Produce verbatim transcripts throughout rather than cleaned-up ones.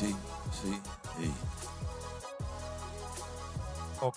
sí, sí. Sí. Ok.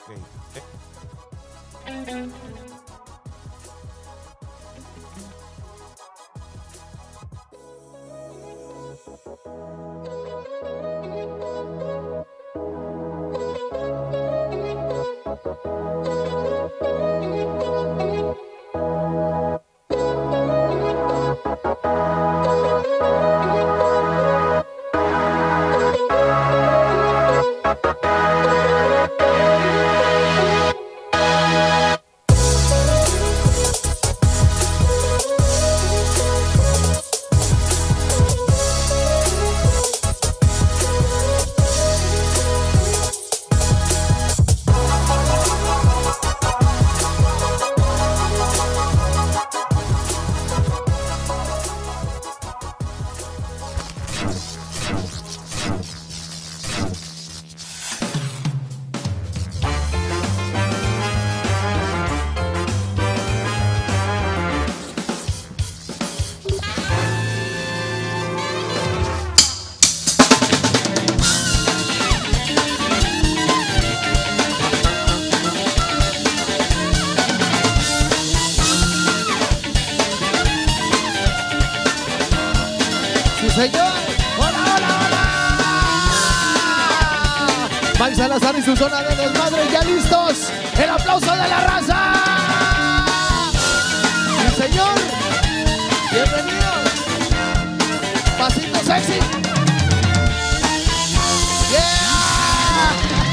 Señor, hola, hola, hola. Mike Salazar y su zona de desmadre ya listos. El aplauso de la raza. Sí, señor. Bienvenidos. Pasito sexy. Yeah.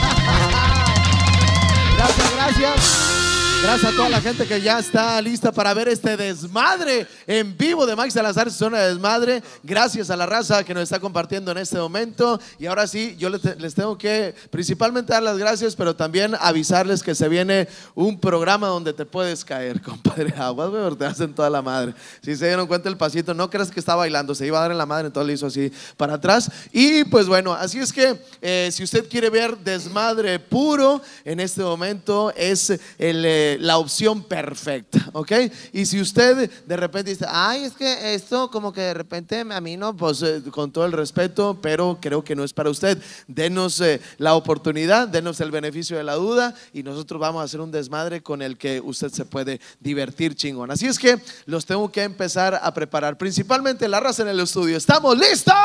Gracias, gracias. Gracias a toda la gente que ya está lista para ver este desmadre en vivo de Mike Salazar, su zona de desmadre. Gracias a la raza que nos está compartiendo en este momento. Y ahora sí, yo les, les tengo que principalmente dar las gracias, pero también avisarles que se viene un programa donde te puedes caer, compadre. Aguas, güey, te hacen toda la madre. Si se dieron cuenta el pasito, no creas que estaba bailando, se iba a dar en la madre, entonces le hizo así para atrás. Y pues bueno, así es que eh, si usted quiere ver desmadre puro, en este momento es el... Eh, la opción perfecta, ¿ok? Y si usted de repente dice, ay, es que esto como que de repente a mí no, pues eh, con todo el respeto, pero creo que no es para usted. Denos eh, la oportunidad, denos el beneficio de la duda y nosotros vamos a hacer un desmadre con el que usted se puede divertir chingón. Así es que los tengo que empezar a preparar, principalmente la raza en el estudio. ¿Estamos listos?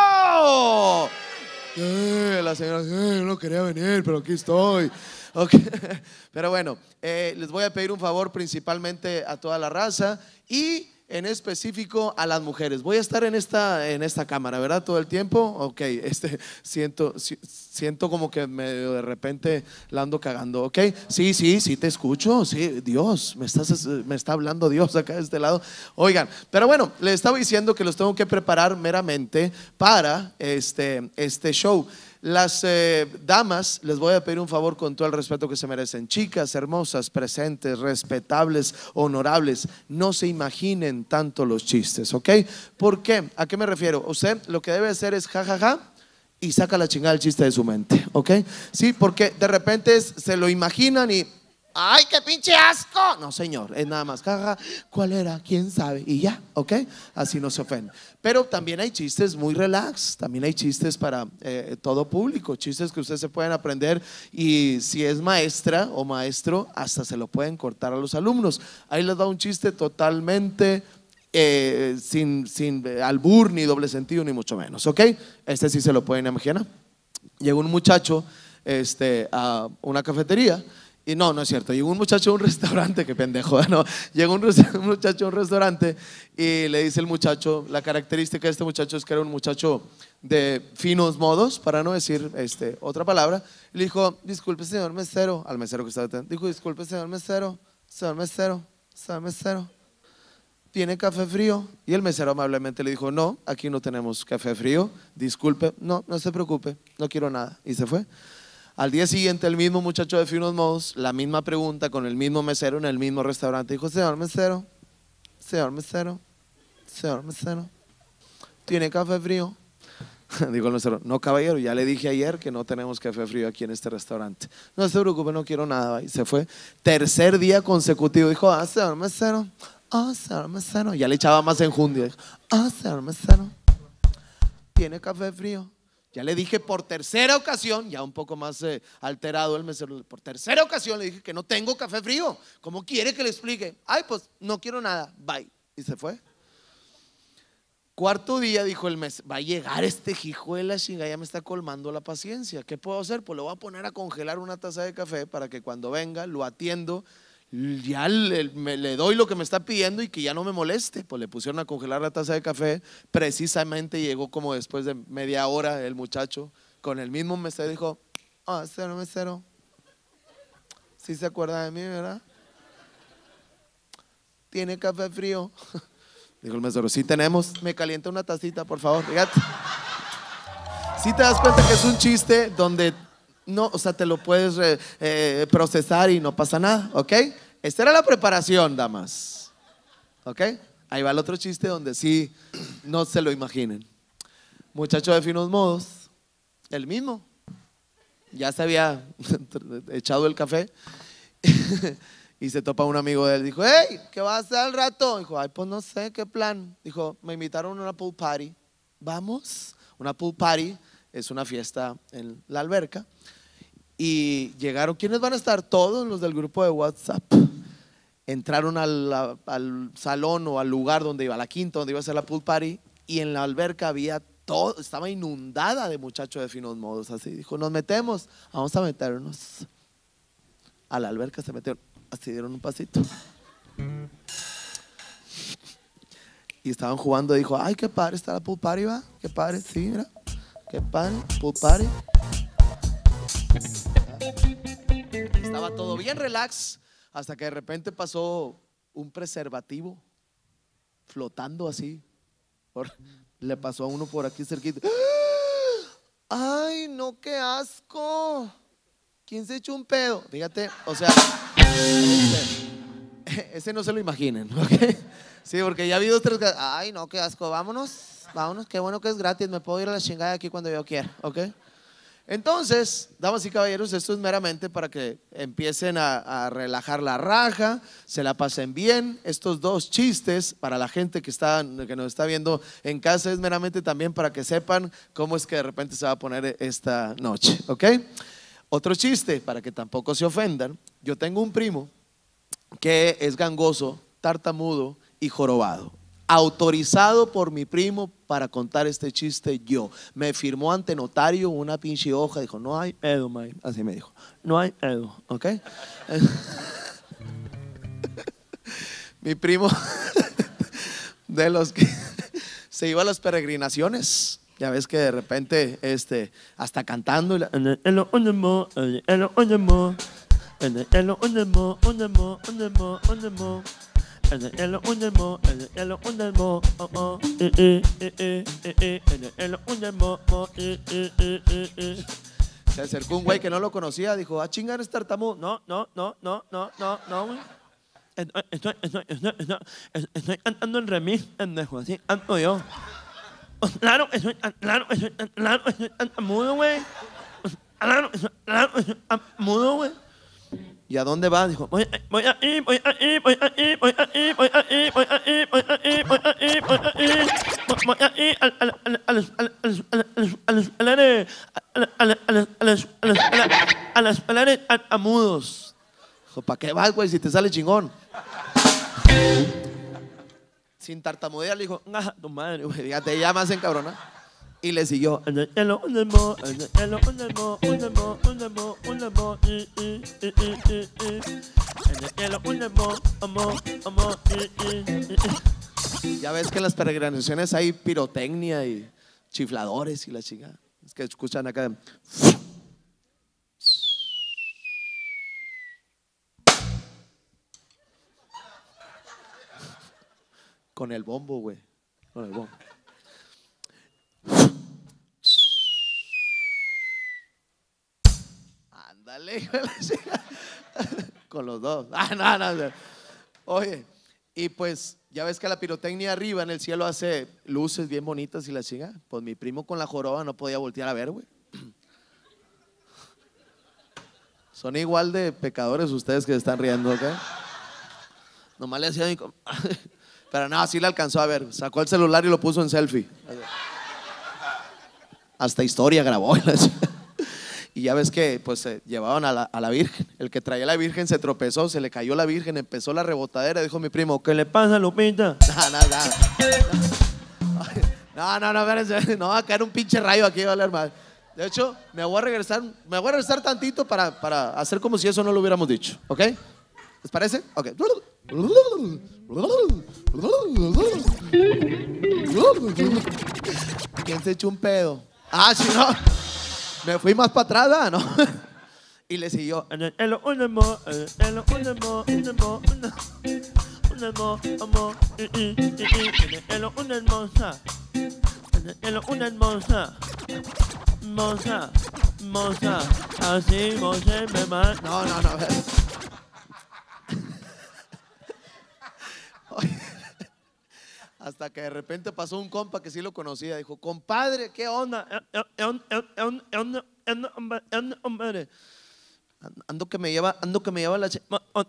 Eh, la señora, eh, no quería venir, pero aquí estoy. Okay. Pero bueno, eh, les voy a pedir un favor principalmente a toda la raza y en específico a las mujeres. Voy a estar en esta, en esta cámara, ¿verdad? Todo el tiempo. Ok, este, siento, siento como que medio de repente la ando cagando. Ok, sí, sí, sí te escucho. Sí, Dios, me, estás, me está hablando Dios acá de este lado. Oigan, pero bueno, les estaba diciendo que los tengo que preparar meramente para este, este show. Las eh, damas, les voy a pedir un favor con todo el respeto que se merecen. Chicas hermosas, presentes, respetables, honorables, no se imaginen tanto los chistes, ¿ok? ¿Por qué? ¿A qué me refiero? Usted lo que debe hacer es jajaja ja, ja, y saca la chingada el chiste de su mente, ¿ok? Sí, porque de repente es, se lo imaginan y ¡ay, qué pinche asco! No, señor, es nada más jaja, ja, ¿cuál era? ¿Quién sabe? Y ya, ¿ok? Así no se ofende. Pero también hay chistes muy relax, también hay chistes para eh, todo público, chistes que ustedes se pueden aprender y si es maestra o maestro, hasta se lo pueden cortar a los alumnos. Ahí les da un chiste totalmente eh, sin, sin albur, ni doble sentido, ni mucho menos, ¿ok? Este sí se lo pueden imaginar. Llegó un muchacho este, a una cafetería. Y no, no es cierto, llegó un muchacho a un restaurante, qué pendejo, no, llegó un, un muchacho a un restaurante y le dice el muchacho, la característica de este muchacho es que era un muchacho de finos modos, para no decir este, otra palabra, y le dijo, disculpe señor mesero, al mesero que estaba atendiendo, dijo, disculpe señor mesero, señor mesero, señor mesero, ¿tiene café frío? Y el mesero amablemente le dijo, no, aquí no tenemos café frío, disculpe, no, no se preocupe, no quiero nada, y se fue. Al día siguiente el mismo muchacho de finos modos, la misma pregunta con el mismo mesero en el mismo restaurante. Dijo, señor mesero, señor mesero, señor mesero, ¿tiene café frío? Dijo el mesero, no caballero, ya le dije ayer que no tenemos café frío aquí en este restaurante. No se preocupe, no quiero nada. Y se fue. Tercer día consecutivo, dijo, ah, señor mesero, ah, señor mesero. Ya le echaba más enjundia. Dijo, ah, señor mesero, ¿tiene café frío? Ya le dije por tercera ocasión, ya un poco más eh, alterado el mesero, por tercera ocasión le dije que no tengo café frío. ¿Cómo quiere que le explique? Ay, pues no quiero nada, bye. Y se fue. Cuarto día dijo el mesero, va a llegar este hijo de la chinga, ya me está colmando la paciencia. ¿Qué puedo hacer? Pues le voy a poner a congelar una taza de café para que cuando venga lo atiendo, ya le, me, le doy lo que me está pidiendo y que ya no me moleste. Pues le pusieron a congelar la taza de café. Precisamente llegó como después de media hora el muchacho con el mismo mesero y dijo: ah, oh, mesero, mesero, ¿sí se acuerda de mí, verdad? ¿Tiene café frío? Dijo el mesero: sí tenemos. Me calienta una tacita, por favor. Fíjate. Si te das cuenta que es un chiste donde no, o sea, te lo puedes eh, eh, procesar y no pasa nada, ¿ok? Esta era la preparación, damas, ¿ok? Ahí va el otro chiste donde sí, no se lo imaginen. Muchacho de finos modos, el mismo, ya se había echado el café y se topa un amigo de él. Dijo: hey, ¿qué vas a hacer al rato? Dijo: ay, pues no sé, ¿qué plan? Dijo: me invitaron a una pool party. ¿Vamos? Una pool party es una fiesta en la alberca. Y llegaron, ¿quiénes van a estar? Todos los del grupo de WhatsApp. Entraron al, al salón o al lugar donde iba, a la quinta, donde iba a ser la pool party, y en la alberca había todo, estaba inundada de muchachos de finos modos. Así dijo: nos metemos, vamos a meternos. A la alberca se metieron, así dieron un pasito. Y estaban jugando, dijo: ay, qué padre está la pool party, va, qué padre, sí, mira, qué padre, pool party. Estaba todo bien relax hasta que de repente pasó un preservativo flotando así. Por, le pasó a uno por aquí cerquita. Ay, no, qué asco. ¿Quién se echó un pedo? Fíjate, o sea, ese, ese no se lo imaginen, ¿ok? Sí, porque ya ha habido tres. Ay, no, qué asco. Vámonos, vámonos. Qué bueno que es gratis. Me puedo ir a la chingada aquí cuando yo quiera, ¿ok? Entonces, damas y caballeros, esto es meramente para que empiecen a, a relajar la raja, se la pasen bien. Estos dos chistes para la gente que, está, que nos está viendo en casa es meramente también para que sepan cómo es que de repente se va a poner esta noche, ¿ok? Otro chiste, para que tampoco se ofendan. Yo tengo un primo que es gangoso, tartamudo y jorobado. Autorizado por mi primo para contar este chiste yo. Me firmó ante notario una pinche hoja. Dijo: no hay pedo, man. Así me dijo: no hay pedo, ¿ok? Mi primo de los que se iba a las peregrinaciones. Ya ves que de repente este, hasta cantando la, se acercó un güey que no lo conocía. Dijo: ah, chingar, es tartamudo. No, no, no, no, no, no, no, güey. Estoy, estoy, estoy, estoy, estoy cantando el remix, pendejo, así canto yo. Claro, estoy, claro, estoy, claro, estoy tartamudo, güey. Claro, claro, estoy tartamudo, güey. ¿Y a dónde vas? Dijo: voy, voy a ir, voy a ir, voy a ir, voy a ir, voy a ir, voy a ir, voy a ir, voy a ir, voy a ir, voy a ir a los pelares, a los pelares tartamudos. Dijo: ¿para qué vas, güey, si te sale chingón? Sin tartamudear le dijo: ah, tu madre, güey, fíjate, ya más encabrona. Y le siguió. Ya ves que en las peregrinaciones hay pirotecnia y chifladores y la chica. Es que escuchan acá. Con el bombo, güey. Con el bombo. Ándale, con los dos. Ah, no, no. Oye, y pues ya ves que la pirotecnia arriba en el cielo hace luces bien bonitas y la chica. Pues mi primo con la joroba no podía voltear a ver, güey. Son igual de pecadores ustedes que se están riendo, ¿ok? Nomás le hacía mi... Pero no, sí le alcanzó a ver. Sacó el celular y lo puso en selfie. hasta historia grabó. Y ya ves que pues se llevaban a la, a la Virgen. El que traía a la Virgen se tropezó, se le cayó la Virgen, empezó la rebotadera. Dijo mi primo, ¿qué le pasa, Lupita? No, no, no, no, no, espérense, no va a caer un pinche rayo aquí, va a valer mal. De hecho, me voy a regresar, me voy a regresar tantito para, para hacer como si eso no lo hubiéramos dicho, ¿ok? ¿Les parece? Ok. ¿Quién se echó un pedo? Ah, sí, no. Me fui más para atrás, ¿no? Y le siguió. Una hermosa, moza, moza, así moza me mata. No, no, no. Hasta que de repente pasó un compa que sí lo conocía. Dijo, compadre, ¿qué onda? Ando que me lleva, ando que me lleva la...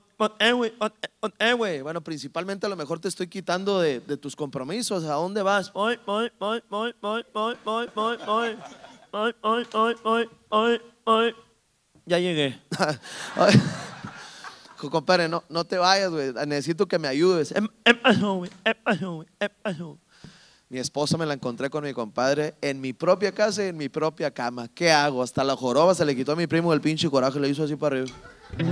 Bueno, principalmente a lo mejor te estoy quitando de, de tus compromisos. ¿A dónde vas? Voy, voy, voy, voy, voy, voy, voy, voy, voy, voy, voy, voy, voy, voy, voy. Ya llegué. Compadre, no, no te vayas, güey. Necesito que me ayudes. ¿Qué pasó, güey? ¿Qué pasó, güey? ¿Qué pasó? Mi esposa me la encontré con mi compadre en mi propia casa y en mi propia cama. ¿Qué hago? Hasta la joroba se le quitó a mi primo del pinche coraje, le hizo así para arriba.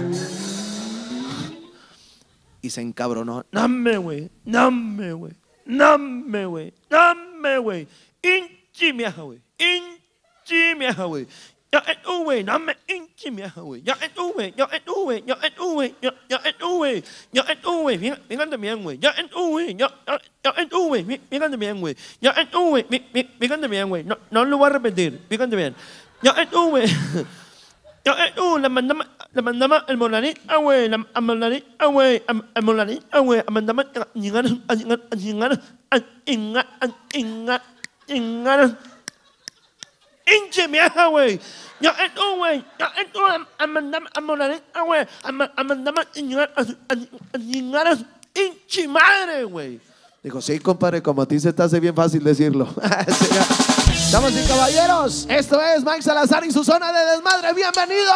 Y se encabronó. Dame, güey. Dame, güey. Dame, güey. Dame, güey. Inchi miaja, güey. Inchi miaja, güey. Ya es un güey, dame inchi miaja, güey. Ya es un güey, ya es un güey, ya es un güey, ya es un güey, ya es un güey. Fíjate bien, güey. Ya es un güey, ya es un güey. Fíjate bien, güey. Ya es un güey, fíjate bien, güey. No, no lo voy a repetir. Fíjate bien. Ya es un güey. Ya es un, le mandamos, le mandamos el molanita, güey. El molanita, güey. El molanita, güey. Le mandamos a llegar, a llegar, a llegar, a llegar, a llegar, a llegar. Inche miaja, güey. Ya es tú, güey. Ya es tú. Amandama, amoladita, güey. Amandama, a llegar a inche madre, güey. Dijo, sí, compadre, como a ti se te hace bien fácil decirlo. Damas y caballeros, esto es Mike Salazar y su zona de desmadre. ¡Bienvenido!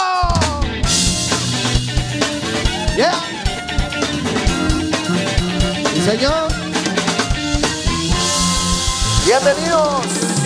Yeah. Sí, señor. Bienvenidos.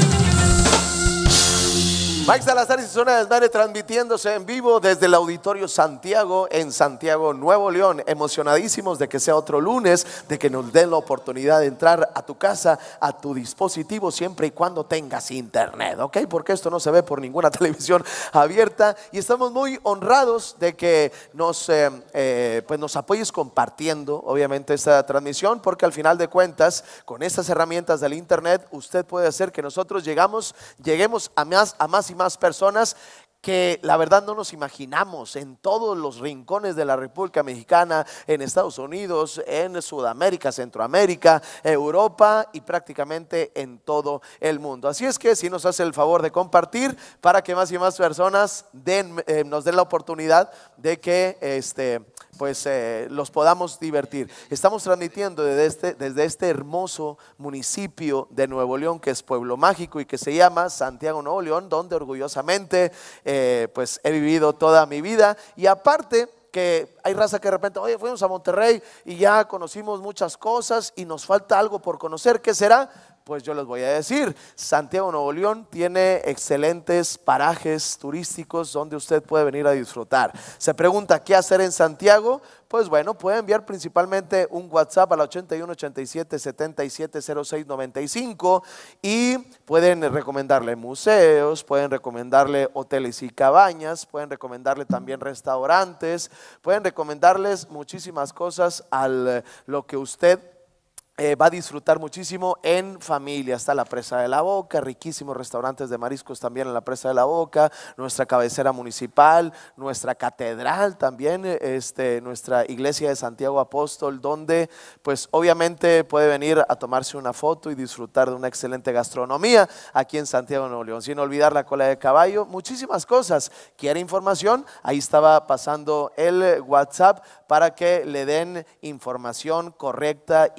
Mike Salazar y su zona de desmadre transmitiéndose en vivo desde el Auditorio Santiago en Santiago, Nuevo León. Emocionadísimos de que sea otro lunes, de que nos den la oportunidad de entrar a tu casa, a tu dispositivo, siempre y cuando tengas internet, ¿ok? Porque esto no se ve por ninguna televisión abierta y estamos muy honrados de que nos, eh, eh, pues nos apoyes compartiendo, obviamente, esta transmisión, porque al final de cuentas, con estas herramientas del internet, usted puede hacer que nosotros llegamos, lleguemos a más, a más y más personas que la verdad no nos imaginamos en todos los rincones de la República Mexicana, en Estados Unidos, en Sudamérica, Centroamérica, Europa y prácticamente en todo el mundo. Así es que si nos hace el favor de compartir para que más y más personas den, eh, nos den la oportunidad de que este pues eh, los podamos divertir. Estamos transmitiendo desde este, desde este hermoso municipio de Nuevo León, que es Pueblo Mágico y que se llama Santiago, Nuevo León, donde orgullosamente eh, pues he vivido toda mi vida. Y aparte que hay raza que de repente, oye, fuimos a Monterrey y ya conocimos muchas cosas y nos falta algo por conocer. ¿Qué será? Pues yo les voy a decir, Santiago, Nuevo León tiene excelentes parajes turísticos donde usted puede venir a disfrutar. Se pregunta, ¿qué hacer en Santiago? Pues bueno, puede enviar principalmente un WhatsApp al ochenta y uno, ochenta y siete, setenta y siete, cero seis, noventa y cinco y pueden recomendarle museos, pueden recomendarle hoteles y cabañas, pueden recomendarle también restaurantes, pueden recomendarles muchísimas cosas a lo que usted Eh, va a disfrutar muchísimo en familia. Está la Presa de la Boca, riquísimos restaurantes de mariscos también en la Presa de la Boca, nuestra cabecera municipal, nuestra catedral también, este, nuestra iglesia de Santiago Apóstol, donde pues obviamente puede venir a tomarse una foto y disfrutar de una excelente gastronomía aquí en Santiago, Nuevo León, sin olvidar la cola de caballo, muchísimas cosas. ¿Quiere información? Ahí estaba pasando el WhatsApp para que le den información correcta y exacta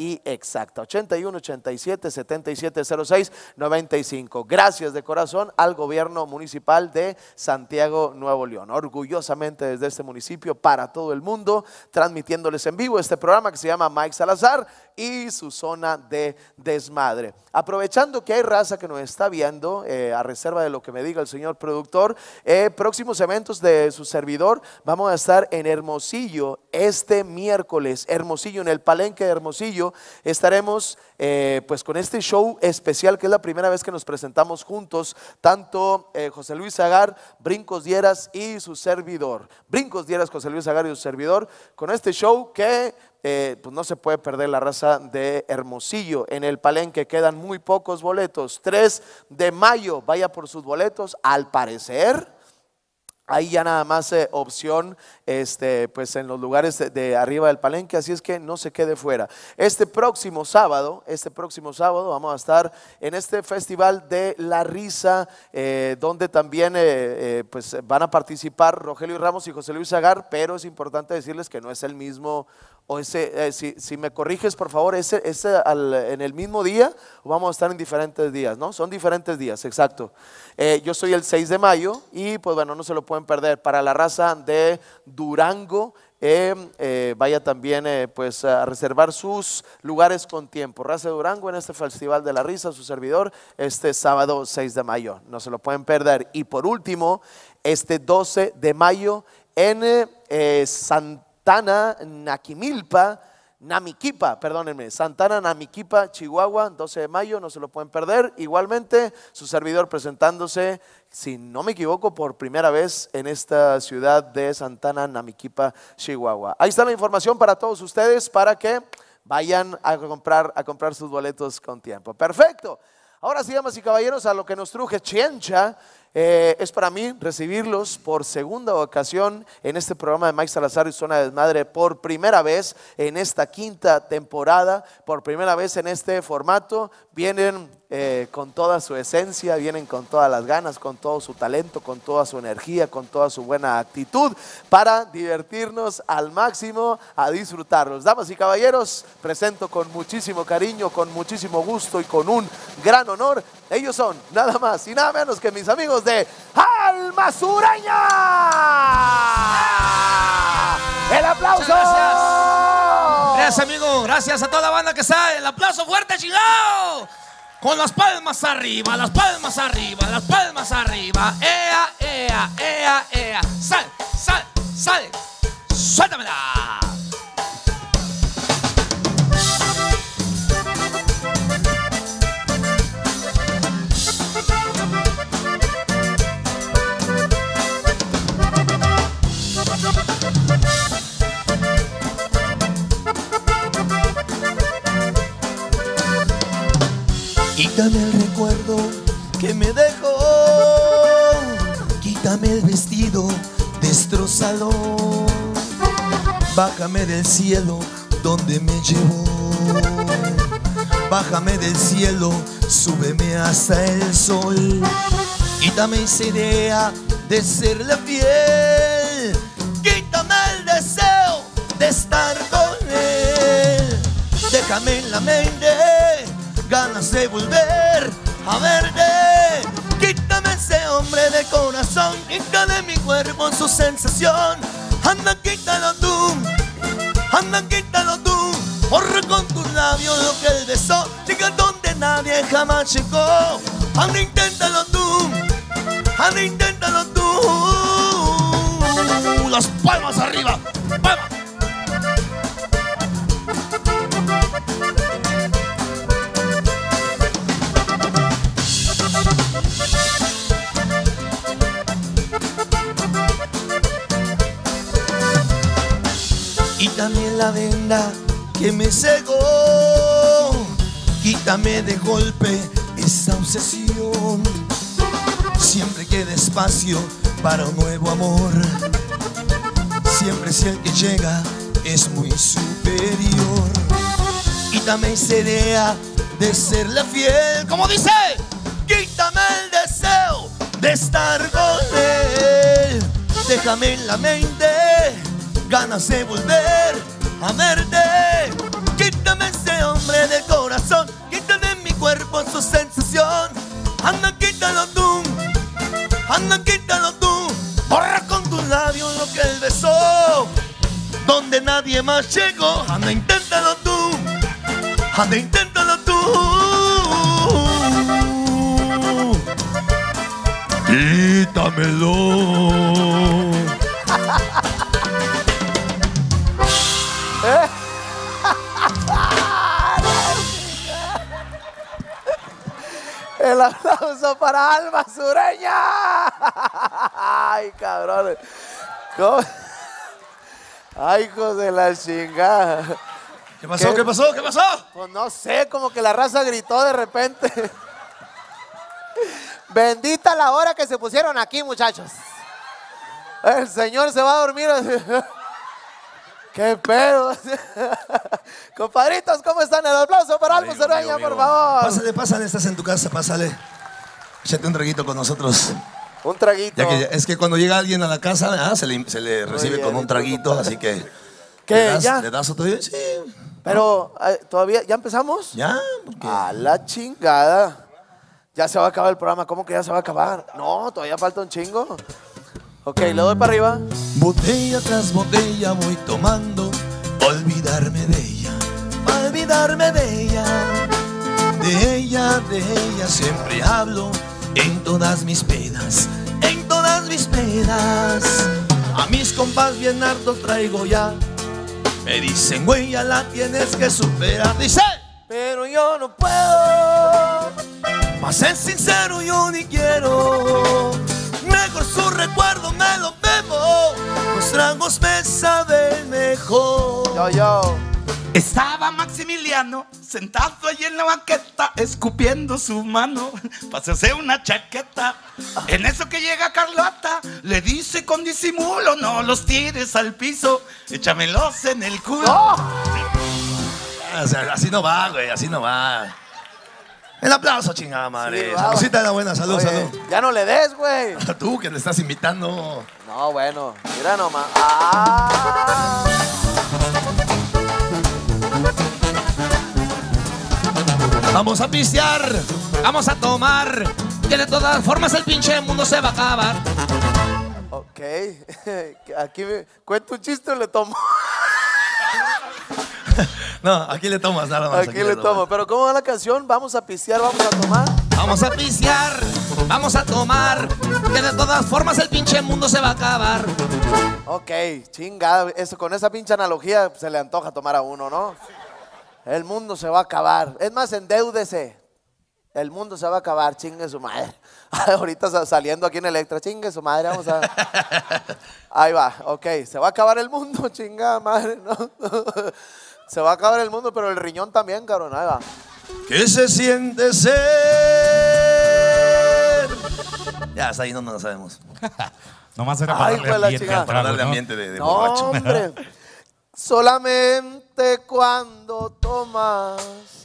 exacta, ochenta y uno, ochenta y siete, setenta y siete cero seis, noventa y cinco. Gracias de corazón al gobierno municipal de Santiago, Nuevo León. Orgullosamente desde este municipio para todo el mundo, transmitiéndoles en vivo este programa que se llama Mike Salazar y su zona de desmadre. Aprovechando que hay raza que nos está viendo, eh, a reserva de lo que me diga el señor productor, eh, próximos eventos de su servidor, vamos a estar en Hermosillo este miércoles, Hermosillo, en el Palenque de Hermosillo, estaremos eh, pues con este show especial que es la primera vez que nos presentamos juntos, tanto eh, José Luis Zagar, Brincos Dieras y su servidor, Brincos Dieras, José Luis Zagar y su servidor, con este show que Eh, pues no se puede perder la raza de Hermosillo. En el Palenque quedan muy pocos boletos, tres de mayo, vaya por sus boletos. Al parecer ahí ya nada más eh, opción este, pues en los lugares de, de arriba del Palenque, así es que no se quede fuera. Este próximo sábado, este próximo sábado vamos a estar en este Festival de la Risa, eh, donde también eh, eh, pues van a participar Rogelio Ramos y José Luis Zagar, pero es importante decirles que no es el mismo. O ese, eh, si, si me corriges por favor, ese, ese al, en el mismo día o vamos a estar en diferentes días, ¿no? Son diferentes días, exacto. Eh, yo soy el seis de mayo y pues bueno, no se lo pueden perder. Para la raza de Durango, eh, eh, vaya también eh, pues a reservar sus lugares con tiempo. Raza de Durango en este Festival de la Risa, su servidor, este sábado seis de mayo, no se lo pueden perder. Y por último, este doce de mayo en eh, Santa Santana, Naquimilpa, Namiquipa, perdónenme, Santana, Namiquipa, Chihuahua, doce de mayo, no se lo pueden perder. Igualmente, su servidor presentándose, si no me equivoco, por primera vez en esta ciudad de Santana, Namiquipa, Chihuahua. Ahí está la información para todos ustedes para que vayan a comprar, a comprar sus boletos con tiempo. Perfecto. Ahora sí, damas y caballeros, a lo que nos truje Chencha. Eh, es para mí recibirlos por segunda ocasión en este programa de Mike Salazar y Zona de Desmadre, por primera vez en esta quinta temporada, por primera vez en este formato. Vienen eh, con toda su esencia, vienen con todas las ganas, con todo su talento, con toda su energía, con toda su buena actitud para divertirnos al máximo, a disfrutarlos. Damas y caballeros, presento con muchísimo cariño, con muchísimo gusto y con un gran honor. Ellos son nada más y nada menos que mis amigos de Alma Sureña. ¡El aplauso! Muchas gracias. Gracias, amigo. Gracias a toda la banda que está. El aplauso fuerte, chingado. Con las palmas arriba, las palmas arriba, las palmas arriba. Ea, ea, ea, ea. Sal, sal, sal. Suéltamela. Quítame el recuerdo que me dejó, quítame el vestido, destrozado, bájame del cielo donde me llevó, bájame del cielo, súbeme hasta el sol, quítame esa idea de serle fiel, quítame el deseo de estar con él, déjame en la mente ganas de volver a verte. Quítame ese hombre de corazón, quita de mi cuerpo su sensación. Anda, quítalo tú, anda, quítalo tú. Borra con tus labios lo que él besó, llega donde nadie jamás llegó. Anda, inténtalo tú, anda, inténtalo tú. Las palmas arriba, palmas. Quítame la venda que me cegó, quítame de golpe esa obsesión. Siempre queda espacio para un nuevo amor. Siempre si el que llega es muy superior. Quítame esa idea de serle fiel, como dice. Quítame el deseo de estar con él. Déjame en la mente ganas de volver a verte. Quítame ese hombre en el corazón, quita de mi cuerpo su sensación. Anda, quítalo tú, anda, quítalo tú. Borra con tus labios lo que él besó, donde nadie más llegó. Anda, inténtalo tú, anda, inténtalo tú. Quítamelo. El aplauso para Alma Sureña. Ay, cabrones. ¿Cómo? Ay, hijos de la chingada. ¿Qué pasó? ¿Qué, ¿Qué pasó? ¿Qué pasó? Pues no sé, como que la raza gritó de repente. Bendita la hora que se pusieron aquí, muchachos. El señor se va a dormir. ¡Qué pedo! Compadritos, ¿cómo están? El aplauso para Alma Sureña, por favor. Pásale, pásale, estás en tu casa, pásale. Échate un traguito con nosotros. Un traguito. Ya que, es que cuando llega alguien a la casa, ah, se, le, se le recibe bien, con un traguito, así que... ¿Qué? ¿Le das, ¿Ya? ¿Le das otro día? Sí. Pero, eh, ¿todavía? ¿Ya empezamos? Ya, porque... A la chingada. Ya se va a acabar el programa. ¿Cómo que ya se va a acabar? No, todavía falta un chingo. Ok, le doy para arriba. Botella tras botella voy tomando, olvidarme de ella, olvidarme de ella. De ella, de ella siempre hablo, en todas mis pedas, en todas mis pedas. A mis compas bien hartos traigo ya, me dicen, güey, ya la tienes que superar. Dice, pero yo no puedo. para ser sincero yo ni quiero. Mejor su recuerdo me lo bebo, los tragos me saben mejor. Yo, yo. Estaba Maximiliano sentado allí en la banqueta, escupiendo su mano para hacerse una chaqueta. En eso que llega Carlota, le dice con disimulo, no los tires al piso, échamelos en el culo. ¡No! O sea, así no va, güey, así no va. El aplauso, chingada madre. Sí, va, Saludcita de la buena, salud, Oye, salud. ya no le des, güey. Tú que le estás invitando. No, bueno, mira nomás. Ah. Vamos a pistear, vamos a tomar, que de todas formas el pinche mundo se va a acabar. Ok, aquí me cuento un chiste y le tomo. No, aquí le tomas nada más. Aquí, le tomo. Pero ¿cómo va la canción? Vamos a pistear, vamos a tomar. Vamos a pistear, vamos a tomar, que de todas formas el pinche mundo se va a acabar. Ok, chingada. Eso, con esa pinche analogía se le antoja tomar a uno, ¿no? El mundo se va a acabar. Es más, endeúdese. El mundo se va a acabar, chingue su madre. Ahorita saliendo aquí en Electra, chingue su madre, vamos a... Ahí va, ok. Se va a acabar el mundo, chingada madre, ¿no? Se va a acabar el mundo, pero el riñón también, cabrón, ahí va. ¿Qué se siente ser? Ya, hasta ahí no nos lo sabemos. Nomás era para Ay, darle pues la ambiente chingada. al Para trago, darle ¿no? ambiente de, de No, borracho. hombre. Solamente cuando tomas.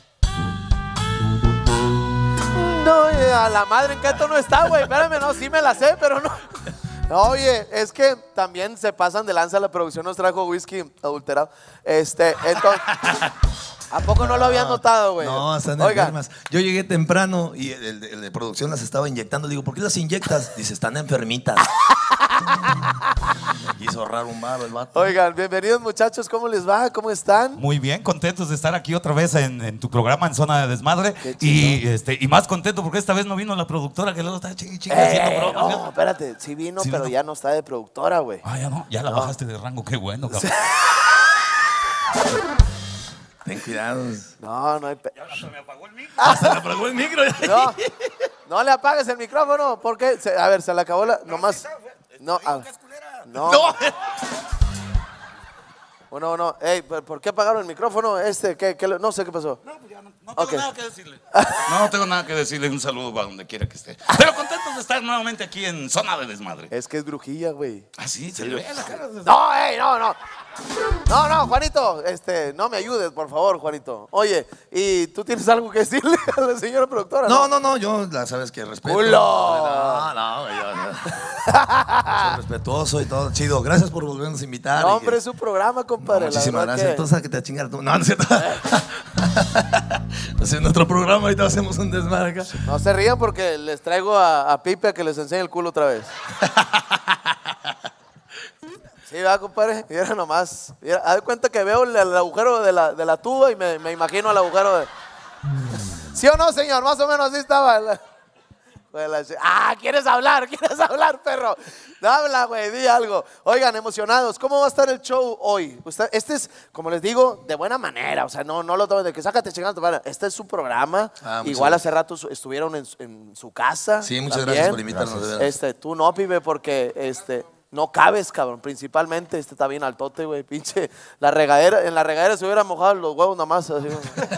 No, oye, a la madre, ¿en qué tono está, güey? Espérame, no, sí me la sé, pero no. No, oye, es que también se pasan de lanza. La producción nos trajo whisky adulterado. Este, entonces. ¿A poco no lo habían notado, güey? No, están Oigan, enfermas. Yo llegué temprano y el, el- el de producción las estaba inyectando. Le digo, ¿por qué las inyectas? Dice, están enfermitas. Me quiso ahorrar un barro el vato. oigan, bienvenidos muchachos, ¿cómo les va? ¿Cómo están? Muy bien, contentos de estar aquí otra vez en, en tu programa en Zona de Desmadre. Qué chido. Y, este, y más contento porque esta vez no vino la productora que luego está chingue chingue Eh, haciendo bromas. no, espérate, sí vino, Sí pero vino. ya no está de productora, güey. Ah, ya no, ya la bajaste de rango, qué bueno, cabrón. Ten cuidado. No, no hay... pe- Se me apagó el micro. Ah, se le apagó el micro. No, no le apagues el micrófono, porque, se- a ver, se le acabó la, nomás, no, a- no, No. uno, uno, ey, ¿por por qué apagaron el micrófono? Este, ¿qué, qué le- no sé qué pasó. No, pues ya no, no tengo Ok. nada que decirle. No tengo nada que decirle. Un saludo para donde quiera que esté. Pero contentos de estar nuevamente aquí en Zona de Desmadre. Es que es brujilla, güey. Ah, sí, se le ve la cara. No, ey, no, no, No, no, Juanito, este, no me ayudes, por favor, Juanito. Oye, ¿y tú tienes algo que decirle a la señora productora? No, no, no, yo la sabes que respeto. ¡Culo! No, no, yo no. Soy respetuoso y todo chido. Gracias por volvernos a invitar. No, y hombre, que- es su programa, compadre. No, muchísimas la verdad gracias. que- Entonces, a que te a chingar tú. No, no es cierto. Pues en nuestro programa ahorita hacemos un desmadre acá. No se rían porque les traigo a, a Pipe a que les enseñe el culo otra vez. Sí, va, compadre. Mira nomás. Mira, haz de cuenta que veo el, el agujero de la, de la tuba y me, me imagino el agujero de... ¿Sí o no, señor? Más o menos así estaba. La- la- Ah, ¿quieres hablar? ¿Quieres hablar, perro? Habla, güey, di algo. Oigan, emocionados, ¿cómo va a estar el show hoy? Usted- este es, como les digo, de buena manera. O sea, no, no lo tomen de que sácate chingando. Este es su programa. Ah, muchas Igual gracias. hace rato su- estuvieron en, en su casa. Sí, muchas también. gracias por invitarnos, de veras. Este, tú no, pibe, porque este, no cabes, cabrón. Principalmente, este está bien altote, güey. Pinche, la regadera, en la regadera se hubieran mojado los huevos nada más. Así,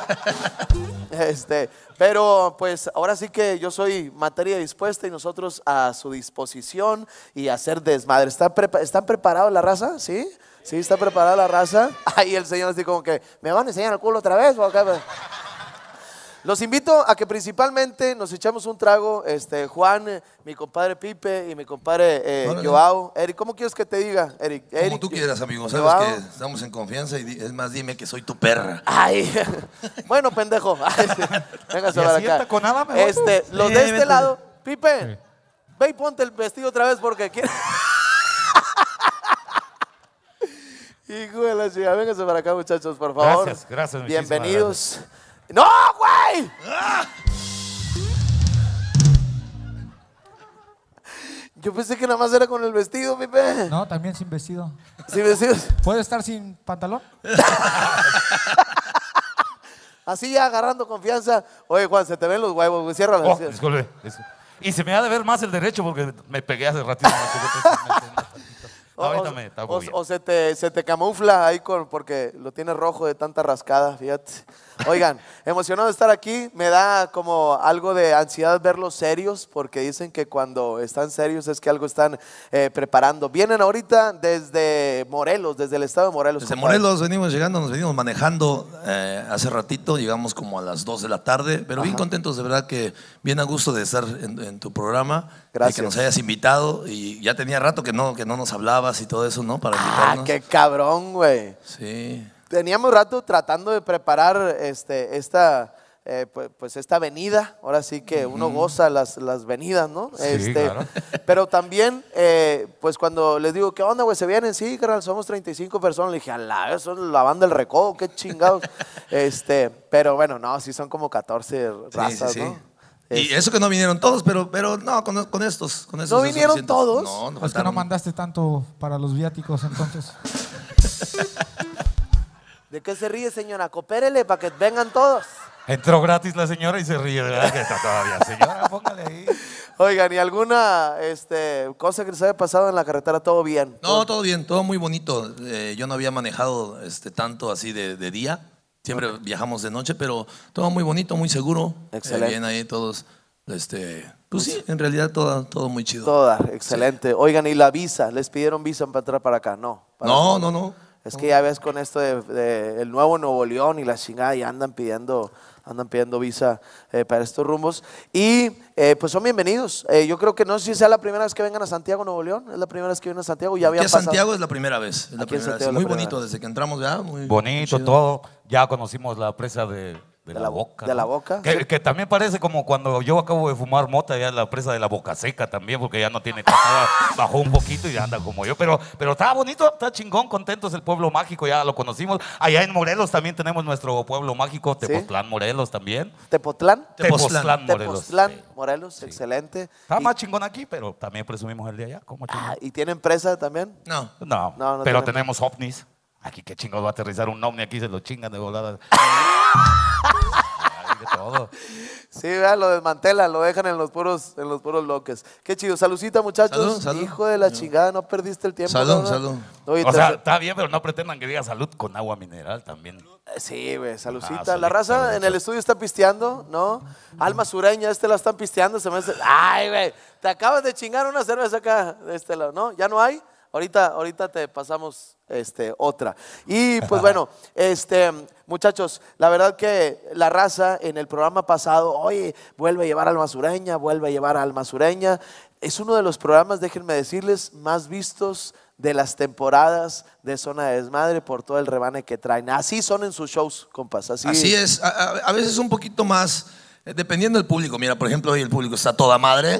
este, pero pues ahora sí que yo soy materia dispuesta y nosotros a su disposición y a hacer desmadre. ¿Están, prepa- ¿están preparados la raza? ¿Sí? ¿Sí está preparada la raza? Ahí el señor así como que, ¿me van a enseñar el culo otra vez? ¿O acá? Los invito a que principalmente nos echamos un trago, este, Juan, eh, mi compadre Pipe y mi compadre eh, Órale. Joao. Eric, ¿cómo quieres que te diga, Eric? Como Eric, tú quieras, amigo. Sabes Joao. que estamos en confianza y di- es más, dime que soy tu perra. Ay, bueno, pendejo. Ay, sí. Véngase Y para así acá. entaconada mejor. Este, los Sí, de este vete. lado, Pipe, ve y ponte el vestido otra vez porque quiere. Hijo de la chica, véngase para acá, muchachos, por favor. Gracias, gracias, muchísimas Bienvenidos. ¡No, güey! Yo pensé que nada más era con el vestido, Pipe. No, también sin vestido. Sí, vestidos. ¿Puede estar sin pantalón? Así ya agarrando confianza. Oye, Juan, se te ven los huevos, güey. Cierra Oh, la disculpe. disculpe. Y se me ha de ver más el derecho porque me pegué hace ratito. No, ahorita me está o, bien. o se te, se te camufla ahí con, porque lo tienes rojo de tanta rascada, fíjate. Oigan, emocionado de estar aquí, me da como algo de ansiedad verlos serios, porque dicen que cuando están serios es que algo están eh, preparando. Vienen ahorita desde Morelos, desde el estado de Morelos. Desde compadre. Morelos venimos llegando, nos venimos manejando eh, hace ratito, llegamos como a las dos de la tarde, pero bien contentos, de verdad que bien a gusto de estar en, en tu programa, Gracias. de que nos hayas invitado y ya tenía rato que no, que no nos hablabas y todo eso, ¿no? Para Ah, invitarnos. qué cabrón, güey. Sí. Teníamos rato tratando de preparar este, esta, eh, pues, pues esta venida. Ahora sí que uno goza las, las venidas, ¿no? Sí, este, claro. Pero también, eh, pues cuando les digo, ¿qué onda, güey? ¿Se vienen? Sí, carnal, somos treinta y cinco personas. Le dije, ala, son la banda del Recodo, qué chingados. este, pero bueno, no, sí son como catorce Sí, razas, sí, sí. ¿no? Y Este, eso que no vinieron todos, pero, pero no, con, con estos, con estos ¿No es vinieron suficiente. todos? No, no Es que no faltaron. mandaste tanto para los viáticos entonces. ¿De qué se ríe, señora? Coopérele para que vengan todos. Entró gratis la señora y se ríe, ¿verdad? Que está todavía. Señora, póngale ahí. Oigan, ¿y alguna este, cosa que les haya pasado en la carretera? ¿Todo bien? No, todo bien, todo muy bonito. Eh, yo no había manejado este, tanto así de, de día. Siempre viajamos de noche, pero todo muy bonito, muy seguro. Excelente. Eh, bien ahí todos. Este, pues sí, en realidad todo, todo muy chido. Toda, excelente. Oigan, ¿y la visa? ¿Les pidieron visa para entrar para acá? No. para- No, no, no. Es que ya ves con esto de, de el nuevo Nuevo León y la chingada, ya andan pidiendo, andan pidiendo visa eh, para estos rumbos. Y eh, pues son bienvenidos. Eh, yo creo que no sé si sea la primera vez que vengan a Santiago, Nuevo León. Es la primera vez que vienen a Santiago. Ya Aquí habían a pasado. Santiago es la primera vez. Es la Aquí en primera Santiago vez. es la Muy primera bonito, vez. desde que entramos ya. Muy Bonito muy chido. todo. Ya conocimos la presa de, de De la, la- boca. de ¿no? la Boca. Que, que también parece como cuando yo acabo de fumar mota, ya la presa de la boca seca también, porque ya no tiene tanta, bajó un poquito y ya anda como yo. Pero, pero está bonito, está chingón, contentos, el pueblo mágico, ya lo conocimos. Allá en Morelos también tenemos nuestro pueblo mágico, ¿Sí? Tepoztlán, Morelos también. Tepotlán. Tepoztlán. Morelos. Tepoztlán, sí. Morelos, excelente. Está Y- más chingón aquí, pero también presumimos el de allá. ¿Cómo chingón? ah, ¿Y tienen presa también? No. No, No, no pero tenemos. tenemos ovnis. Aquí qué chingados va a aterrizar un ovni, aquí se lo chingan de volada. Hay de todo. Sí, vean, lo desmantelan, lo dejan en los puros, en los puros bloques. Qué chido. Saludcita, muchachos. Salud, salud. Hijo de la chingada, no perdiste el tiempo. Salud, cabrón. salud. Oye, O te- sea, está bien, pero no pretendan que diga salud con agua mineral también. Sí, güey, saludcita. Ah, salud, la raza salud. en el estudio está pisteando, ¿no? Alma sureña, este la están pisteando, se me hace. Ay, güey, te acabas de chingar una cerveza acá de este lado, ¿no? ¿Ya no hay? Ahorita, ahorita te pasamos este, otra. Y pues bueno, este, muchachos, la verdad que la raza en el programa pasado, oye, vuelve a llevar a Alma Sureña, vuelve a llevar a Alma Sureña. Es uno de los programas, déjenme decirles, más vistos de las temporadas de Zona de Desmadre por todo el rebane que traen. Así son en sus shows, compas. Así, Así es, a, a- a veces un poquito más, eh, dependiendo del público. Mira, por ejemplo, hoy el público está toda madre.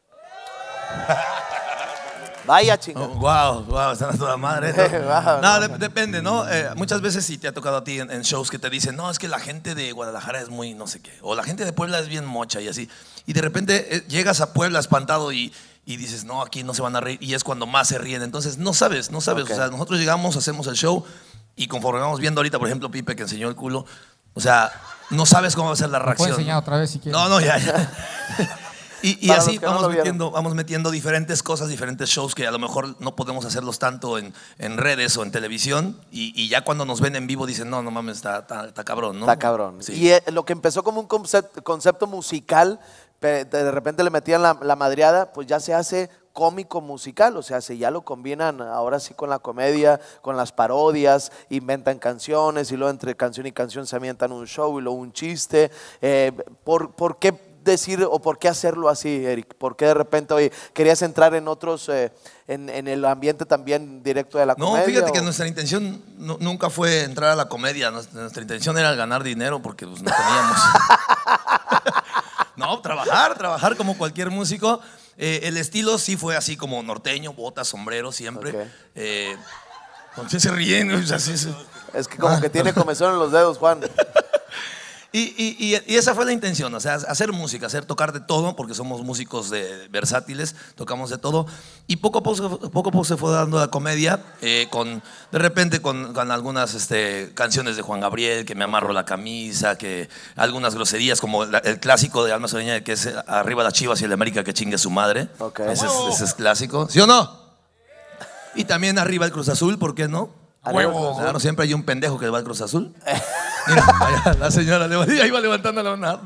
Vaya chinga. Oh, wow, wow, están a toda madre. Wow, No, de- depende, ¿no? Eh, muchas veces sí te ha tocado a ti en, en shows que te dicen, no, es que la gente de Guadalajara es muy no sé qué, o la gente de Puebla es bien mocha y así. Y de repente eh, llegas a Puebla espantado y, y dices, no, aquí no se van a reír, y es cuando más se ríen. Entonces, no sabes, no sabes. Ok. O sea, nosotros llegamos, hacemos el show y conforme vamos viendo ahorita, por ejemplo, Pipe que enseñó el culo, o sea, no sabes cómo va a ser la Puedo reacción. enseñar ¿no? otra vez si quieres. No, no, ya, ya. Y, y Para así los que no vamos, lo vieron. metiendo, vamos metiendo diferentes cosas, diferentes shows que a lo mejor no podemos hacerlos tanto en, en redes o en televisión. Y, y ya cuando nos ven en vivo dicen, no, no mames, está, está, está cabrón, ¿no? Está cabrón. Sí. Y eh, lo que empezó como un concepto, concepto musical, pe- de repente le metían la, la madreada, pues ya se hace cómico musical, o sea, se ya lo combinan ahora sí con la comedia, con las parodias, inventan canciones y luego entre canción y canción se avientan un show y luego un chiste. Eh, ¿por, ¿Por qué decir o por qué hacerlo así, Eric? ¿Por qué de repente oye, querías entrar en otros, eh, en, en el ambiente también directo de la No, comedia? fíjate que o- nuestra intención nu- nunca fue entrar a la comedia. Nuestra, nuestra intención era ganar dinero porque pues, no teníamos. No, trabajar, trabajar como cualquier músico. Eh, el estilo sí fue así como norteño, botas, sombrero siempre. Ok. Eh, ¿Por qué se ríen? O sea, sí, sí. Es que como que tiene comezón en los dedos, Juan. Y, y- y- y esa fue la intención, o sea, hacer música, hacer tocar de todo, porque somos músicos de, versátiles, tocamos de todo. Y poco a poco, poco a poco se fue dando la comedia, eh, con, de repente con, con algunas este, canciones de Juan Gabriel, que me amarro la camisa, que algunas groserías, como la- el clásico de Alma Sureña, que es eh, arriba las Chivas y el América que chingue su madre. Ok. Ese, es, ese es clásico, ¿sí o no? Y también arriba el Cruz Azul, ¿por qué no? Huevo. Claro, siempre hay un pendejo que va al Cruz Azul. Mira, allá la señora leva- ahí va levantando la mano.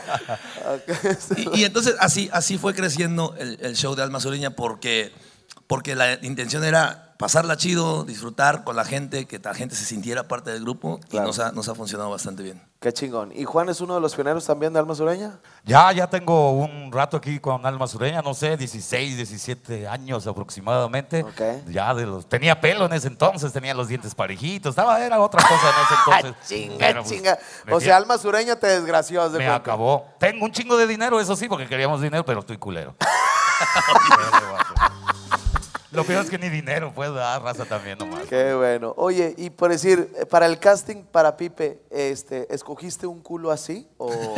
Y, y entonces así, así fue creciendo el, el show de Alma Sureña porque, porque la intención era pasarla chido, disfrutar con la gente, que la gente se sintiera parte del grupo Claro. y nos ha, nos ha funcionado bastante bien. Qué chingón. ¿Y Juan es uno de los pioneros también de Alma Sureña? Ya, ya tengo un rato aquí con Alma Sureña, no sé, dieciséis, diecisiete años aproximadamente. Ok. Ya de los, tenía pelo en ese entonces, tenía los dientes parejitos, estaba, era otra cosa en ese entonces. chinga, Pero, pues, chinga. me O fui- sea, Alma Sureña te desgració. haz de me cuenta. acabó. Tengo un chingo de dinero, eso sí, porque queríamos dinero, pero estoy culero. ¿Qué le voy a hacer? Lo peor es que ni dinero puedo dar, raza también nomás. Qué bueno. Oye, y por decir, eh, para el casting para Pipe, este, ¿escogiste un culo así? O...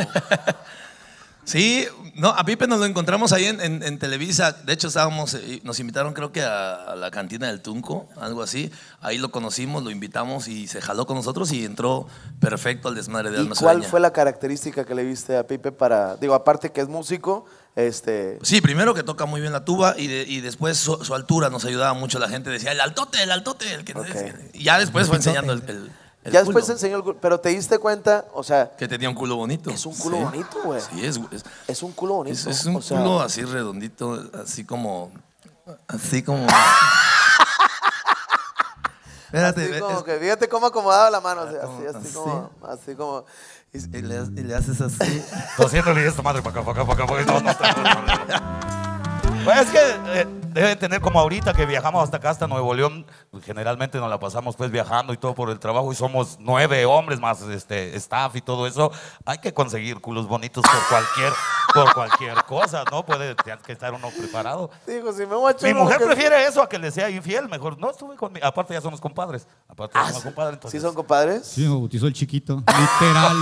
Sí, no, a Pipe nos lo encontramos ahí en, en- en Televisa. De hecho, estábamos, eh, nos invitaron creo que a, a la cantina del Tunco, algo así. Ahí lo conocimos, lo invitamos y se jaló con nosotros y entró perfecto al desmadre de ¿Y Alma cuál Sureña. fue la característica que le viste a Pipe para, digo, aparte que es músico, este... Sí, primero que toca muy bien la tuba y, de- y después su, su altura nos ayudaba mucho. La gente decía, el altote, el altote. El que Ok. Y ya después fue enseñando el, el- el ya después culo, enseñó el culo, pero te diste cuenta, o sea, que tenía un culo bonito. es un culo Sí. bonito, güey. Sí, es, es, Es un culo bonito. es- es un o sea, culo así redondito, así como... Así como... Espérate, así es- como que, fíjate cómo acomodaba la mano, así, como- así, así así. como, así como... y- y le, y le haces así. Tosiéndole esta madre para acá, para acá, para acá. Porque no, no, no, no, no. Pues es que eh, debe tener como ahorita que viajamos hasta acá, hasta Nuevo León. Pues generalmente nos la pasamos pues viajando y todo por el trabajo y somos nueve hombres más este staff y todo eso. Hay que conseguir culos bonitos por cualquier, por cualquier cosa, ¿no? Puede tienes que estar uno preparado. Digo, si me voy a echar Mi uno mujer que- prefiere eso a que le sea infiel. Mejor no estuve con mi... Aparte ya somos compadres. Aparte ya Ah, somos compadres. Entonces, ¿Sí son compadres? Sí, me bautizó el chiquito, literal.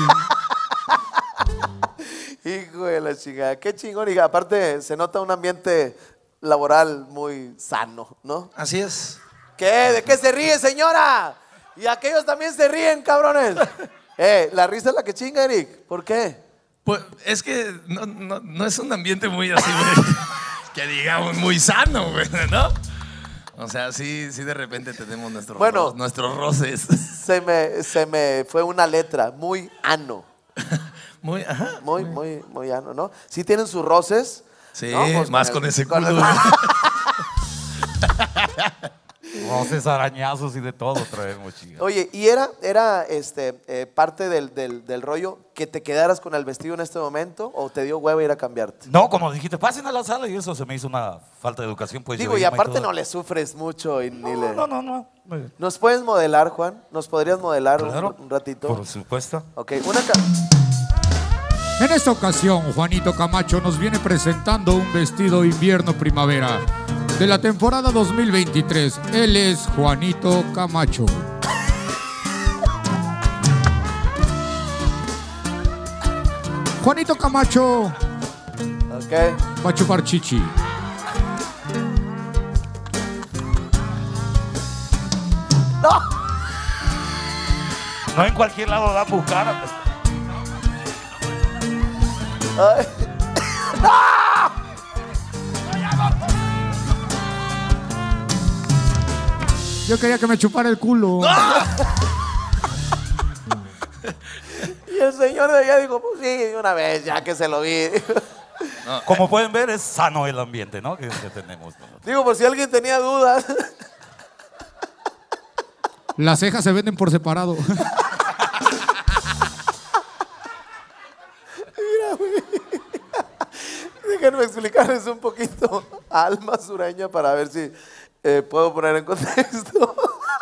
Hijo de la chingada, qué chingón. Y aparte se nota un ambiente laboral muy sano, ¿no? Así es. ¿Qué? ¿De qué se ríe, señora? Y aquellos también se ríen, cabrones. Eh, la risa es la que chinga, Eric. ¿Por qué? Pues es que no, no, no es un ambiente muy así, güey, que digamos muy sano, güey, ¿no? O sea, sí, sí de repente tenemos nuestros, Bueno. ro- nuestros roces. Se me, se me fue una letra, muy ano. Muy, ajá. Muy, muy, muy ano, ¿no? Sí tienen sus roces. Sí, ¿no? Pues más el- con ese con culo. el- güey. roces, arañazos y de todo traemos, chica. Oye, ¿y era, era este, eh, parte del, del, del rollo que te quedaras con el vestido en este momento o te dio hueva ir a cambiarte? No, como dijiste, pasen a la sala y eso se me hizo una falta de educación. Pues Digo, yo y irme aparte todo. no le sufres mucho y ni le... No, no, no. ¿Nos puedes modelar, Juan? ¿Nos podrías modelar Claro, un, un ratito? por supuesto. Ok, una... ca- En esta ocasión, Juanito Camacho nos viene presentando un vestido invierno-primavera de la temporada dos mil veintitrés. Él es Juanito Camacho. Juanito Camacho Ok. va a chupar chichi. No en cualquier lado da a buscar. Ay. Yo quería que me chupara el culo. Y el señor de allá dijo, pues sí, de una vez, ya que se lo vi. Como pueden ver, es sano el ambiente, ¿no? Que, que tenemos. ¿no? Digo, por si alguien tenía dudas. Las cejas se venden por separado. Déjenme explicarles un poquito a Alma Sureña para ver si eh, puedo poner en contexto.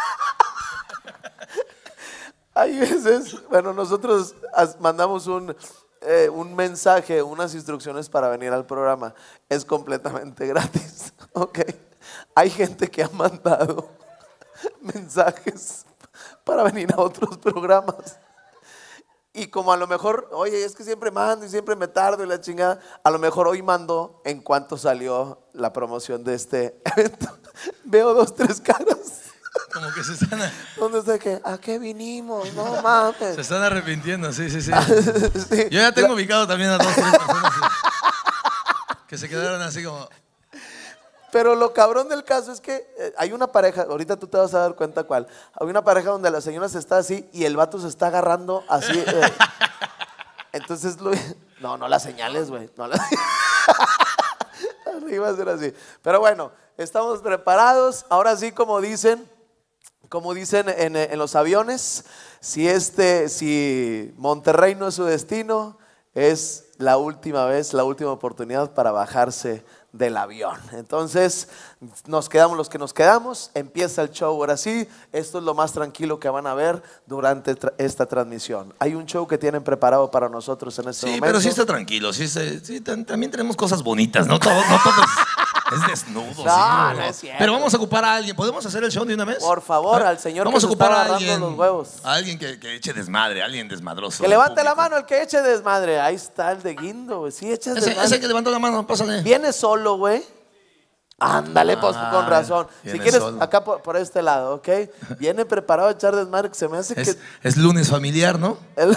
Hay veces, bueno, nosotros as- mandamos un, eh, un mensaje, unas instrucciones para venir al programa. Es completamente gratis, ¿ok? Hay gente que ha mandado mensajes para venir a otros programas. Y como a lo mejor, oye, es que siempre mando y siempre me tardo y la chingada, a lo mejor hoy mando en cuanto salió la promoción de este evento. Veo dos, tres caras. Como que se están, ¿Dónde está que? ¿A qué vinimos? No mames. se están arrepintiendo, sí, sí, sí. Sí. Yo ya tengo ubicado también a dos, tres personas que, que se quedaron así como... Pero lo cabrón del caso es que eh, hay una pareja, ahorita tú te vas a dar cuenta cuál. Hay una pareja donde la señora se está así y el vato se está agarrando así. eh. Entonces, lo, no, no las señales, güey. No las... Iba a ser así. Pero bueno, estamos preparados. Ahora sí, como dicen, como dicen en, en los aviones, si este, si Monterrey no es su destino, es la última vez, la última oportunidad para bajarse del avión. Entonces, nos quedamos los que nos quedamos, empieza el show. Ahora sí, esto es lo más tranquilo que van a ver durante tra- esta transmisión. Hay un show que tienen preparado para nosotros en este Sí, momento. pero sí está tranquilo, sí, se- sí, tam- también tenemos cosas bonitas, no todo, no todo es, es desnudo. No, sí, no es cierto. Pero vamos a ocupar a alguien, ¿podemos hacer el show de una vez? Por favor, ¿Ah? al señor Vamos que a se ocupar está a agarrando alguien, los huevos. a alguien que, que eche desmadre, alguien desmadroso. Que del levante la público. mano el que eche desmadre. Ahí está el de Guindo, güey. Sí, echas Ese, desmadre. ese que levantó la mano, pásale. Viene solo, güey. Ándale, pues Ah, con razón. Si viene quieres, solo. acá por, por este lado, ¿ok? Viene preparado a echar desmadre, que se me hace Es, que... es lunes familiar, ¿no? el-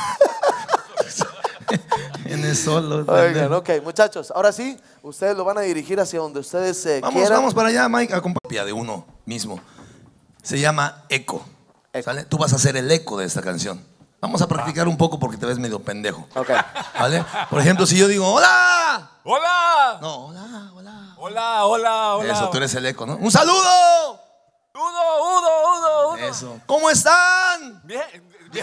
Viene solo. Oigan, ok, muchachos, ahora sí, ustedes lo van a dirigir hacia donde ustedes eh, Vamos, quieran. vamos para allá, Mike, a copia de uno mismo. Se llama eco. Eco. ¿Sale? Tú vas a hacer el eco de esta canción. Vamos a practicar un poco porque te ves medio pendejo. Ok. ¿Vale? Por ejemplo, si yo digo, ¡hola! ¡Hola! No, hola, hola. Hola, hola, hola. Eso, tú eres el eco, ¿no? ¡Un saludo! Uno, uno, uno, uno. Eso. ¿Cómo están? Bien, bien.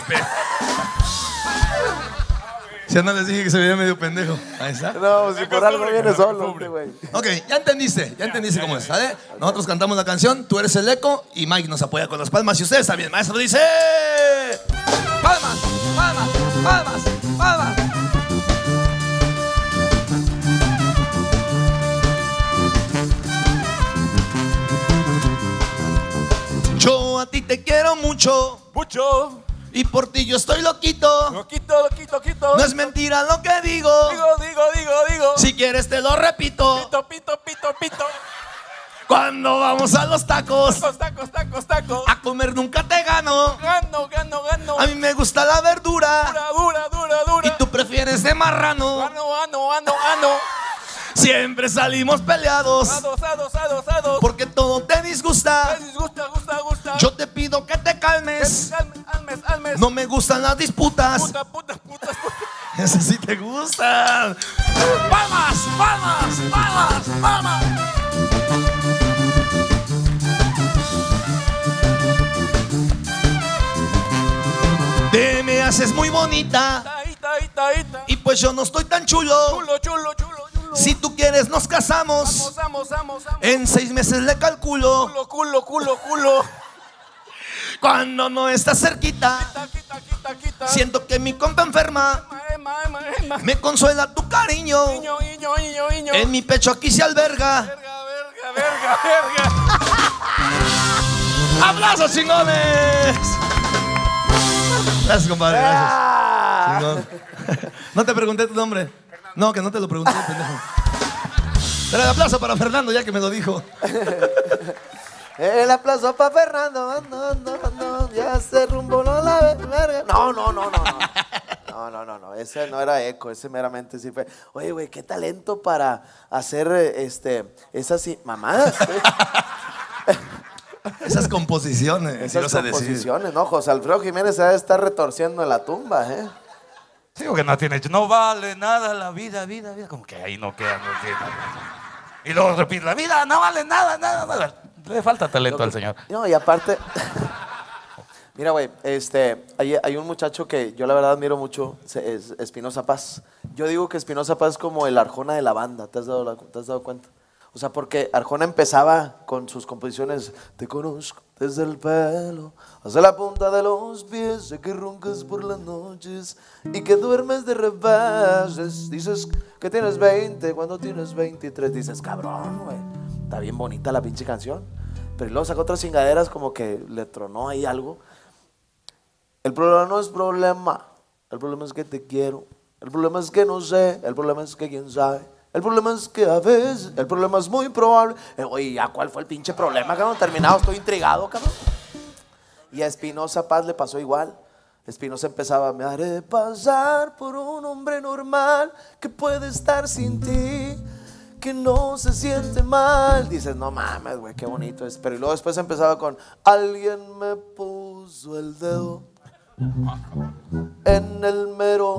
Ya no les dije que se veía medio pendejo. Ahí está. No, si por algo viene solo, este güey. Ok, ya entendiste, ya entendiste cómo es, ¿sale? Nosotros cantamos la canción, tú eres el eco y Mike nos apoya con las palmas. Y ustedes también, maestro dice... ¡Palmas, palmas, palmas, palmas! Yo a ti te quiero mucho Mucho. y por ti yo estoy loquito. Lo quito, lo quito, quito. No es mentira lo que digo. Digo, digo, digo, digo. Si quieres te lo repito. Pito, pito, pito, pito. Cuando vamos a los tacos Tacos, tacos, tacos, tacos. a comer nunca te gano. Gano, gano, gano. A mí me gusta la verdura Dura, dura, dura, dura. y tú prefieres de marrano. Gano, gano, gano, gano. Siempre salimos peleados Ados, ados, ados, ados. porque todo te disgusta. Ay, gusta, gusta, gusta. Yo te pido que te calmes. Almes, almes, almes. No me gustan las disputas. Puta, puta, puta, puta. Esas sí te gustan. ¡Palmas! ¡Palmas! ¡Palmas! ¡Palmas! haces muy bonita. Taita, ita, ita. Y pues yo no estoy tan chulo. Chulo, chulo, chulo, chulo. Si tú quieres nos casamos. Vamos, vamos, vamos, vamos. En seis meses le calculo. Culo, culo, culo, culo. Cuando no estás cerquita, Quita, quita, quita, quita. siento que mi compa enferma. Emma, Emma, Emma. Me consuela tu cariño. Niño, niño, niño, niño. En mi pecho aquí se alberga. Verga, verga, verga, verga. ¡Aplausos, chingones! Gracias, compadre, gracias. Chingón. No te pregunté tu nombre. No, que no te lo pregunté, pendejo. Pero el aplauso para Fernando, ya que me lo dijo. El aplauso para Fernando. No, no, no, ya se rumbo no la verga. No, no, no, no, no. No, no, no, no. Ese no era eco, ese meramente sí fue. Oye, güey, qué talento para hacer este, esas i- mamadas. Esas composiciones. Esas ibas a decir. composiciones, ¿no? José Alfredo Jiménez se debe estar retorciendo en la tumba, ¿eh? Sí, porque no tiene, no vale nada la vida, vida, vida. Como que ahí no queda, no tiene. Y luego repite, la vida no vale nada, nada, nada. Le falta talento al señor. No, y aparte, mira, güey, este, hay, hay un muchacho que yo la verdad admiro mucho, se- es Espinosa Paz. Yo digo que Espinosa Paz es como el Arjona de la banda, ¿te has dado, la- te has dado cuenta? O sea, porque Arjona empezaba con sus composiciones, te conozco desde el pelo hasta la punta de los pies, sé que roncas por las noches y que duermes de rebases. Dices que tienes veinte, cuando tienes veintitrés dices, cabrón, güey, está bien bonita la pinche canción. Pero luego sacó otras chingaderas como que le tronó ahí algo. El problema no es problema, el problema es que te quiero, el problema es que no sé, el problema es que quién sabe. El problema es que a veces, el problema es muy probable. Eh, Oye, ¿ya cuál fue el pinche problema, cabrón? Terminado, estoy intrigado, cabrón. Y a Espinosa Paz le pasó igual. Espinosa empezaba, me haré pasar por un hombre normal que puede estar sin ti, que no se siente mal. Dices, no mames, güey, qué bonito es. Pero y luego después empezaba con, alguien me puso el dedo en el mero.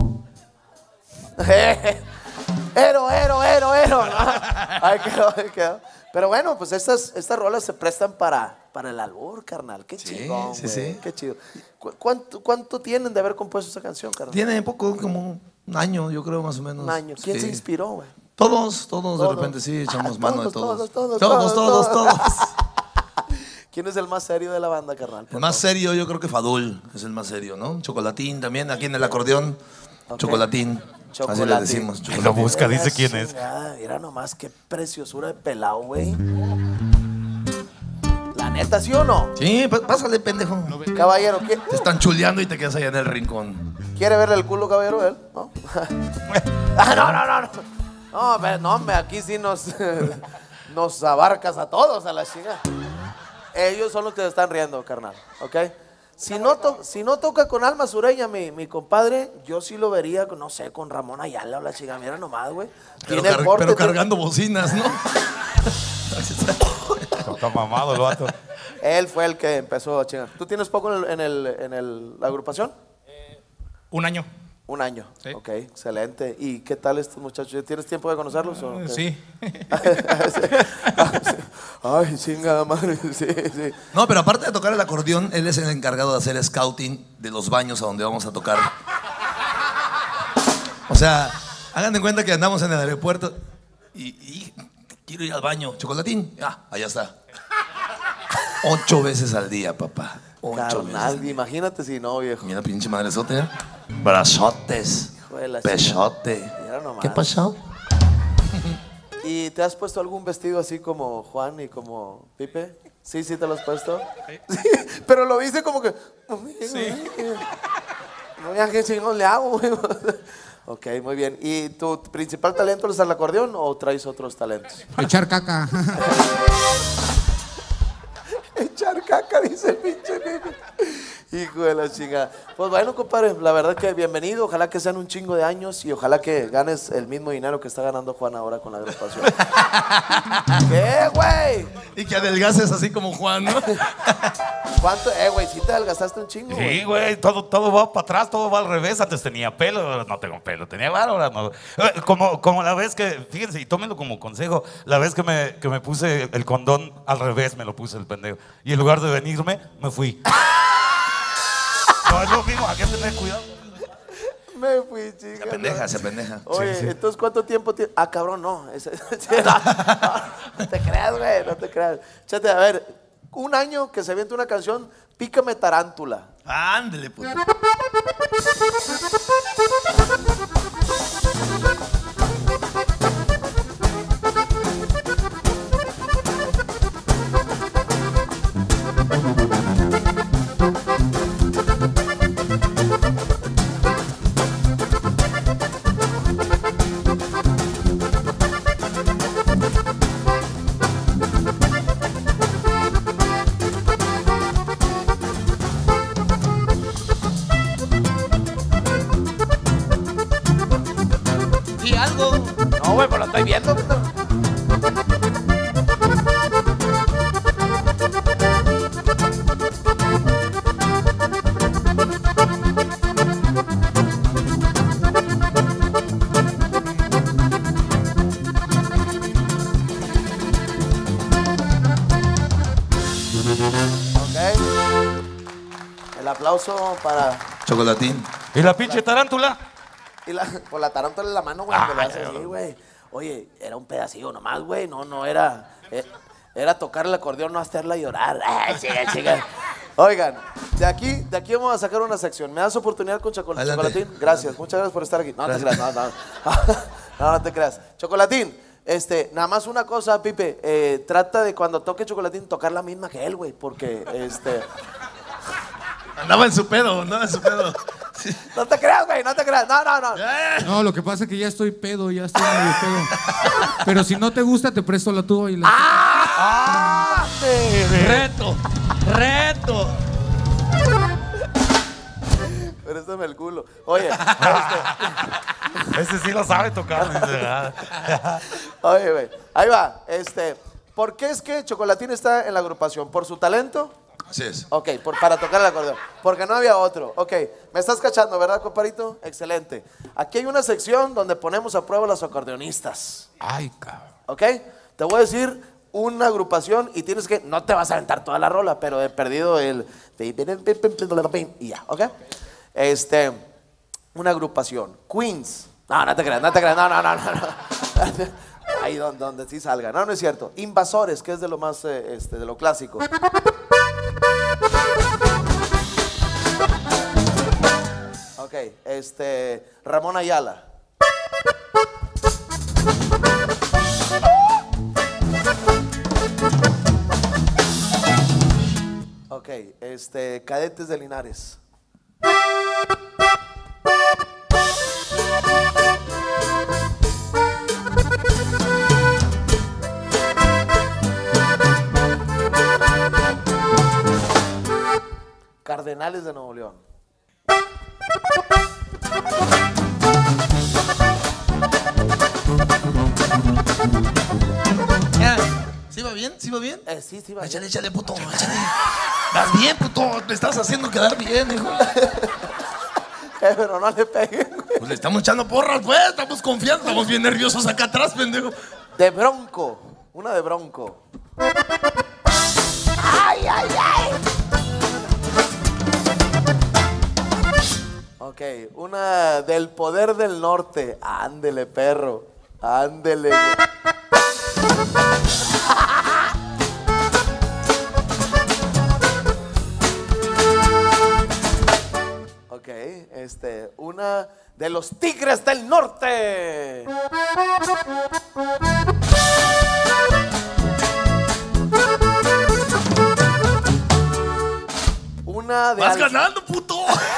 Ero, ero, ero, ero. ¿No? Ahí quedó, ahí quedó. Pero bueno, pues estas, estas rolas se prestan para, para el albur, carnal. Qué Sí, chingón, sí, güey, sí. qué chido. ¿Cu- ¿Cuánto, ¿Cuánto tienen de haber compuesto esa canción, carnal? Tiene poco, como un año, yo creo, más o menos. Un año. ¿Quién Sí. se inspiró, güey? Todos, todos, de Todos. repente sí, echamos Ah, mano de todos, todos. todos, todos, todos, todos, todos, todos. ¿Quién es el más serio de la banda, carnal? El más serio, yo creo que Fadul es el más serio, ¿no? Chocolatín también, aquí en el acordeón. Chocolatín. Así le Chocolatín. decimos. Lo Chocolatín. busca, dice Mira, quién es. chingada, Mira nomás qué preciosura de pelado, güey. La neta, ¿sí o no? Sí, pa- pásale, pendejo. Caballero, ¿qui- Te están chuleando y te quedas allá en el rincón. ¿quiere verle el culo, caballero, él? ¿No? Ah, no, no, no, no. No, pero no, hombre, aquí sí nos, nos abarcas a todos a la chinga. Ellos son los que se están riendo, carnal, ¿ok? Si no, to- si no toca con Alma Sureña, mi, mi compadre, yo sí lo vería, con, no sé, con Ramón Ayala o la chica. Mira nomás, güey. Pero, Tiene el car- porte, pero tiene- cargando bocinas, ¿no? Está mamado el vato. Él fue el que empezó a chingar. ¿Tú tienes poco en, el, en, el, en el- la agrupación? Un año. Un año. Sí. Ok, excelente. ¿Y qué tal estos muchachos? ¿Tienes tiempo de conocerlos? O qué? Sí. Ay, chingada madre. Sí, sí. No, pero aparte de tocar el acordeón, él es el encargado de hacer scouting de los baños a donde vamos a tocar. O sea, hagan de cuenta que andamos en el aeropuerto y, y quiero ir al baño. Chocolatín, ah, allá está. Ocho veces al día, papá. Ocho Carnal, veces. imagínate si no, viejo. Mira, pinche madrezote, ¿eh? Brazotes. Hijo de la Pechote. chingada. Mira nomás. ¿Qué pasó? ¿Y te has puesto algún vestido así como Juan y como Pipe? Sí, sí, te lo has puesto. Sí. Pero lo viste como que. Sí. No, ya qué chingón le hago, güey. Ok, muy bien. ¿Y tu principal talento es el acordeón o traes otros talentos? Echar caca. Echar caca, dice el pinche Pipe. Hijo de la chingada. Pues bueno, compadre, la verdad que bienvenido. Ojalá que sean un chingo de años y ojalá que ganes el mismo dinero que está ganando Juan ahora con la agrupación. ¿Qué, güey? Y que adelgaces así como Juan, ¿no? ¿Cuánto? Eh, güey, sí te adelgazaste un chingo, güey. Sí, güey, todo, todo va para atrás, todo va al revés. Antes tenía pelo, ahora no tengo pelo. Tenía varo, ahora no. Eh, Como, como la vez que, fíjense, y tómenlo como consejo, la vez que me, que me puse el condón al revés, me lo puse el pendejo. Y en lugar de venirme, me fui. No es lo mismo, hay que tener cuidado. Me fui, chica. Se pendeja, se pendeja. Oye, Sí, sí. entonces, ¿cuánto tiempo tiene? Ah, cabrón, no. Ese- no, no te creas, güey, no te creas. Chate, a ver, un año que se avienta una canción, Pícame Tarántula. Ándele, puto. Y algo. No, güey, pues lo estoy viendo. Ok. El aplauso para. Chocolatín. ¿Y la pinche tarántula? Y la, por la tarántula en la mano, güey, Ah, que le hace ya, así, güey. Oye, era un pedacillo nomás, güey. No, no era. eh, Era tocar el acordeón, no hacerla llorar. Ay, chica, chica. Oigan, de aquí, de aquí vamos a sacar una sección. ¿Me das oportunidad con Chocol- Adelante. Chocolatín? Gracias, muchas gracias por estar aquí. No te creas, no, no. No, no te creas. Chocolatín, este, nada más una cosa, Pipe. eh, trata de cuando toque Chocolatín tocar la misma que él, güey. Porque, este. Andaba en su pedo, andaba en su pedo. No te creas, güey, no te creas. No, no, no. No, lo que pasa es que ya estoy pedo, ya estoy medio pedo. Pero si no te gusta, te presto la tuba y la. ¡Ah! Reto, reto. Préstame el culo. Oye, este, Ese sí lo sabe tocar. dice, ah. oye, güey. Ahí va. Este, ¿por qué es que Chocolatín está en la agrupación? ¿Por su talento? Así es. Ok, por, para tocar el acordeón. Porque no había otro. Ok, me estás cachando, ¿verdad, comparito? Excelente. Aquí hay una sección donde ponemos a prueba a los acordeonistas. Ay, cabrón. ¿Ok? Te voy a decir una agrupación y tienes que, no te vas a aventar toda la rola, pero he perdido el y ya, ¿ok? Este, una agrupación, Queens. No, no te creas, no te creas, no, no, no, no. Ahí donde, donde sí salga. No, no es cierto. Invasores, que es de lo más, eh, este, de lo clásico. Ok, este, Ramón Ayala. Ok, este, Cadetes de Linares. Cardenales de Nuevo León. Ya. ¿Sí va bien? ¿Sí va bien? Eh, sí, sí, va. Échale, échale, puto, échale. Vas bien, puto. Me estás haciendo quedar bien, hijo. Eh, pero no le peguen, güey. Pues le estamos echando porras, pues. Estamos confiando. Estamos bien nerviosos acá atrás, pendejo. De Bronco. Una de Bronco. ¡Ay, ay, ay! Ok, una del Poder del Norte. Ándele, perro. Ándele, güey. Ok, este, una de los Tigres del Norte. Una de Vas Al- ganando, puto.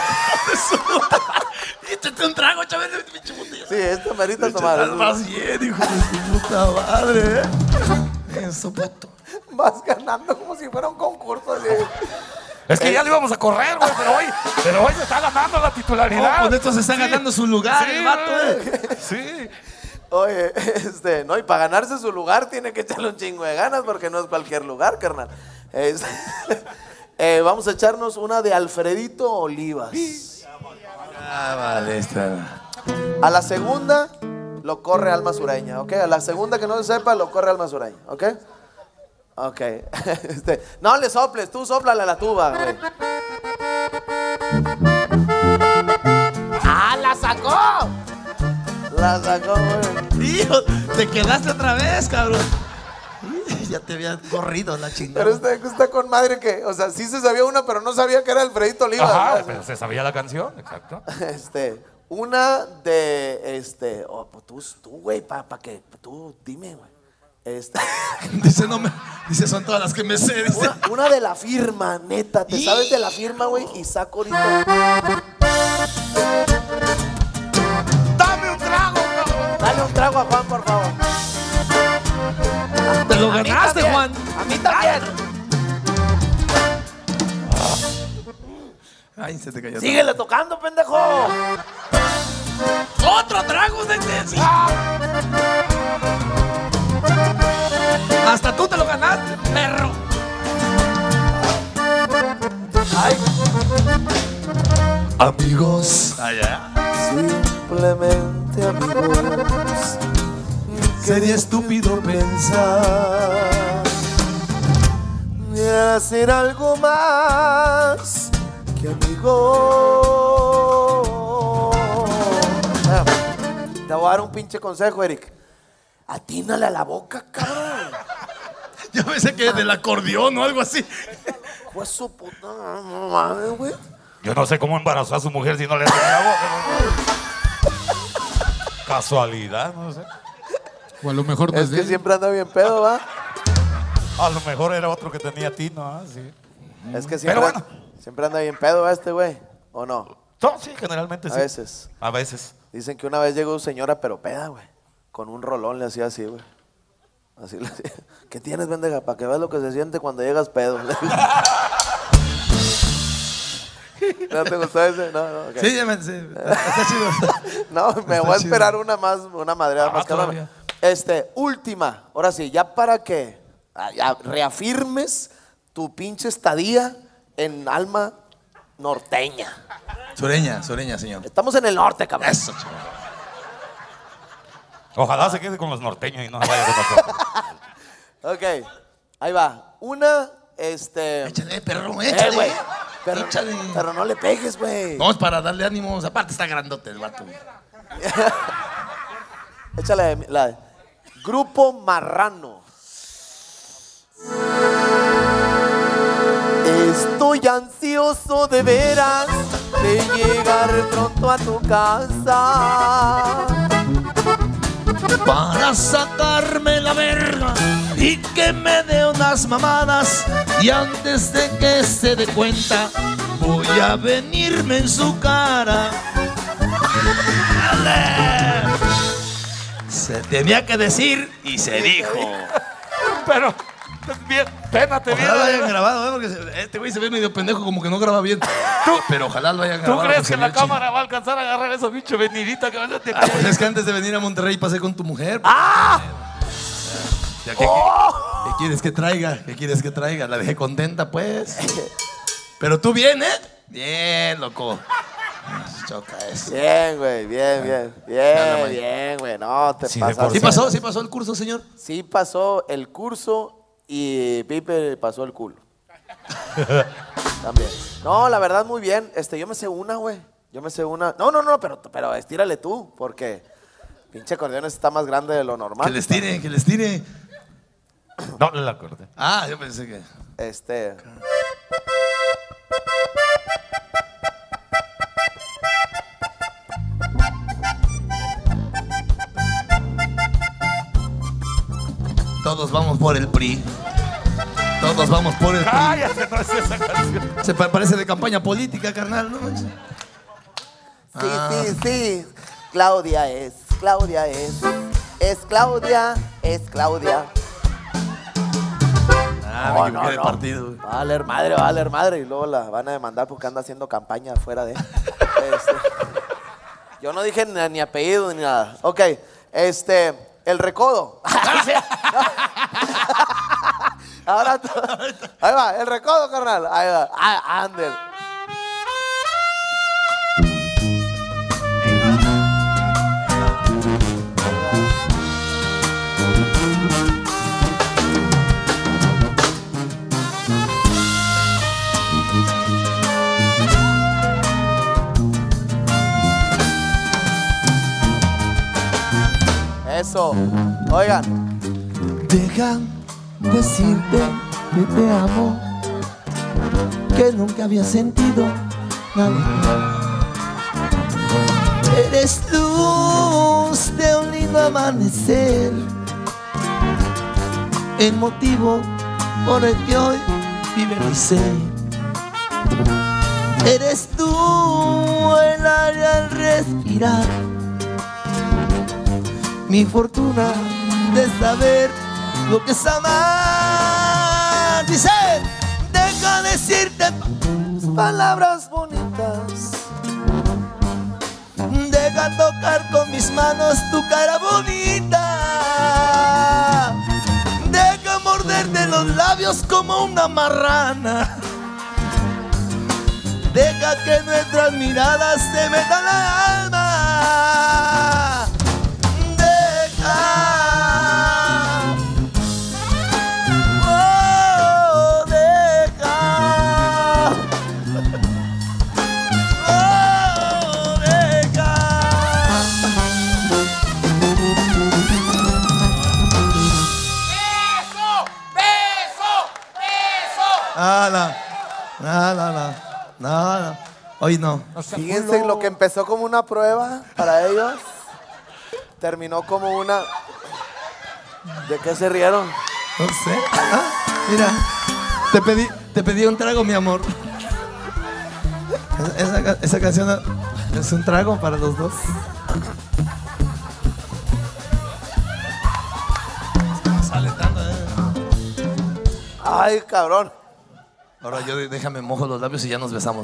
Échate un trago, chaval, pinche botella. Sí, esta merita Échate tomar. más bien, hijo de tu puta madre, ¿eh? Eso, puto. Vas ganando como si fuera un concurso. Así. Es que ya lo íbamos a correr, güey, pero hoy, pero hoy se está ganando la titularidad. No, con esto se está ganando su lugar, Sí, el vato, güey. eh. Sí. Oye, este, no, y para ganarse su lugar tiene que echarle un chingo de ganas porque no es cualquier lugar, carnal. Este, eh, vamos a echarnos una de Alfredito Olivas. Ah, vale, está. A la segunda lo corre Alma Sureña, ¿ok? A la segunda que no se sepa lo corre Alma Sureña, ¿ok? Ok. Este, no le soples, tú sóplale a la tuba, güey. ¡Ah, la sacó! La sacó, güey. Hijo, te quedaste otra vez, cabrón. Ya te había corrido la chingada. Pero está, está con madre que, o sea, sí se sabía una, pero no sabía que era Alfredito Olivas. Ajá, ¿no? pero se sabía la canción, exacto. Este, una de, este, oh, pues tú, tú, güey, para pa que, tú, dime, güey. Este, Dice, no me, dice, son todas las que me sé, dice. una, una de La Firma, neta, ¿te sabes de La Firma, güey? Y saco ahorita. Dame un trago, cabrón. Dale un trago a Juan, por favor. Te lo A mí ganaste, también, Juan. A mí también. Ay, se te cayó. Síguele tocando, pendejo. Otro trago de Ceci. Hasta tú te lo ganaste, perro. Ay, Amigos. Allá. simplemente amigos. Sería estúpido Pensar de hacer algo más que amigos. Ah, te voy a dar un pinche consejo, Eric. Atínale a la boca, cabrón. Yo pensé que del acordeón o algo así. Pues su puta madre, güey. Yo no sé cómo embarazó a su mujer si no le tenía la boca. Casualidad, no sé. O a lo mejor no Es de que él. siempre anda bien pedo, ¿va? A lo mejor era otro que tenía tino, ¿ah? Sí. Es que siempre, Pero bueno. siempre anda bien pedo, ¿va este güey? ¿O no? No, sí, generalmente A sí. veces. A veces. Dicen que una vez llegó una señora, pero peda, güey. Con un rolón le hacía así, güey. Así le hacía. ¿Qué tienes, bendeja? Para que veas lo que se siente cuando llegas pedo. ¿No te gustó ese? No, no. Okay. Sí, ya me, sí, está chido. No, me Está voy a chido. esperar una más, una madreada Ah, más cabrona. todavía. Este, última. Ahora sí, ya para que ah, ya reafirmes tu pinche estadía en alma norteña. Sureña, sureña, señor. Estamos en el norte, cabrón. Eso, chido. Ojalá se quede con los norteños y no se vaya con nosotros. Ok, ahí va. Una, este. Échale, perro, Eh, échale. güey. Pero, Échale. pero no le pegues, güey. No, es para darle ánimos. Aparte está grandote el vato. Échale la de Grupo Marrano. Estoy ansioso de veras de llegar pronto a tu casa. Para sacarme la verga y que me dé unas mamadas. Y antes de que se dé cuenta, voy a venirme en su cara. ¡Ale! Se tenía que decir y se dijo. Pero, bien, pena te Ojalá lo hayan viene. grabado, ¿eh? Porque se- este güey se ve medio pendejo, como que no graba bien. Pero ojalá lo hayan ¿Tú grabado. crees porque que se la ve chido. cámara va a alcanzar a agarrar esa bicho venidita que van a tener? Ah, pues es que antes de venir a Monterrey pasé con tu mujer. ¡Ah! Ya, ¿qué, qué- qué quieres que traiga? ¿Qué quieres que traiga? La dejé contenta, pues. Pero tú bien, ¿eh? Bien, loco. Choca eso. Bien, güey, bien, bien. Nada Bien, más. bien, güey. No, te Sí, de pasaste. por ¿Sí pasó? ¿Sí pasó el curso, señor? Sí pasó el curso y Pipe pasó el culo. También. No, la verdad, muy bien. Este, yo me sé una, güey. Yo me sé una. No, no, no, pero, pero estírale tú, porque pinche acordeón está más grande de lo normal. Que les tire, que les tire. No, le la acordé. Ah, yo pensé que. Este. Todos vamos por el P R I. Todos vamos por el P R I. Cállate, no es esa canción. Se pa- parece de campaña política, carnal, ¿no? Sí, Ah. sí, sí. Claudia es, Claudia es. Es Claudia, es Claudia. Ah, No, me equivoqué no, de no. partido. güey. Va a valer madre, va a valer madre. Y luego la van a demandar porque anda haciendo campaña afuera de. Este, yo no dije ni, ni apellido ni nada. Ok, este, el recodo. Ahora, tú- ahí va, el recodo, carnal. Ahí va, ah, Ander. hermoso. Oigan. Deja decirte que te amo, que nunca había sentido nada. Eres luz de un lindo amanecer, el motivo por el que hoy vive mi ser. Eres tú el aire al respirar, mi fortuna de saber lo que es amar. Dice, deja decirte palabras bonitas, deja tocar con mis manos tu cara bonita, deja morderte los labios como una marrana, deja que nuestras miradas se metan al alma. Deja, oh, deja, oh, deja. Nada, nada, nada, nada. Hoy no. Fíjense lo que empezó como una prueba para ellos, terminó como una... ¿De qué se rieron? No sé. Ah, mira, te pedí, te pedí un trago, mi amor. Esa, esa, esa canción es un trago para los dos. No sale tanto, eh. Ay, cabrón. Ahora yo déjame mojo los labios y ya nos besamos.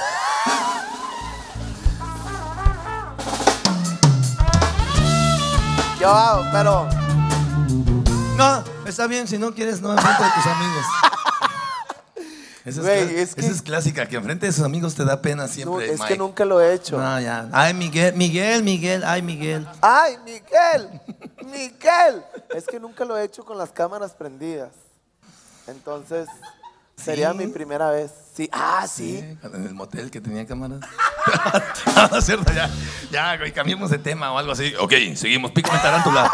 Yo hago, pero... No, está bien, si no quieres, no enfrente de tus amigos. Esa es, Güey, cla- es que- esa es clásica, que enfrente de sus amigos te da pena No, siempre. es que Mike. nunca lo he hecho. No, ya. Ay, Miguel, Miguel, Miguel, ay, Miguel. ¡Ay, Miguel! ¡Miguel! Es que nunca lo he hecho con las cámaras prendidas. Entonces, sería ¿Sí? mi primera vez. Sí, ah, sí. En el motel que tenía cámaras. No, no es cierto, ya. Ya, güey, cambiemos de tema o algo así. Ok, seguimos. Pícame tarántula.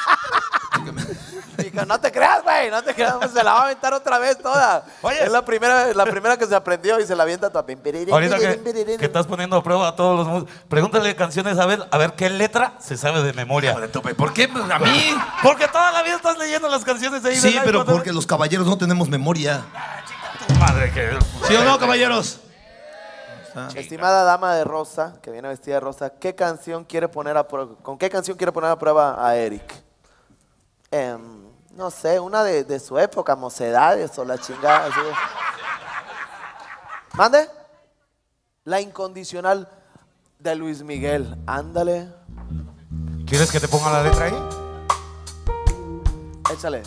Dijo, no te creas, güey, no te creas, pues se la va a aventar otra vez toda. Oye. Es la primera, la primera que se aprendió y se la avienta toda. Ahorita que, que estás poniendo a prueba a todos los músicos, pregúntale canciones a ver, a ver qué letra se sabe de memoria. De tope. ¿Por qué? Pues a mí. Porque toda la vida estás leyendo las canciones de ahí. Sí, del pero iPod, ¿no? porque los caballeros no tenemos memoria. Madre que... ¿Sí o no, caballeros? Estimada dama de rosa, que viene vestida de rosa, ¿qué canción quiere poner a prueba? ¿Con qué canción quiere poner a prueba a Eric? Em, no sé, una de, de su época, Mocedades o la chingada. Así de. ¿Mande? La incondicional de Luis Miguel. Ándale, ¿Quieres que te ponga la letra ahí? échale.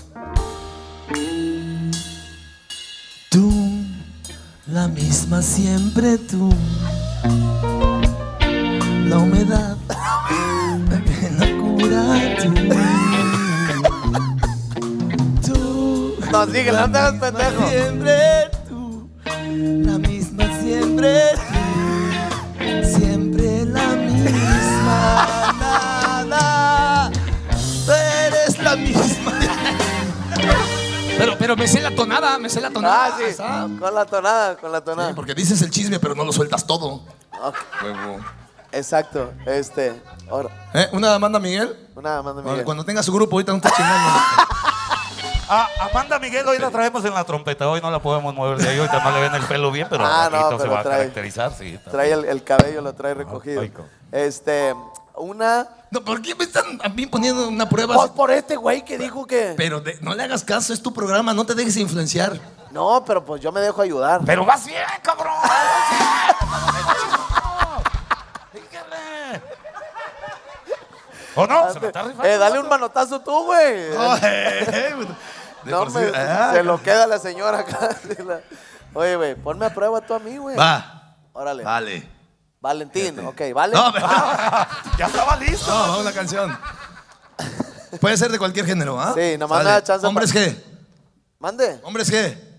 Tú, la misma siempre tú. La humedad, la locura tú. Tú, No, síguele, no te hagas pendejo. siempre tú. La misma siempre tú. Siempre la misma. Nada. Tú eres la misma. Pero, pero me sé la tonada, me sé la tonada. Ah, sí, con la tonada, con la tonada. Sí, porque dices el chisme, pero no lo sueltas todo. Ok, Huevo. exacto, este, ahora, ¿Eh? ¿Una Amanda Miguel? una Amanda Miguel. Cuando tenga su grupo, ahorita no está chingando. Ah, Amanda Miguel hoy la traemos en la trompeta, hoy no la podemos mover de ahí, ahorita no le ven el pelo bien, pero Ah, al no, ratito se pero va a trae- caracterizar, sí. Trae el, el cabello, lo trae recogido. Ay, co- Este, una... No, ¿por qué me están a mí poniendo una prueba? Pues por este güey que dijo que... Pero de- no le hagas caso, es tu programa, no te dejes influenciar. No, pero pues yo me dejo ayudar. Pero vas bien, cabrón. Dígale. ¿O no? Se me está rifando. Eh, dale un manotazo tú, güey. De No, por me- sí- ah, se lo queda la señora acá. Oye, güey, ponme a prueba tú a mí, güey. Va. Órale. Vale. Valentín, ok, vale. No, pero- Ya estaba listo. no, una canción. Puede ser de cualquier género, ¿ah? Sí, nomás Sale. me da chance ¿Hombres pa- qué? Mande. ¿Hombres qué?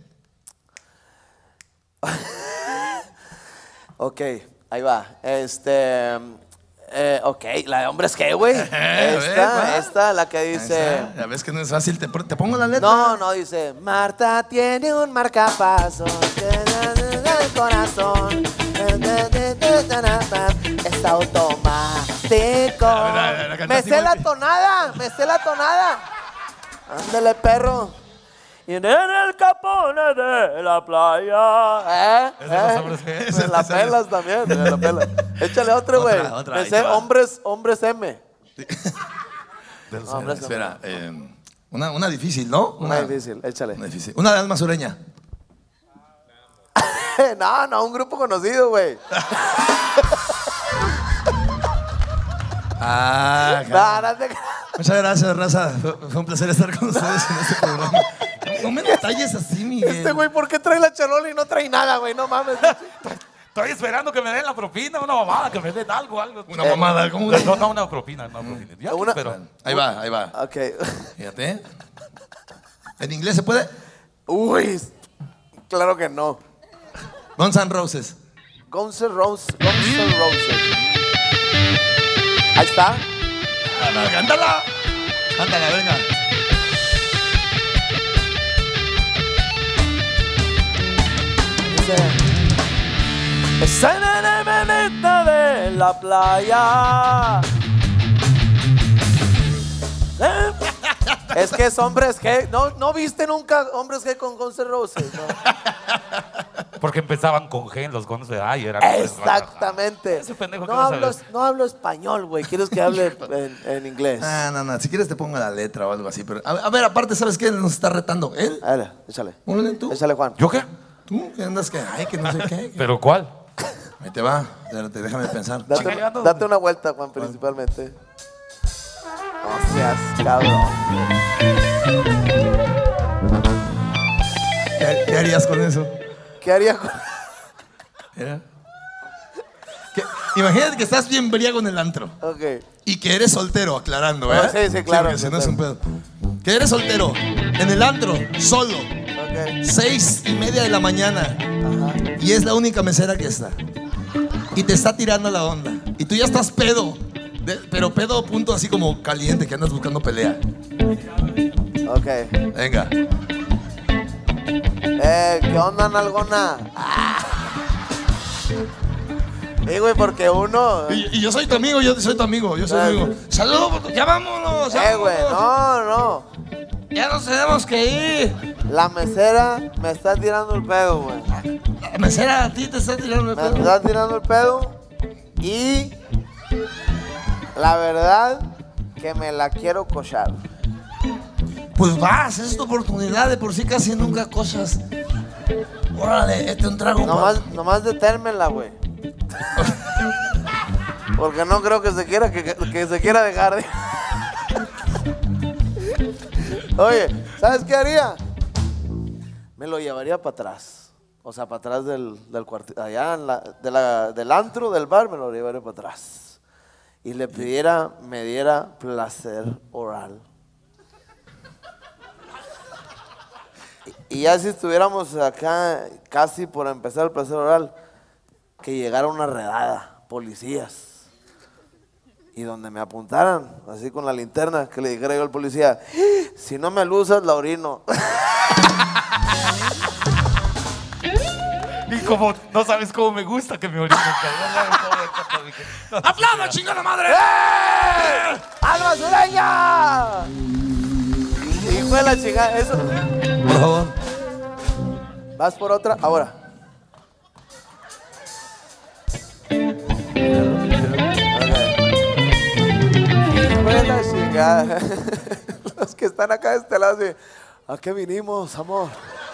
Ok, ahí va. Este, Eh, ok, la de hombres qué, güey. Esta, esta, la que dice. Ya ves que no es fácil, te, te pongo la letra. No, no, dice. Marta tiene un marcapasos del corazón. Es automático. A ver, a ver, a ver, Me sé igual la que- tonada, me sé la tonada. Ándale, perro. Y en el capone de la playa. ¿Eh? Ese no ¿Eh? sabes qué es, Me la ese sabes. pelas también, me la pelas. Échale otra, güey. Otra, otra, Me ahí sé te va. hombres, hombres M. Espera, Hombre, espera, eh, una, una difícil, ¿no? Una difícil, échale. Una difícil. Una de alma sureña. No, no, un grupo conocido, güey. Ah, No, no te- muchas gracias, raza. Fue, fue un placer estar con ustedes en este programa. No, no me detalles así, Miguel. Este güey, ¿por qué trae la charola y no trae nada, güey? No mames. Estoy esperando que me den la propina, una mamada, que me den algo, algo. Una mamada, ¿cómo? No, no, una propina, una propina. Ya, Una- pero Ahí va, ahí va. Ok. Fíjate. ¿En inglés se puede? Uy, claro que no. Guns N' Roses. Guns N' Roses. Guns N' Roses. Ahí está. Cántala. Cántala, venga. Dice. Esa nenita de la playa. ¿Eh? Es que es hombres que no, no viste nunca hombres que con Guns N' Roses, ¿no? porque empezaban con G en los gonos de ay, era Exactamente. Ese pendejo que No no hablo, sabe. no hablo español, güey. ¿Quieres que hable en, en inglés? Ah, no, no. Si quieres te pongo la letra o algo así. Pero, a, a ver, aparte, ¿sabes qué nos está retando? ¿Él? Dale, échale. Ponle tú. Échale, Juan. ¿Yo qué? ¿Tú? ¿Qué andas que? Ay, que no sé qué. ¿Pero cuál? Ahí te va. Espérate, déjame pensar. Date, Chinga, una- date una vuelta, Juan, principalmente. No seas cabrón. ¿Qué, qué harías con eso? ¿Qué haría con.? Mira. Que- imagínate que estás bien briago en el antro. Ok. Y que eres soltero, aclarando, ¿eh? Ah, sí, sí, claro, porque si no es soltero. un pedo. Que eres soltero, en el antro, solo, Ok. seis y media de la mañana, Ajá. y es la única mesera que está. Y te está tirando la onda. Y tú ya estás pedo, de- pero pedo punto así como caliente, que andas buscando pelea. Ok. Venga. Eh, ¿qué onda, nalgona? Eh, güey, porque uno. Y, y yo soy tu amigo, yo soy tu amigo, yo soy tu amigo. Saludos, ya vámonos, ya Eh, güey, vámonos. no, no. Ya nos tenemos que ir. La mesera me está tirando el pedo, güey. La mesera a ti te está tirando el Me pedo. está tirando el pedo. Y. La verdad, que me la quiero cochar. Pues vas, es tu oportunidad, de por sí casi nunca cosas. Órale, este un trago. pa- Nomás, nomás detérmela, güey. Porque no creo que se quiera, que, que se quiera dejar de. Oye, ¿sabes qué haría? Me lo llevaría para atrás. O sea, para atrás del, del cuarto. Allá en la, de la- del antro, del bar, me lo llevaría para atrás. Y le pidiera, me diera placer oral. Y, y ya si estuviéramos acá casi por empezar el placer oral, que llegara una redada, policías. Y donde me apuntaran, así con la linterna, que le dijera yo al policía, si no me alusas, la orino. Y como no sabes cómo me gusta que me orinen, cabrón. ¡Aplauda, chingada madre! ¡Eh! ¡Alma sureña! Hijo de la chingada, eso. Por favor. Vas por otra, ahora. Hijo de la chingada. Los que están acá de este lado, así, ¿a qué vinimos, amor?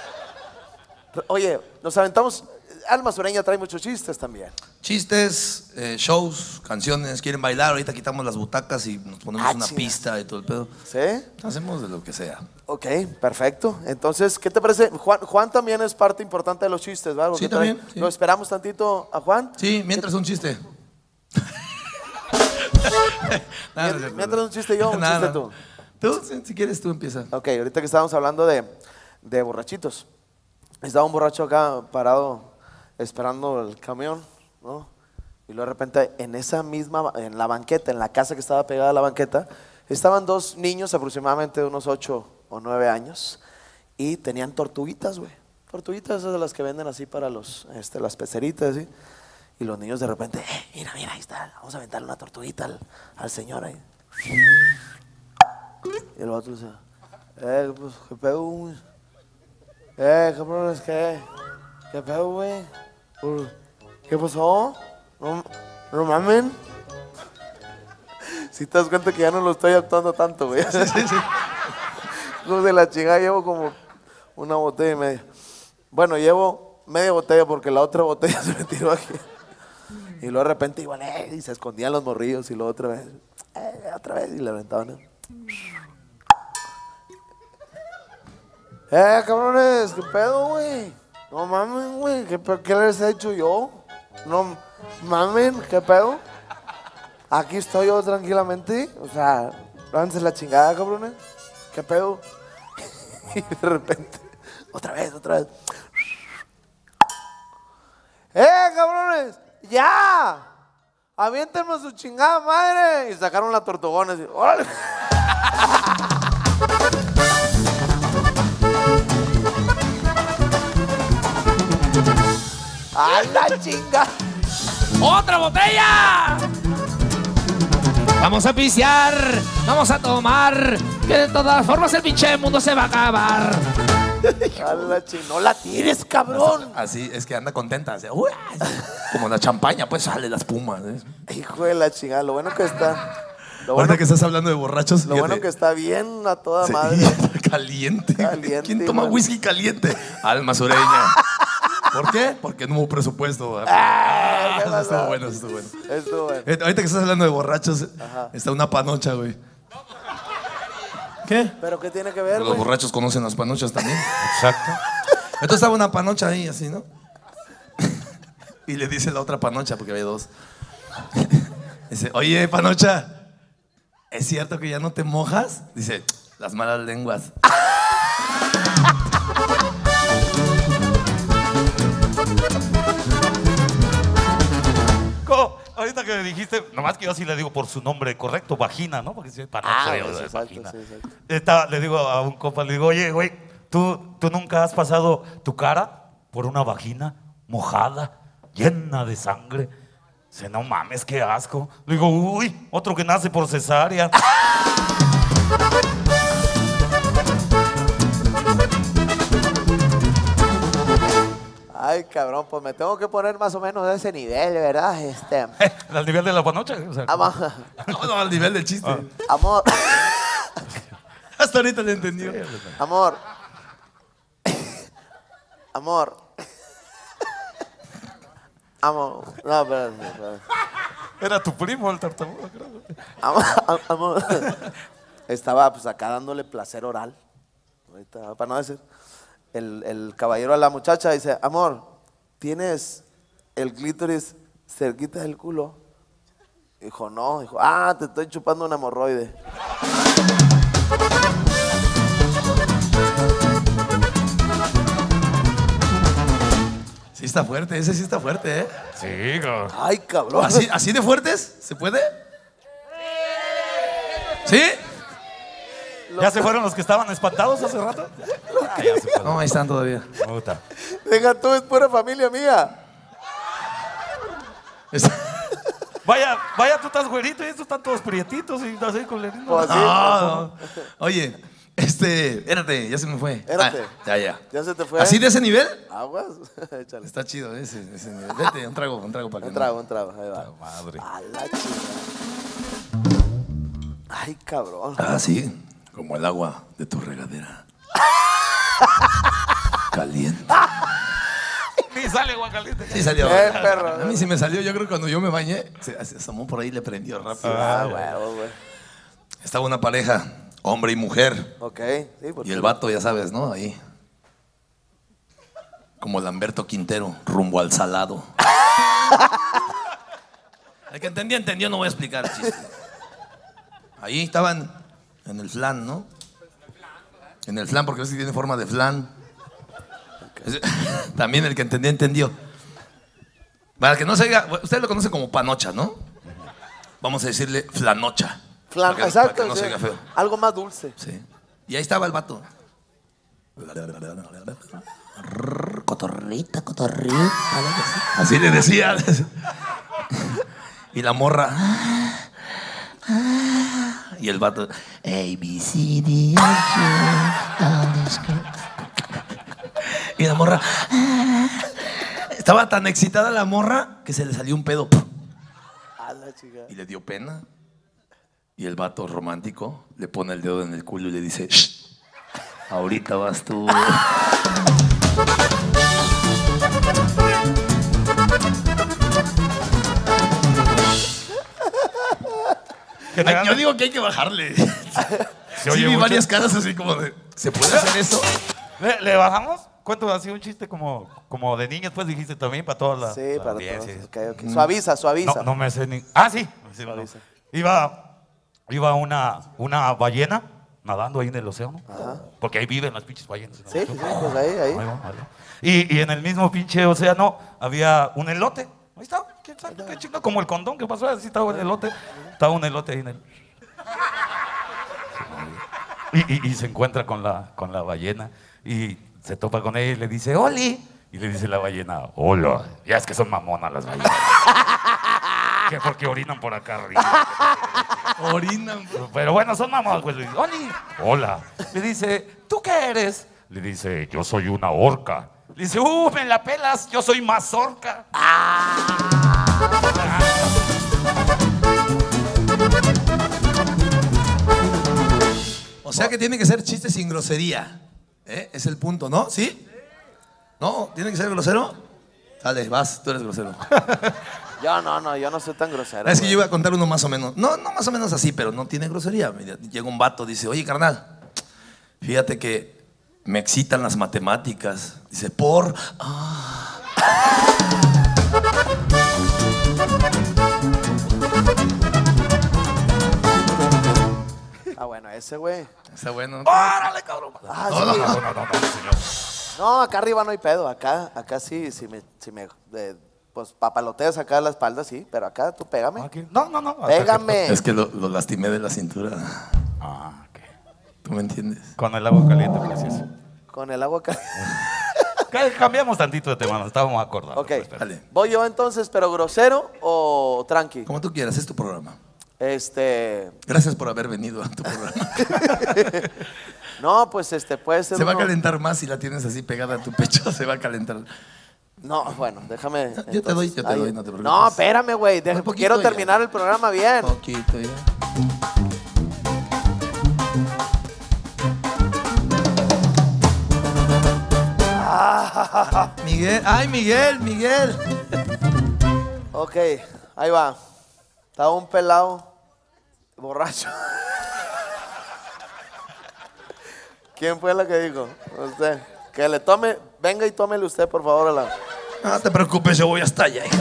Oye, nos aventamos. Alma Sureña trae muchos chistes también. Chistes, eh, shows, canciones, quieren bailar, ahorita quitamos las butacas y nos ponemos Ah, una chinga. pista y todo el pedo. ¿Sí? Hacemos de lo que sea. Ok, perfecto. Entonces, ¿qué te parece? Juan, Juan también es parte importante de los chistes, ¿verdad? Porque Sí, trae- también, sí. ¿Lo esperamos tantito a Juan? Sí, mientras un chiste. Nada, no es cierto. Mientras un chiste yo, un Nada, chiste no. tú. Tú, si, si quieres, tú empieza. Ok, ahorita que estábamos hablando de, de borrachitos. Estaba un borracho acá parado esperando el camión, ¿no? Y luego de repente en esa misma, en la banqueta, en la casa que estaba pegada a la banqueta, estaban dos niños aproximadamente de unos ocho o nueve años y tenían tortuguitas, güey. Tortuguitas esas de las que venden así para los, este, las peceritas, ¿sí? Y los niños de repente, eh, mira, mira, ahí está, vamos a aventarle una tortuguita al, al señor ahí. Y el otro dice, eh, pues, qué pedo, güey. Eh, cabrones, ¿qué? ¿Qué pedo, güey? ¿Qué pasó? No, no mamen. Si te das cuenta que ya no lo estoy actuando tanto, güey. Sí, sí, sí. No, de la chingada llevo como una botella y media. Bueno, llevo media botella porque la otra botella se me tiró aquí. Y luego de repente igual, eh, y se escondían los morrillos y luego otra vez, eh, otra vez, y le aventaban. ¿Eh, eh cabrones, qué pedo, güey? No mamen, güey, ¿qué, ¿qué les he hecho yo? No mamen, ¿qué pedo? Aquí estoy yo tranquilamente, o sea, háganse la chingada, cabrones. ¿Qué pedo? Y de repente, otra vez, otra vez. ¡Eh, cabrones! ¡Ya! ¡Aviéntenme su chingada madre! Y sacaron la tortugona y ¡órale! ¡A la chinga! ¡Otra botella! Vamos a pistear, vamos a tomar, que de todas formas el pinche mundo se va a acabar. A la chingada, no la tires, cabrón. Así es que anda contenta. Así, ¡uah! Como la champaña, pues sale la espuma. ¿eh? Hijo de la chingada, lo bueno que está. Lo Ahorita bueno, que estás hablando de borrachos. lo bueno que está bien a toda sí, madre. Caliente. Caliente, ¿Quién toma man. whisky caliente? Alma sureña. ¿Por qué? Porque no hubo presupuesto. Ah, Eso estuvo bueno, eso estuvo bueno. Estuvo bueno. Eh, Ahorita que estás hablando de borrachos, Ajá. está una panocha, güey. ¿Qué? ¿Pero qué tiene que ver, Los güey? borrachos conocen las panochas también. Exacto. Entonces estaba una panocha ahí, así, ¿no? Y le dice la otra panocha, porque había dos. Dice, oye, panocha, ¿es cierto que ya no te mojas? Dice, las malas lenguas. Co- Ahorita que dijiste, nomás que yo sí le digo por su nombre correcto, vagina, ¿no? Porque si es panocha, Ah, yo, sí, es exacto, vagina. sí, exacto. Estaba- le digo a un compa, le digo, oye, güey, ¿tú, ¿tú nunca has pasado tu cara por una vagina mojada, llena de sangre? Dice, no mames, qué asco. Le digo, uy, otro que nace por cesárea. Ay, cabrón, pues me tengo que poner más o menos de ese nivel, ¿verdad? Este, Al nivel de la panocha. O sea, amor, No, no, al nivel del chiste. amor, Hasta ahorita le entendió. amor, amor, amor, no, espérate, espérate. era tu primo el tartamudo, creo. Amor, amor. Estaba pues acá dándole placer oral. Ahorita, para no decir. El, el caballero a la muchacha dice, amor, ¿tienes el clítoris cerquita del culo? Dijo, no. Dijo, ah, te estoy chupando un hemorroide. Sí está fuerte, ese sí está fuerte, ¿eh? Sí, cabrón. Ay, cabrón. ¿Así, así de fuertes? ¿Se puede? ¿Sí? ¿Ya se fueron los que estaban espantados hace rato? Ah, ya se fueron. No, ahí están todavía. Puta. Venga, tú es pura familia mía. Es- Vaya, vaya, tú estás güerito y estos están todos prietitos y así con el Pues sí, No, no. Oye, este, espérate, ya se me fue. Espérate. Ah, ya, ya. ¿Ya se te fue? ¿Así de ese nivel? Aguas. Échale. Está chido ese, ese nivel. Vete, un trago, un trago para que Un no- trago, un trago. Ahí va. Madre. A la chica. Ay, cabrón. Ah, sí, como el agua de tu regadera. Caliente. Ni sale guacalite. Sí salió. Eh, perro. A mí sí me salió, yo creo que cuando yo me bañé, se se asomó por ahí y le prendió rápido. Ah, huevo, güey. Estaba una pareja, hombre y mujer. Ok, sí, porque Y el vato, ya sabes, ¿no? Ahí. Como Lamberto Quintero, rumbo al salado. El que entendió, entendió, no voy a explicar el chiste. Ahí estaban en el flan, ¿no? En el flan, porque ves que tiene forma de flan. Es- También el que entendió, entendió. Para que no se diga, ustedes lo conocen como panocha, ¿no? Vamos a decirle flanocha. Flan, para que, exacto. para que no sí. se diga feo. Algo más dulce. Sí. Y ahí estaba el vato. Cotorrita, cotorrita. Así le decía. Y la morra. Y el vato. A, B, C, D, y la morra. Estaba tan excitada la morra que se le salió un pedo. A la chica. Y le dio pena. Y el vato romántico le pone el dedo en el culo y le dice: "Shh, ahorita vas tú". Ay, yo digo que hay que bajarle. Sí, oye vi mucho. varias caras así como de, ¿se puede hacer eso? ¿Le, le bajamos? Cuento así un chiste como, como de niños, pues dijiste también para todas las. Sí, la para audiencia. todos. Okay, okay. Suaviza, suaviza. No, no me sé ni. Ah, sí. sí no. Iba, iba una, una ballena nadando ahí en el océano. Ajá. Porque ahí viven las pinches ballenas. ¿No? Sí, sí, pues ahí, ahí. Ahí va, ahí va. Y, y en el mismo pinche océano había un elote. Ahí está. ¿Qué, qué chido? Como el condón que pasó. Así estaba el elote. Estaba un elote ahí en el. Y, y, y se encuentra con la, con la ballena y se topa con ella y le dice, ¡Oli! Y le dice la ballena, ¡Hola! Ya es que son mamonas las ballenas. Que porque orinan por acá arriba. Orinan. Pero bueno, son mamonas. Pues le dice, ¡Oli! ¡Hola! Le dice, ¿tú qué eres? Le dice, yo soy una orca. Le dice, ¡Uh, me la pelas! Yo soy mazorca. O sea que tiene que ser chiste sin grosería. ¿Eh? Es el punto, ¿no? ¿Sí? ¿No? ¿Tiene que ser grosero? Dale, vas, tú eres grosero. Yo no, no, yo no soy tan grosero. Es que güey. yo iba a contar uno más o menos. No, no más o menos así, pero no tiene grosería. Mira, llega un vato, dice, oye, carnal, fíjate que me excitan las matemáticas. Dice, por... Ah. Ah, bueno, ese güey. Está bueno. ¡Órale, cabrón! Ah, No, sí. no, No, no, no, no, señor. No, acá arriba no hay pedo. Acá, acá sí, si me, si me eh, pues papaloteas acá la espalda, sí. Pero acá tú pégame. Aquí. No, no, no. hasta Pégame. Es que lo, lo lastimé de la cintura. que- Ah, ok. ¿Tú me entiendes? Con el agua caliente, precioso. Con el agua caliente. Ca- Cambiamos tantito de tema, nos estábamos acordando. Ok. pues, pero- Dale. ¿Voy yo entonces, pero grosero o tranqui? Como tú quieras, es tu programa. Este. Gracias por haber venido a tu programa. No, pues este puede ser. Se va a uno- calentar más si la tienes así pegada a tu pecho. Se va a calentar. No, bueno, déjame. Yo te doy, yo te ahí- doy, no te preocupes. No, espérame, güey. deja- Un poquito Quiero ya. terminar el programa bien. Poquito ya. Miguel, ay Miguel, Miguel. Ok, ahí va. Estaba un pelado borracho. ¿Quién fue la que dijo? Usted. Que le tome, venga y tómele usted, por favor, a la. No te preocupes, yo voy hasta allá, hija.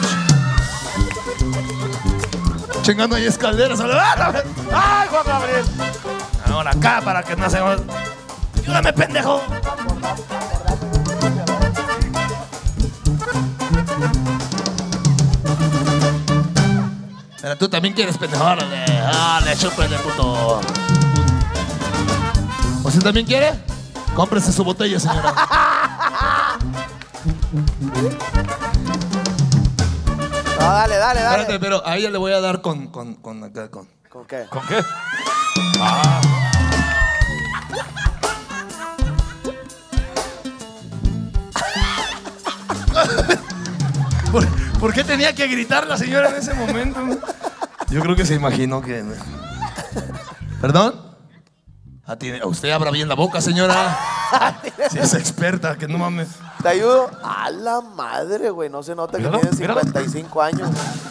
Chingando ahí escaleras. ¡Ay, Juan Gabriel! Ahora acá para que no se... ¡Ayúdame, pendejo! Pero tú también quieres, pendejo. Órale, órale, chúpele, puto. ¿Usted también quiere? Cómprese su botella, señora. No, dale, dale, dale. Espérate, pero a ella le voy a dar con, con, con acá, con... ¿Con qué? ¿Con qué? Ah. ¿Por, por qué tenía que gritar la señora en ese momento? Yo creo que se imaginó que... ¿Perdón? Ah, tiene- usted abra bien la boca, señora. Si es experta, que no mames. ¿Te ayudo? A la madre, güey. No se nota que Míralo, tienes míralo. cincuenta y cinco años.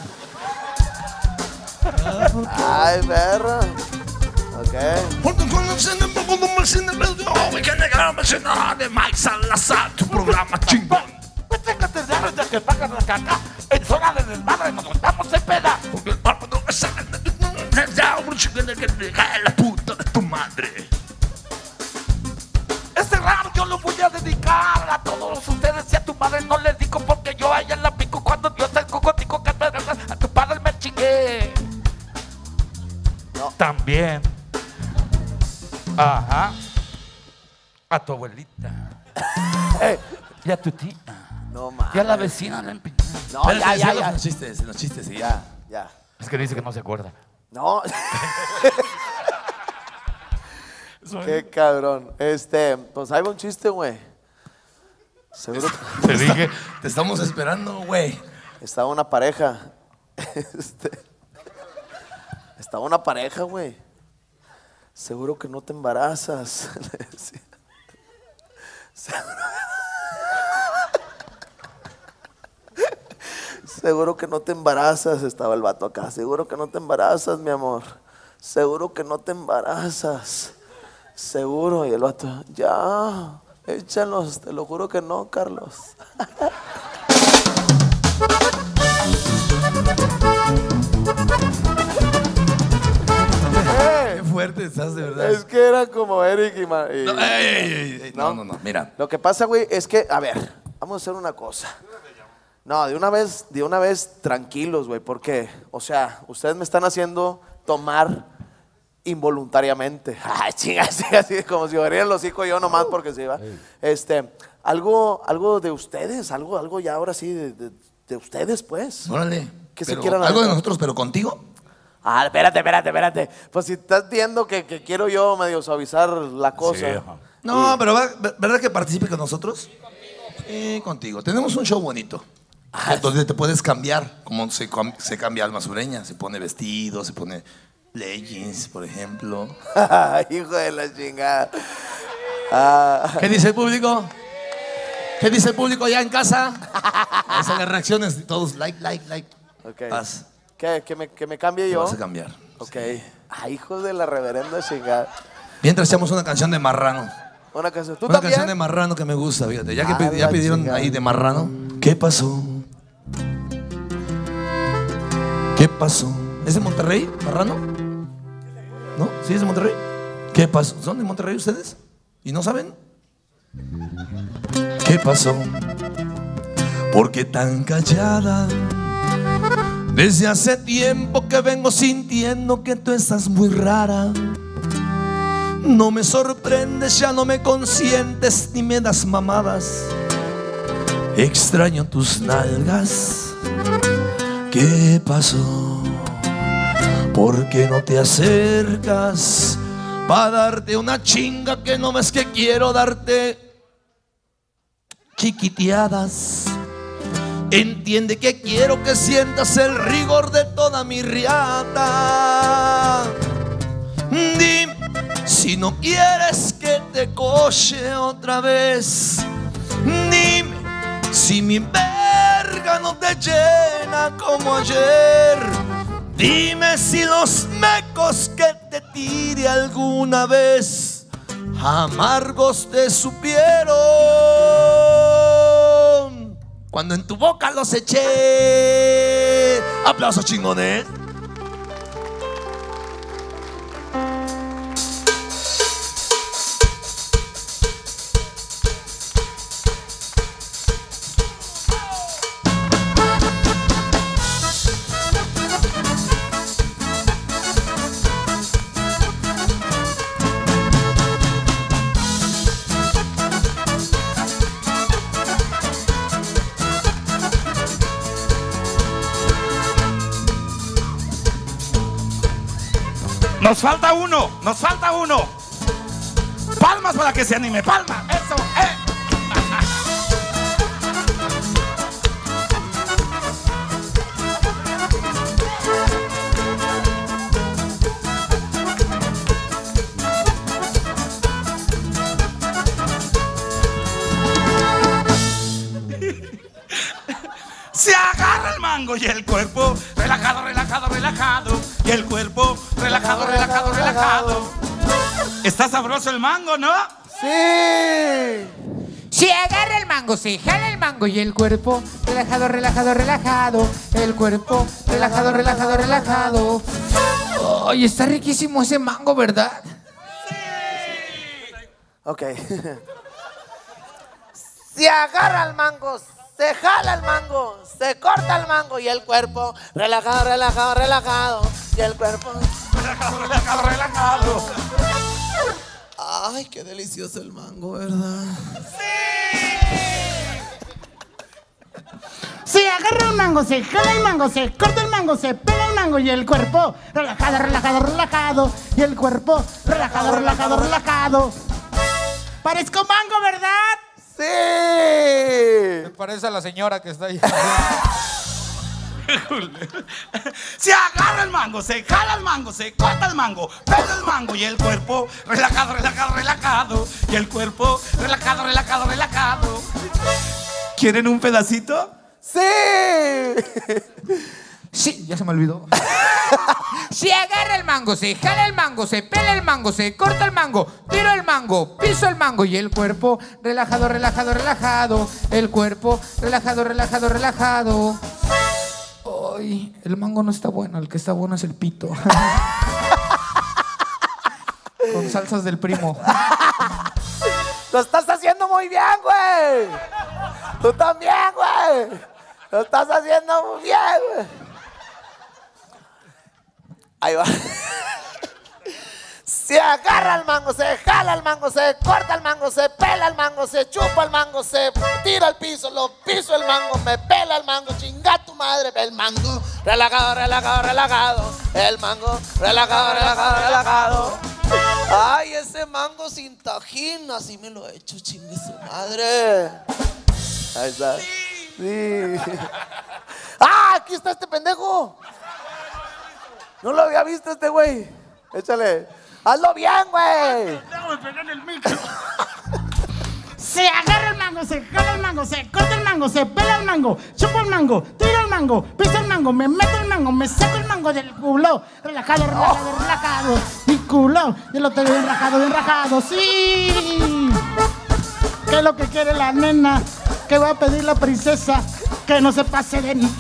Ay, perra. Ok. de Mike Salazar, tu programa chingón. En zona de desmadre nos montamos en peda. La puta de tu madre. Este rap yo lo voy a dedicar a todos ustedes y a tu madre no les digo porque yo a ella la pico cuando yo A tu abuelita. Y a tu tía. No mames. Y a la vecina la empiña. No, ya, ya, Los- ya. Los chistes, los chistes, sí. Ya, ya. Es que dice que no se acuerda. No. Qué cabrón. Este, pues hay un chiste, güey. Seguro que Te dije. Te estamos esperando, güey. estaba una pareja. Este, estaba una pareja, güey. Seguro que no te embarazas. Le decía. Seguro, seguro que no te embarazas. Estaba el vato acá. Seguro que no te embarazas, mi amor. Seguro que no te embarazas. Seguro. Y el vato, ya, échalos. Te lo juro que no, Carlos. Qué fuerte estás, de verdad. Es que era como Eric y... Ma- y- No, ey, ey, ey, ey, no, no, no, mira. Lo que pasa, güey, es que, a ver, vamos a hacer una cosa. No, de una vez, de una vez, tranquilos, güey, porque, o sea, ustedes me están haciendo tomar involuntariamente. Ay, chinga, así, así, como si abrieran los hijos yo nomás porque se iba. Este, algo, algo de ustedes, algo, algo ya ahora sí, de, de- de ustedes, pues. Órale. Que se Pero quieran algo de aventar. nosotros, pero contigo. Ah, espérate, espérate, espérate. Pues si estás viendo que, que quiero yo medio suavizar la cosa. Sí, ajá. No, pero va- ¿verdad que participe con nosotros? Sí, contigo. Tenemos un show bonito. Donde te puedes cambiar, como se, cam- se cambia Alma Sureña. Se pone vestido, se pone leggings, por ejemplo. Hijo de la chingada. Ah, ¿Qué dice el público? ¿Qué dice el público allá en casa? Esas son las reacciones de todos. Like, like, like. ok. Vas, ¿Qué? ¿Que me, que me cambie te yo? vas a cambiar. Ok. Ah, hijo de la reverenda chingada. Mientras echamos una canción de Marrano. Una canción. ¿Tú Una también? canción de Marrano que me gusta, fíjate. Ya que Ah, pe- ya la pidieron chingada. ahí de Marrano. ¿Qué pasó? ¿Qué pasó? ¿Es de Monterrey, Marrano? ¿No? ¿Sí es de Monterrey? ¿Qué pasó? ¿Son de Monterrey ustedes? ¿Y no saben? ¿Qué pasó? ¿Por qué tan callada? Desde hace tiempo que vengo sintiendo que tú estás muy rara. No me sorprendes, ya no me consientes ni me das mamadas. Extraño tus nalgas. ¿Qué pasó? ¿Por qué no te acercas para darte una chinga que no ves que quiero darte? Chiquiteadas. Entiende que quiero que sientas el rigor de toda mi riata. Dime si no quieres que te coche otra vez. Dime si mi verga no te llena como ayer. Dime si los mecos que te tire alguna vez amargos te supieron cuando en tu boca los eché. Aplausos chingones. Nos falta uno, nos falta uno. Palmas para que se anime, palmas. Eso, eh. Se agarra el mango y el cuerpo relajado, relajado, relajado. Y el cuerpo relajado, relajado, relajado. Está sabroso el mango, ¿no? Sí. Si agarra el mango, se jala el mango y el cuerpo relajado, relajado, relajado. El cuerpo relajado, relajado, relajado. Ay, está riquísimo ese mango, ¿verdad? Ok. Se agarra el mango, se jala el mango, se corta el mango y el cuerpo relajado, relajado, relajado. Y el cuerpo. Relajado, relajado, relajado. Ay, qué delicioso el mango, ¿verdad? Se agarra el mango, se jala el mango, se corta el mango, se pela el mango y el cuerpo relajado, relajado, relajado. Y el cuerpo relajado, relajado, relajado. Parezco mango, ¿verdad? ¡Sí! Me parece a la señora que está ahí. Se agarra el mango, se jala el mango, se corta el mango, pela el mango y el cuerpo relajado, relajado, relajado. Y el cuerpo relajado, relajado, relajado. ¿Quieren un pedacito? ¡Sí! Sí, ya se me olvidó. Se agarra el mango, se jala el mango, se pela el mango, se corta el mango, tiro el mango, piso el mango y el cuerpo relajado, relajado, relajado. El cuerpo relajado, relajado, relajado. Ay, el mango no está bueno, el que está bueno es el pito. Con salsas del primo. Lo estás haciendo muy bien, güey. Tú también, güey. Lo estás haciendo muy bien, güey. Ahí va. Se agarra el mango, se jala el mango, se corta el mango, se pela el mango, se chupa el mango, se tira al piso, lo piso el mango, me pela el mango, chinga tu madre, el mango, relajado, relajado, relajado, el mango, relajado, relajado, relajado. Ay, ese mango sin tajín, así me lo he hecho, chingue su madre. Ahí está. Sí. Ah, aquí está este pendejo. No lo había visto este güey. Échale. Hazlo bien, güey. Se agarra el mango, se jala el mango, se corta el mango, se pela el mango, chupa el mango, tira el mango, pisa el mango, me meto el mango, me saco el mango del culo. Relajado, relajado, oh. relajado. Mi culo, yo lo tengo bien rajado, bien rajado. Sí. ¿Qué es lo que quiere la nena? ¿Qué va a pedir la princesa? Que no se pase de mí.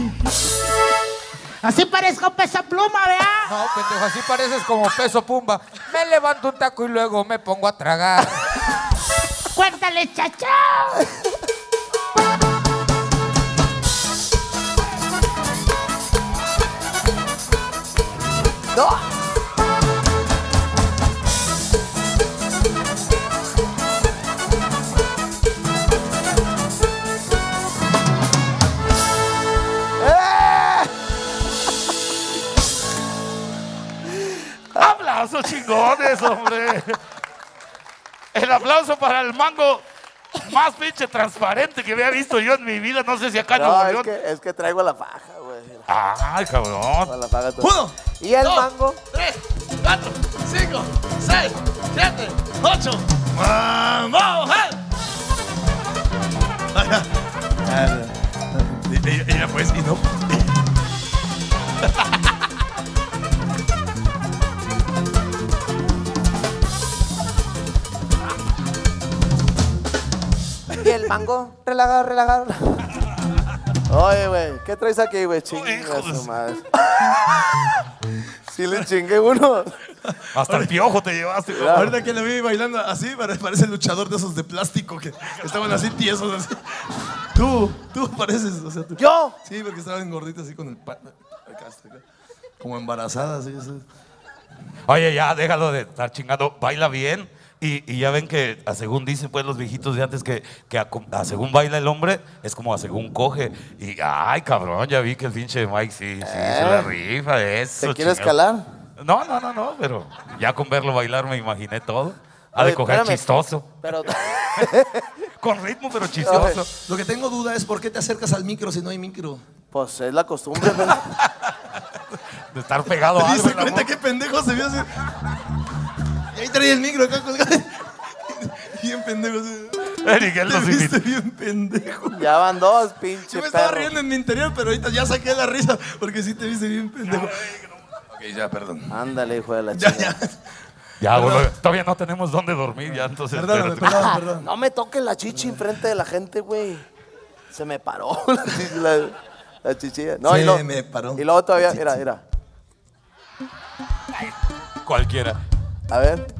Así parezco Peso Pluma, ¿verdad? No, pendejo, así pareces como Peso Pumba. Me levanto un taco y luego me pongo a tragar. ¡Cuéntale, chacha! No. Aplausos chingones, hombre. El aplauso para el mango más pinche transparente que había visto yo en mi vida. No sé si acá en No, Nuevo es León. que, es que traigo la faja, güey. Ay, cabrón. La faja toda. Uno, y el dos, mango. tres, cuatro, cinco, seis, siete, ocho. ¡Vamos! ¡Eh! Y, y, y pues, y no. Y el mango, relajado, relajado. Oye, güey, ¿qué traes aquí, güey? Chinga su madre. Si le chingué uno. Hasta el piojo te llevaste. Claro. Ahorita que le vi bailando así, parece el luchador de esos de plástico que estaban así tiesos. Así. Tú, tú pareces. O sea, tú. ¿Yo? Sí, porque estaban gorditas así con el pa- acá, acá, como embarazadas. Así, así. Oye, ya, déjalo de estar chingando. Baila bien. Y, y ya ven que, a según dicen pues los viejitos de antes, que, que a, a según baila el hombre, es como a según coge. Y, ay, cabrón, ya vi que el pinche Mike sí, sí, Eh. se la rifa, eso. ¿Te quieres chingado. calar? No, no, no, no, pero ya con verlo bailar me imaginé todo. Ha de Oye, coger espérame. chistoso. Pero. Con ritmo, pero chistoso. Lo que tengo duda es por qué te acercas al micro si no hay micro. Pues es la costumbre, ¿verdad? De estar pegado a ¿Te algo. diste en la cuenta boca. qué pendejo se vio así? Y ahí traía el micro acá colgado. Bien pendejo. Así. Miguel Te nos viste invitó. bien pendejo. Ya van dos, pinche Yo me estaba perro. riendo en mi interior, pero ahorita ya saqué la risa porque sí te viste bien pendejo. Ok, ya, perdón. Ándale, hijo de la Ya, chica. ya. Ya, boludo, todavía no tenemos dónde dormir, ya, entonces. Perdóname, espérate. perdón, perdón. No me toques la chichi enfrente de la gente, güey. Se me paró la, chi- la, la chichilla. No, Se y luego, me paró. Y luego todavía, La mira, chichi. mira. Cualquiera. A ver.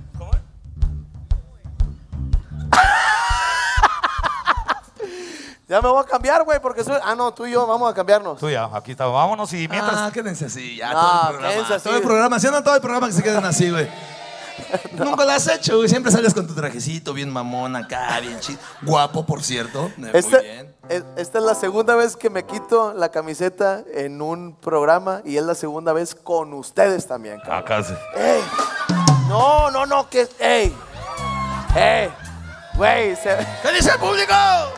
Ya me voy a cambiar, güey, porque soy... Ah, no, tú y yo vamos a cambiarnos. Tú ya, aquí está. Vámonos y mientras. Ah, quédense así, ya. No, todo el programa. quédense así. Todo el programa, si no todo el programa que se queden así, güey. Nunca la has hecho, güey. Siempre sales con tu trajecito bien mamón acá, bien chido. Guapo, por cierto. Eh, Esta, Muy bien. es- esta es la segunda vez que me quito la camiseta en un programa y es la segunda vez con ustedes también, cabrón. Acá sí. ¡Ey! No, no, no, que. ¡Ey! ¡Ey! Güey, se. ¿Qué dice el público?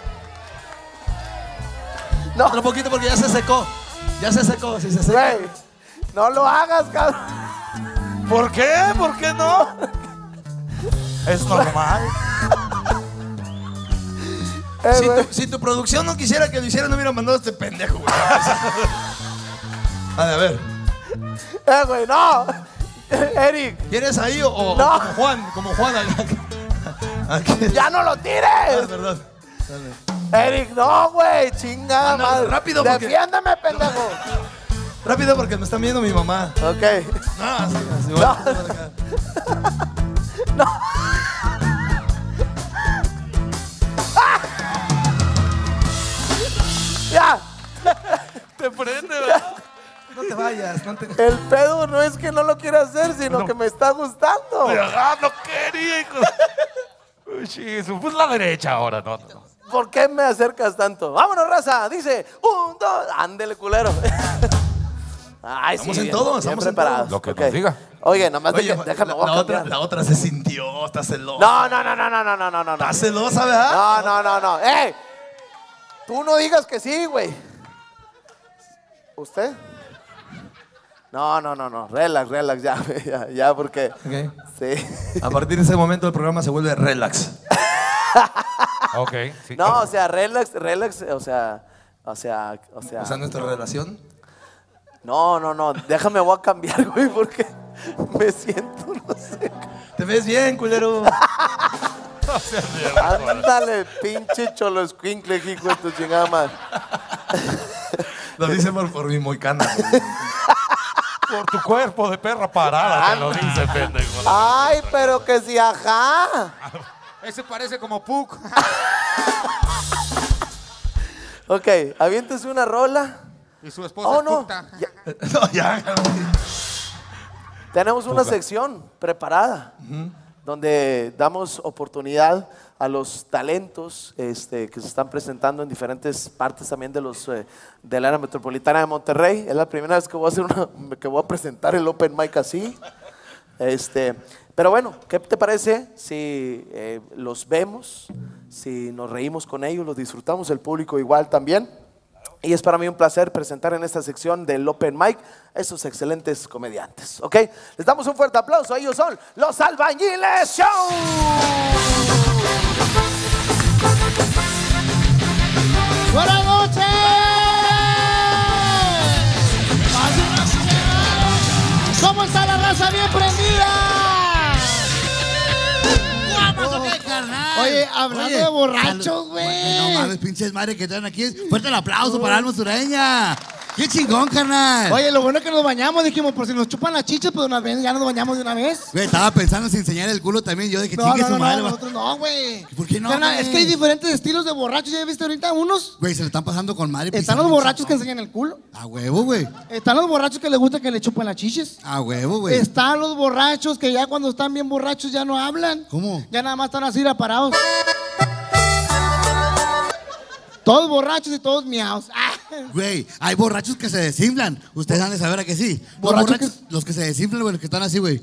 No, Otro poquito porque ya se secó. Ya se secó, si se secó. güey. No lo hagas, cabrón. ¿Por qué? ¿Por qué no? Es normal. Eh, Si güey. tu, si tu producción no quisiera que lo hiciera, no hubiera mandado a este pendejo, güey. A ver, a ver. Eh, güey, no. Eric, ¿Quieres ahí o, o No. como Juan? Como Juan acá. Aquí. ya no lo Ah, tires. perdón. Dale. Eric, no, güey. Chingada Anda, madre. rápido, porque- Defiéndeme, pendejo. Rápido porque me están viendo mi mamá. Ok. No, así, así. No. acá. Ya. Te prende, ¿verdad? No te vayas, no te... El pedo no es que no lo quiera hacer, sino No. que me está gustando. Ah, no quería, hijo. Uy, sí, su- pues la derecha ahora, no, no, no. ¿Por qué me acercas tanto? Vámonos, raza. Dice, un, dos, ándele, culero. Ay, Estamos sí, en bien, todo, bien estamos en preparados. todo. Lo que Ok. nos diga. Oye, nomás de Oye, que, déjame, la, voy a la otra, cambiar. la otra se sintió, está celosa. No, no, no, no, no, no, no, no, no. Está celosa, ¿verdad? No, no, no, no. ¡Ey! Tú no digas que sí, güey. ¿Usted? No, no, no, no. Relax, relax, ya, güey, ya, ya, porque. Ok. Sí. A partir de ese momento el programa se vuelve relax. Ok, sí. No, o sea, relax, relax, o sea, o sea, o sea. O sea, nuestra relación. No, no, no. Déjame, voy a cambiar, güey, porque me siento, no sé. Te ves bien, culero. Ándale, pinche cholo escuincle, hijo de tu chingada madre. Lo dice por, por mi moicana. güey. Por tu cuerpo de perra parada, te lo dice, pendejo. Ay, pero que si, ajá. Ese parece como Puck. Ok, aviéntese una rola. Y su esposa Oh, es no. puta. Ya- No, ya. tenemos una sección preparada donde damos oportunidad a los talentos este, que se están presentando en diferentes partes también de los eh, del área metropolitana de Monterrey. Es la primera vez que voy a hacer una, que voy a presentar el open mic así. Este, pero bueno, ¿qué te parece si eh, los vemos, si nos reímos con ellos, los disfrutamos, el público igual también? Y es para mí un placer presentar en esta sección del Open Mic a estos excelentes comediantes, ¿ok? Les damos un fuerte aplauso, ellos son los Albañiles Show. ¡Buenas noches! ¿Cómo está la raza bien prendida? ¿Guapos o qué, carnal? Oye, hablando Oye, de borrachos, sal- güey. No mames, pinches madre que traen aquí. Fuerte el aplauso para Alma Sureña. ¡Qué chingón, carnal! Oye, lo bueno es que nos bañamos, dijimos, por si nos chupan las chichas, pues de una vez, ya nos bañamos de una vez. Güey, estaba pensando en enseñar el culo también. Yo dije, No, chingue no, su no, madre. no, va. nosotros no, güey. ¿Por qué no, Carnal, güey? es que hay diferentes estilos de borrachos, ¿ya viste ahorita unos? Güey, se le están pasando con madre. Están pisando los bien borrachos que chingón. enseñan el culo. A huevo, güey. Están los borrachos que les gusta que le chupen las chiches. A huevo, güey. Están los borrachos que ya cuando están bien borrachos ya no hablan. ¿Cómo? Ya nada más están así parados. Todos borrachos y todos miaos. Ah. Güey, hay borrachos que se desinflan. Ustedes han de saber a que sí. Los ¿Borrachos borrachos, los que se desinflan, güey, los que están así, güey.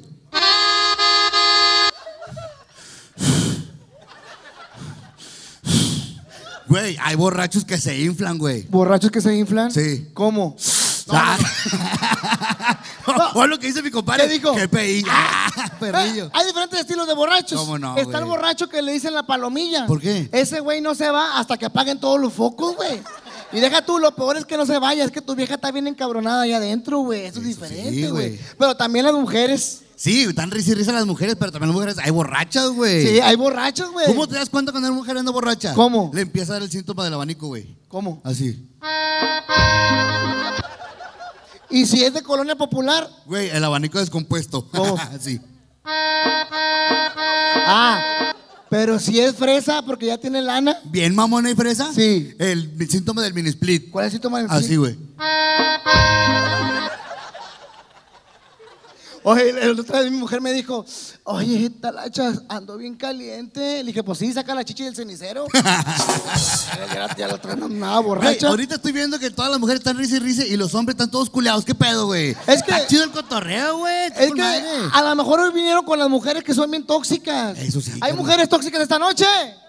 Güey, hay borrachos que se inflan, güey. ¿Borrachos que se inflan? Sí. ¿Cómo? Ah. O lo que dice mi compadre. ¿Qué dijo? Que peí. Ah, perrillo. Eh, Hay diferentes estilos de borrachos. ¿Cómo no, Está el güey? borracho que le dicen la palomilla. ¿Por qué? Ese güey no se va hasta que apaguen todos los focos, güey. Y deja tú, lo peor es que no se vaya, es que tu vieja está bien encabronada allá adentro, güey. Eso es Eso diferente, sí, güey. güey. Pero también las mujeres. Sí, están risa y risa las mujeres, pero también las mujeres. Hay borrachas, güey. Sí, hay borrachos, güey. ¿Cómo te das cuenta cuando una mujer anda borracha? ¿Cómo? Le empieza a dar el síntoma del abanico, güey. ¿Cómo? Así. Y si es de colonia popular, Güey, el abanico descompuesto. ¿Cómo? Así. ah, pero si es fresa porque ya tiene lana. Bien mamona y fresa. Sí. El síntoma del mini split. ¿Cuál es el síntoma del Así, güey. Oye, el otro día mi mujer me dijo, oye, Talacha, ando bien caliente. Le dije, pues sí, saca la chichi del cenicero. ya, ya la traen nada borracha. Güey, ahorita estoy viendo que todas las mujeres están risa y risa y los hombres están todos culeados. ¿Qué pedo, güey? Es que... Está chido el cotorreo, güey. Es que a lo mejor hoy vinieron con las mujeres que son bien tóxicas. Eso sí. ¿Hay carnal. mujeres tóxicas esta noche?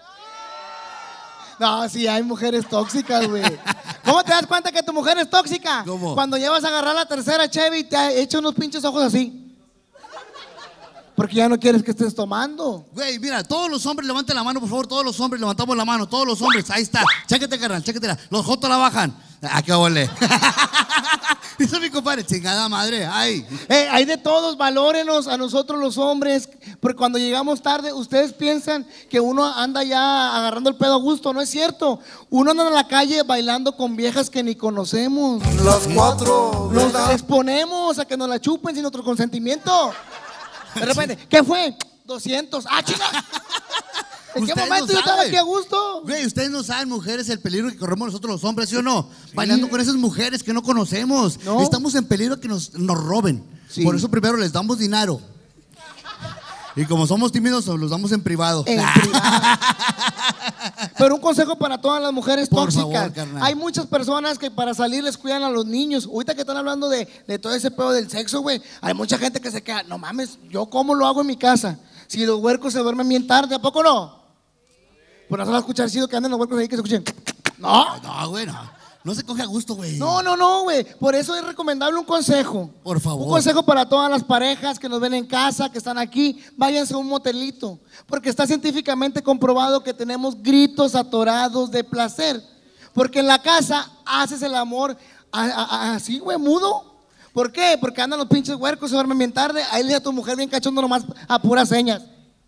No, sí, hay mujeres tóxicas, güey. ¿Cómo te das cuenta que tu mujer es tóxica? ¿Cómo? Cuando llevas a agarrar la tercera Chevy y te echa unos pinches ojos así. Porque ya no quieres que estés tomando. Güey, mira, todos los hombres levanten la mano, por favor. Todos los hombres levantamos la mano. Todos los hombres, ahí está. Chéquete, carnal, chéquetela. Los jotos la bajan. ¿A qué ole? Dice mi compadre, chingada madre. Ay. Eh, hay de todos, valórenos a nosotros los hombres. Porque cuando llegamos tarde, ustedes piensan que uno anda ya agarrando el pedo a gusto. No es cierto. Uno anda en la calle bailando con viejas que ni conocemos. Las cuatro. Los exponemos a que nos la chupen sin nuestro consentimiento. De repente, ¿qué fue? doscientos. ¡Ah, chinga! ¿En qué Ustedes momento no yo estaba saben. aquí a gusto? Güey, ustedes no saben, mujeres, el peligro que corremos nosotros los hombres, ¿sí o no? Bailando con esas mujeres que no conocemos. No. Estamos en peligro que nos, nos roben. Sí. Por eso primero les damos dinero. Y como somos tímidos, los damos en privado. En privado. Pero un consejo para todas las mujeres Por tóxicas. favor, carnal. Hay muchas personas que para salir les cuidan a los niños. Ahorita que están hablando de, de todo ese pedo del sexo, güey. Hay mucha gente que se queda, no mames, ¿yo cómo lo hago en mi casa? Si los huercos se duermen bien tarde, ¿a poco no? Por eso va a escuchar chido que anden los huercos ahí que se escuchen. No. No, güey, no. No se coge a gusto, güey. No, no, no, güey. Por eso es recomendable un consejo. Por favor. Un consejo para todas las parejas que nos ven en casa, que están aquí. Váyanse a un motelito. Porque está científicamente comprobado que tenemos gritos atorados de placer. Porque en la casa haces el amor a- a- a- así, güey, mudo. ¿Por qué? Porque andan los pinches huercos, se duermen bien tarde. Ahí le a tu mujer bien cachondo nomás a puras señas.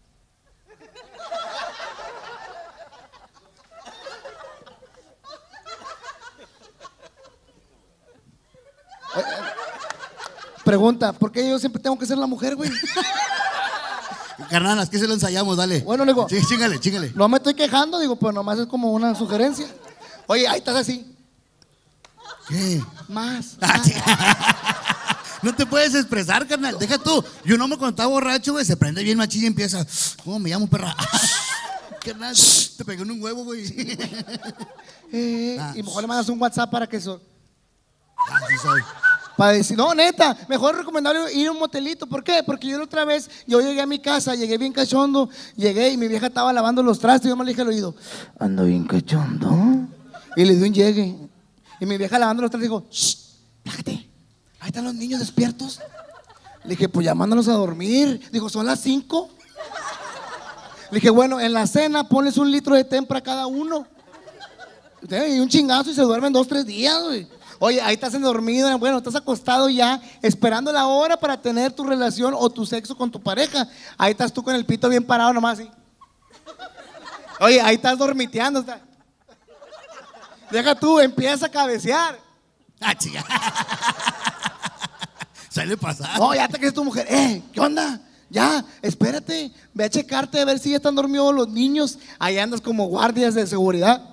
Pregunta, ¿por qué yo siempre tengo que ser la mujer, güey? Carnanas, ¿qué se lo ensayamos? Dale. Bueno, le digo, Sí, chíngale, chíngale. no me estoy quejando, digo, pero nomás es como una sugerencia. Oye, ahí estás así. ¿Qué? Más. Ah, más. sí. No te puedes expresar, carnal. Deja tú. Yo no me cuando está borracho, güey, se prende bien machín y empieza. ¿Cómo me llamo, perra? Carnal, te pegó en un huevo, güey. Eh, Ah. y mejor le mandas un WhatsApp para que eso. Así soy. Para decir, no, neta, mejor es recomendable ir a un motelito. ¿Por qué? Porque yo la otra vez, yo llegué a mi casa, llegué bien cachondo, llegué y mi vieja estaba lavando los trastes y yo me le dije al oído, ando bien cachondo. Y le di un llegue. Y mi vieja lavando los trastes dijo, shh, fíjate, ahí están los niños despiertos. Le dije, pues ya mándalos a dormir. Dijo, son las cinco. Le dije, bueno, en la cena ponles un litro de té para cada uno. Y un chingazo y se duermen dos, tres días, güey. Oye, ahí estás en dormido, bueno, estás acostado ya, esperando la hora para tener tu relación o tu sexo con tu pareja. Ahí estás tú con el pito bien parado nomás así. Oye, ahí estás dormiteando. Está. Deja tú, empieza a cabecear. Ah, chica. Suele pasar. No, ya te quedas tu mujer. Eh, ¿qué onda? Ya, espérate, ve a checarte a ver si ya están dormidos los niños. Ahí andas como guardias de seguridad.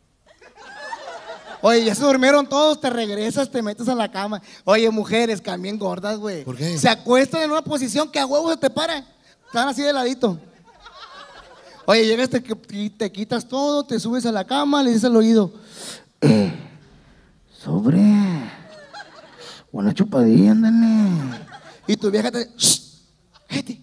Oye, ya se durmieron todos, te regresas, te metes a la cama. Oye, mujeres, cambien gordas, güey. ¿Por qué? Se acuestan en una posición que a huevo se te para. Están así de ladito. Oye, llegas, te, te quitas todo, te subes a la cama, le dices al oído, eh, sobre, una chupadilla, ándale. Y tu vieja te dice, cállate.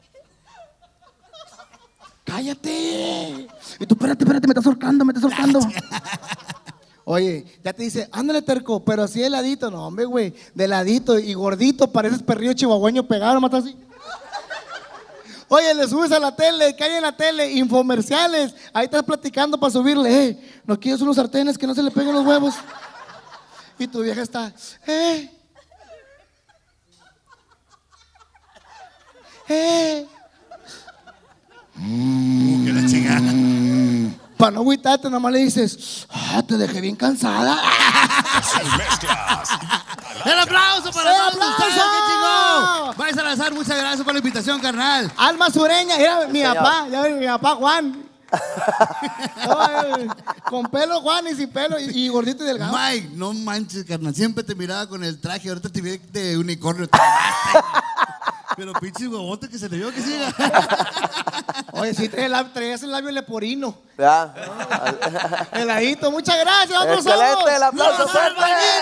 Cállate. Y tú, espérate, espérate, me estás ahorcando, me estás ahorcando. Oye, ya te dice, ándale terco, pero así de ladito, no hombre, güey, de ladito y gordito, pareces perrillo chihuahueño pegado, nomás así. Oye, le subes a la tele, cae en la tele, infomerciales, ahí estás platicando para subirle, eh, no quieres unos sartenes que no se le peguen los huevos. Y tu vieja está, eh, eh. Uh, que la chingada. Para no agüitarte, nomás le dices, ah, te dejé bien cansada. ¡El aplauso para ¡El todos aplauso! ustedes! ¡Qué chingón! Vais a lanzar, muchas gracias por la invitación, carnal. Alma sureña, mira, mi señor. papá, ya ves, mi papá Juan. Ay, con pelo Juan y sin pelo y, y gordito y delgado. Mike, no manches, carnal. Siempre te miraba con el traje, ahorita te vi de unicornio. Pero pinche huevote que se le vio que siga. Oye, sí, traías el labio leporino. Ya. Heladito, muchas gracias. ¡Vamos, Excelente, somos el aplauso los fuerte.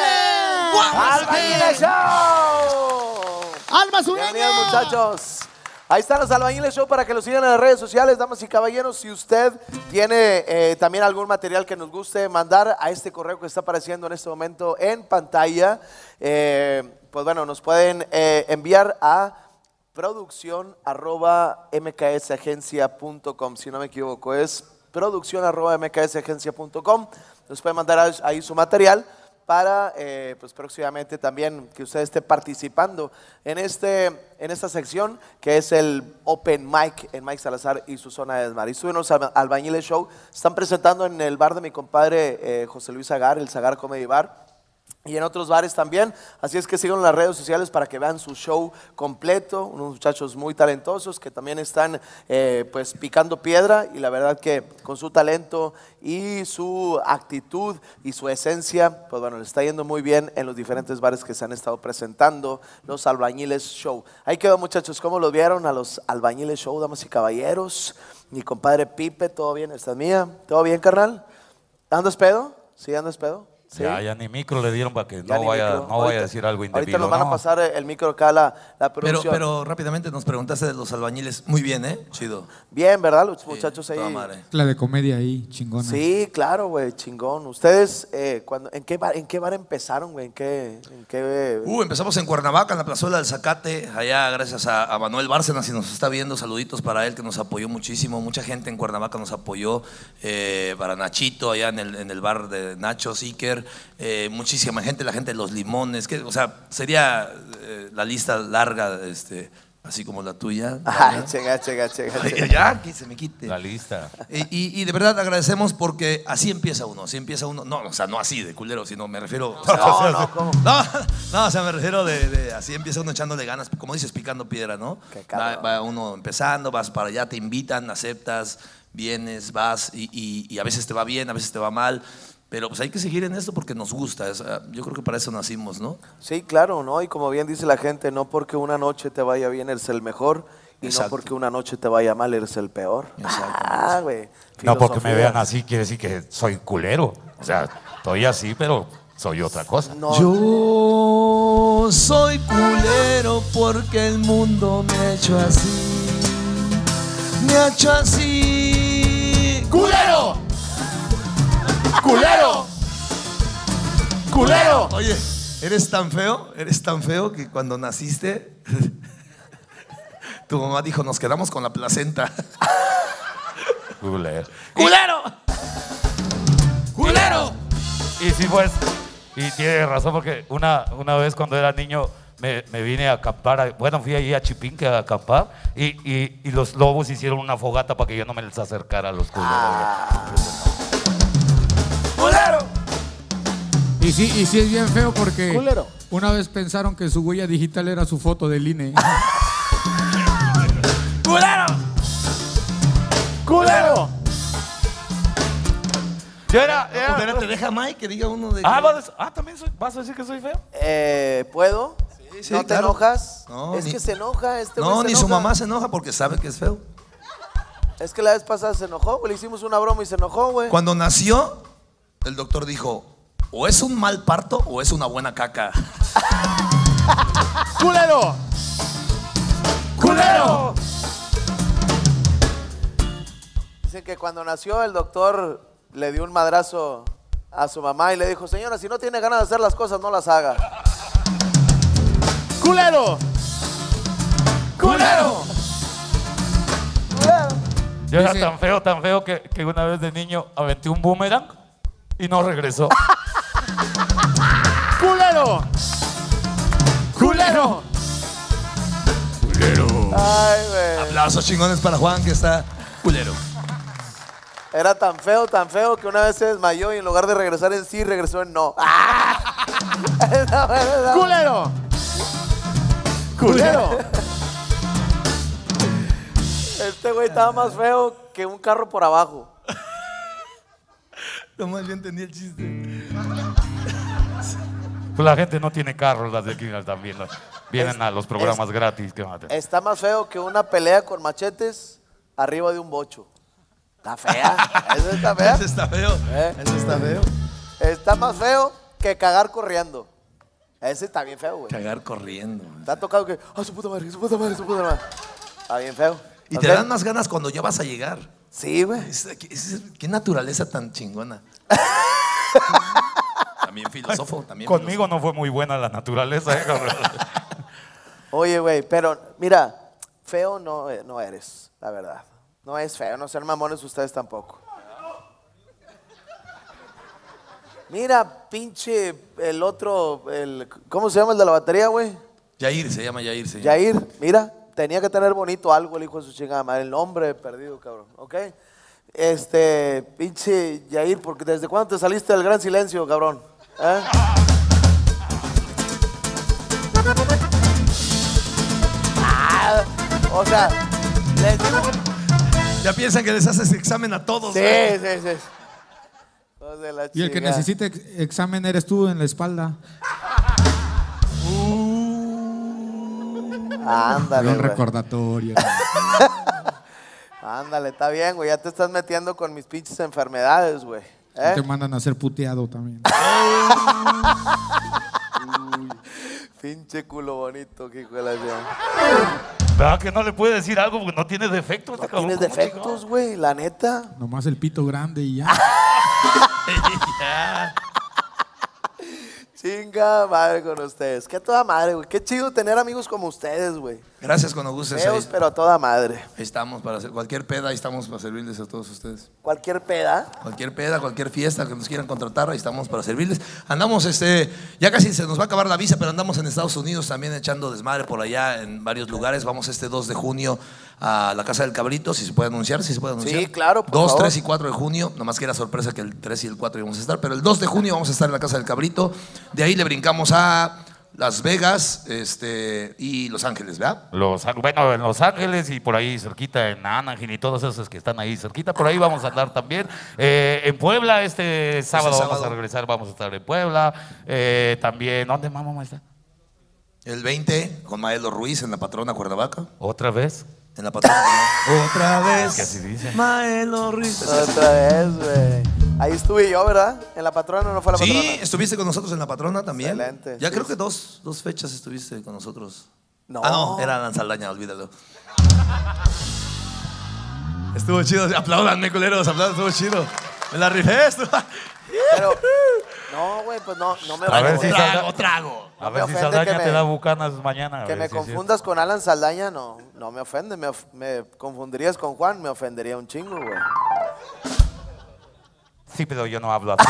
¡Albañiles Show! ¡Alma Sureña! Bienvenidos, muchachos. Ahí están los Albañiles Show para que los sigan en las redes sociales, damas y caballeros. Si usted tiene eh, también algún material que nos guste mandar a este correo que está apareciendo en este momento en pantalla, eh, pues bueno, nos pueden eh, enviar a producción arroba m k s agencia punto com, si no me equivoco, es producción arroba m k s agencia punto com. Nos pueden mandar ahí su material para eh, pues próximamente también que usted esté participando en, este, en esta sección que es el Open Mic en Mike Salazar y su zona de desmadre. Y estuvieron los Albañiles Show, están presentando en el bar de mi compadre eh, José Luis Zagar, el Zagar Comedy Bar, y en otros bares también, así es que sigan en las redes sociales para que vean su show completo, unos muchachos muy talentosos que también están eh, pues picando piedra, y la verdad que con su talento y su actitud y su esencia, pues bueno, les está yendo muy bien en los diferentes bares que se han estado presentando, los Albañiles Show. Ahí quedó, muchachos, ¿cómo los vieron a los Albañiles Show, damas y caballeros? Mi compadre Pipe, ¿todo bien? ¿Estás mía? ¿Todo bien, carnal? ¿Andas pedo? ¿Sí andas pedo? ¿Sí? Ya, ya ni micro le dieron para que no vaya, no vaya a decir algo indebido. Ahorita nos van ¿no? a pasar el micro acá a la, la Pero, producción. pero rápidamente nos preguntaste de los albañiles. Muy bien, ¿eh? Chido. Bien, ¿verdad? Los muchachos ahí. toda madre. La de comedia ahí, chingona. Sí, claro, güey, chingón. ¿Ustedes eh, cuando, en, qué bar, en qué bar empezaron, güey? ¿En qué, en qué, Uh, empezamos en Cuernavaca, en la plazuela del Zacate, allá gracias a, a Manuel Bárcenas, si nos está viendo, saluditos para él, que nos apoyó muchísimo. Mucha gente en Cuernavaca nos apoyó, eh, para Nachito, allá en el, en el bar de Nacho Iker, eh, muchísima gente, la gente de Los Limones, que, o sea, sería eh, la lista larga, este, así como la tuya. Ay, chega, chega, chega. Ay, ya, que se me quite. La lista. Y, y, y de verdad agradecemos porque así empieza uno, así empieza uno, no, o sea, no así de culero, sino me refiero... No, no, ¿cómo? No, no, o sea, me refiero de, de así empieza uno echándole ganas, como dices, picando piedra, ¿no? Va, va uno empezando, vas para allá, te invitan, aceptas, vienes, vas y, y, y a veces te va bien, a veces te va mal. Pero pues hay que seguir en esto porque nos gusta. Es, yo creo que para eso nacimos, ¿no? Sí, claro, ¿no? Y como bien dice la gente, no porque una noche te vaya bien eres el mejor, y Exacto. no porque una noche te vaya mal eres el peor. Ah, güey. No porque me Filosofía. vean así quiere decir que soy culero. O sea, estoy así, pero soy otra cosa. No. Yo soy culero porque el mundo me ha hecho así. Me ha hecho así. ¡Culero! ¡Culero! ¡Culero! Oye, eres tan feo, eres tan feo que cuando naciste, tu mamá dijo, nos quedamos con la placenta. Culero. ¡Culero! ¡Culero! Y sí, pues, y tiene razón porque una, una vez cuando era niño me, me vine a acampar, a- bueno, fui allí a Chipinque a acampar y, y, y los lobos hicieron una fogata para que yo no me les acercara a los culeros. ¡Culero! Y sí, y sí es bien feo porque Culero. una vez pensaron que su huella digital era su foto del I N E. ¡Culero! ¡Culero! Yo era, era- Espérate, deja Mike que diga uno de... ah, ¿vas a, ah, también soy, ¿vas a decir que soy feo? Eh, ¿Puedo? Sí, sí, ¿No te claro. enojas? No, es ni- que se enoja este güey. No, se ni su enoja. mamá se enoja porque sabe que es feo. Es que la vez pasada se enojó, güey. Le hicimos una broma y se enojó, güey. Cuando nació, el doctor dijo, o es un mal parto o es una buena caca. ¡Culero! ¡Culero! Dicen que cuando nació el doctor le dio un madrazo a su mamá y le dijo, señora, si no tiene ganas de hacer las cosas, no las haga. ¡Culero! ¡Culero! Yo era Dice- tan feo, tan feo que, que una vez de niño aventé un boomerang y no regresó. ¡Culero! ¡Culero! Ay, güey. Aplausos chingones para Juan que está culero. Era tan feo, tan feo que una vez se desmayó y en lugar de regresar en sí, regresó en no. ¡Culero! ¡Culero! Este güey estaba más feo que un carro por abajo. No más bien entendí el chiste. Pues la gente no tiene carros, las de aquí también. ¿no? Vienen Es- a los programas es- gratis. ¿qué más? Está más feo que una pelea con machetes arriba de un bocho. Está fea. Eso está fea. Eso está feo. ¿Eh? Eso está feo. Está más feo que cagar corriendo. Ese está bien feo, güey. Cagar corriendo. Te ha tocado que, ah, su puta madre, su puta madre, su puta madre. Está bien feo. Y ¿Ok? te dan más ganas cuando ya vas a llegar. Sí, güey. Es- es- qué naturaleza tan chingona. También filósofo, también Conmigo no fue muy buena la naturaleza. ¿eh, cabrón? Oye, güey, pero mira, feo no, eh, no eres, la verdad. No es feo, no sean mamones ustedes tampoco. Mira, pinche, el otro, el, ¿cómo se llama el de la batería, güey? Yair, se llama Yair. Se llama. Yair, mira, tenía que tener bonito algo el hijo de su chingada madre, el nombre perdido, cabrón, ¿ok? Este, pinche Yair, porque ¿desde cuándo te saliste del gran silencio, cabrón? ¿Eh? Ah, o sea, les digo- Ya piensan que les haces examen a todos. sí, ¿eh? sí, sí. Hijos de la Y el que chingada. necesite ex- examen eres tú en la espalda. Ándale, Un güey. recordatorio. Ándale, está bien, güey. Ya te estás metiendo con mis pinches enfermedades, güey. ¿Eh? Te mandan a ser puteado también. Pinche culo bonito, que hijo de la chingada. ¿Verdad que no le puede decir algo porque no tiene defectos? este cabrón? ¿Tienes ¿Cómo defectos, güey? La neta. Nomás el pito grande y ya. Ya. Chinga madre con ustedes. Qué toda madre, güey. Qué chido tener amigos como ustedes, güey. Gracias cuando gustes. Feos, Ahí, pero a toda madre. ahí estamos para hacer cualquier peda, ahí estamos para servirles a todos ustedes. Cualquier peda. Cualquier peda, cualquier fiesta que nos quieran contratar, ahí estamos para servirles. Andamos, este, ya casi se nos va a acabar la visa, pero andamos en Estados Unidos también echando desmadre por allá en varios lugares. Vamos este dos de junio a la Casa del Cabrito, si se puede anunciar, si se puede anunciar. Sí, claro, por dos, favor. tres y cuatro de junio, nomás que era sorpresa que el tres y el cuatro íbamos a estar, pero el dos de junio vamos a estar en la Casa del Cabrito. De ahí le brincamos a Las Vegas, este, y Los Ángeles, ¿verdad? Los, bueno, en Los Ángeles y por ahí cerquita en Anaheim y todos esos que están ahí cerquita, por ahí vamos a andar también. Eh, en Puebla, este sábado, vamos sábado. a regresar, vamos a estar en Puebla. Eh, también, ¿dónde más vamos a estar? El veinte con Maelo Ruiz en La Patrona, Cuernavaca. ¿Otra vez? En La Patrona. Otra vez. Que así dice. Maelo Ruiz. Otra vez, güey. Ahí estuve yo, ¿verdad? En la patrona, ¿no fue la Sí, patrona? estuviste con nosotros en La Patrona también. Excelente, Ya sí, creo sí. que dos, dos fechas estuviste con nosotros. No. Ah, no, era Alan Saldaña, olvídalo. Estuvo chido, aplaudanme, culeros, aplaudan, estuvo chido. Me la rifé esto. Pero, no, güey, pues no, no me A ver ofende. si Trago, Salda- trago. A No ver me si ofende Saldaña que te me- da bucanas mañana. a Que ver me si es confundas con Alan Saldaña, no, no me ofende. Me, of- me confundirías con Juan, me ofendería un chingo, güey. cierto. Sí, pero yo no hablo así.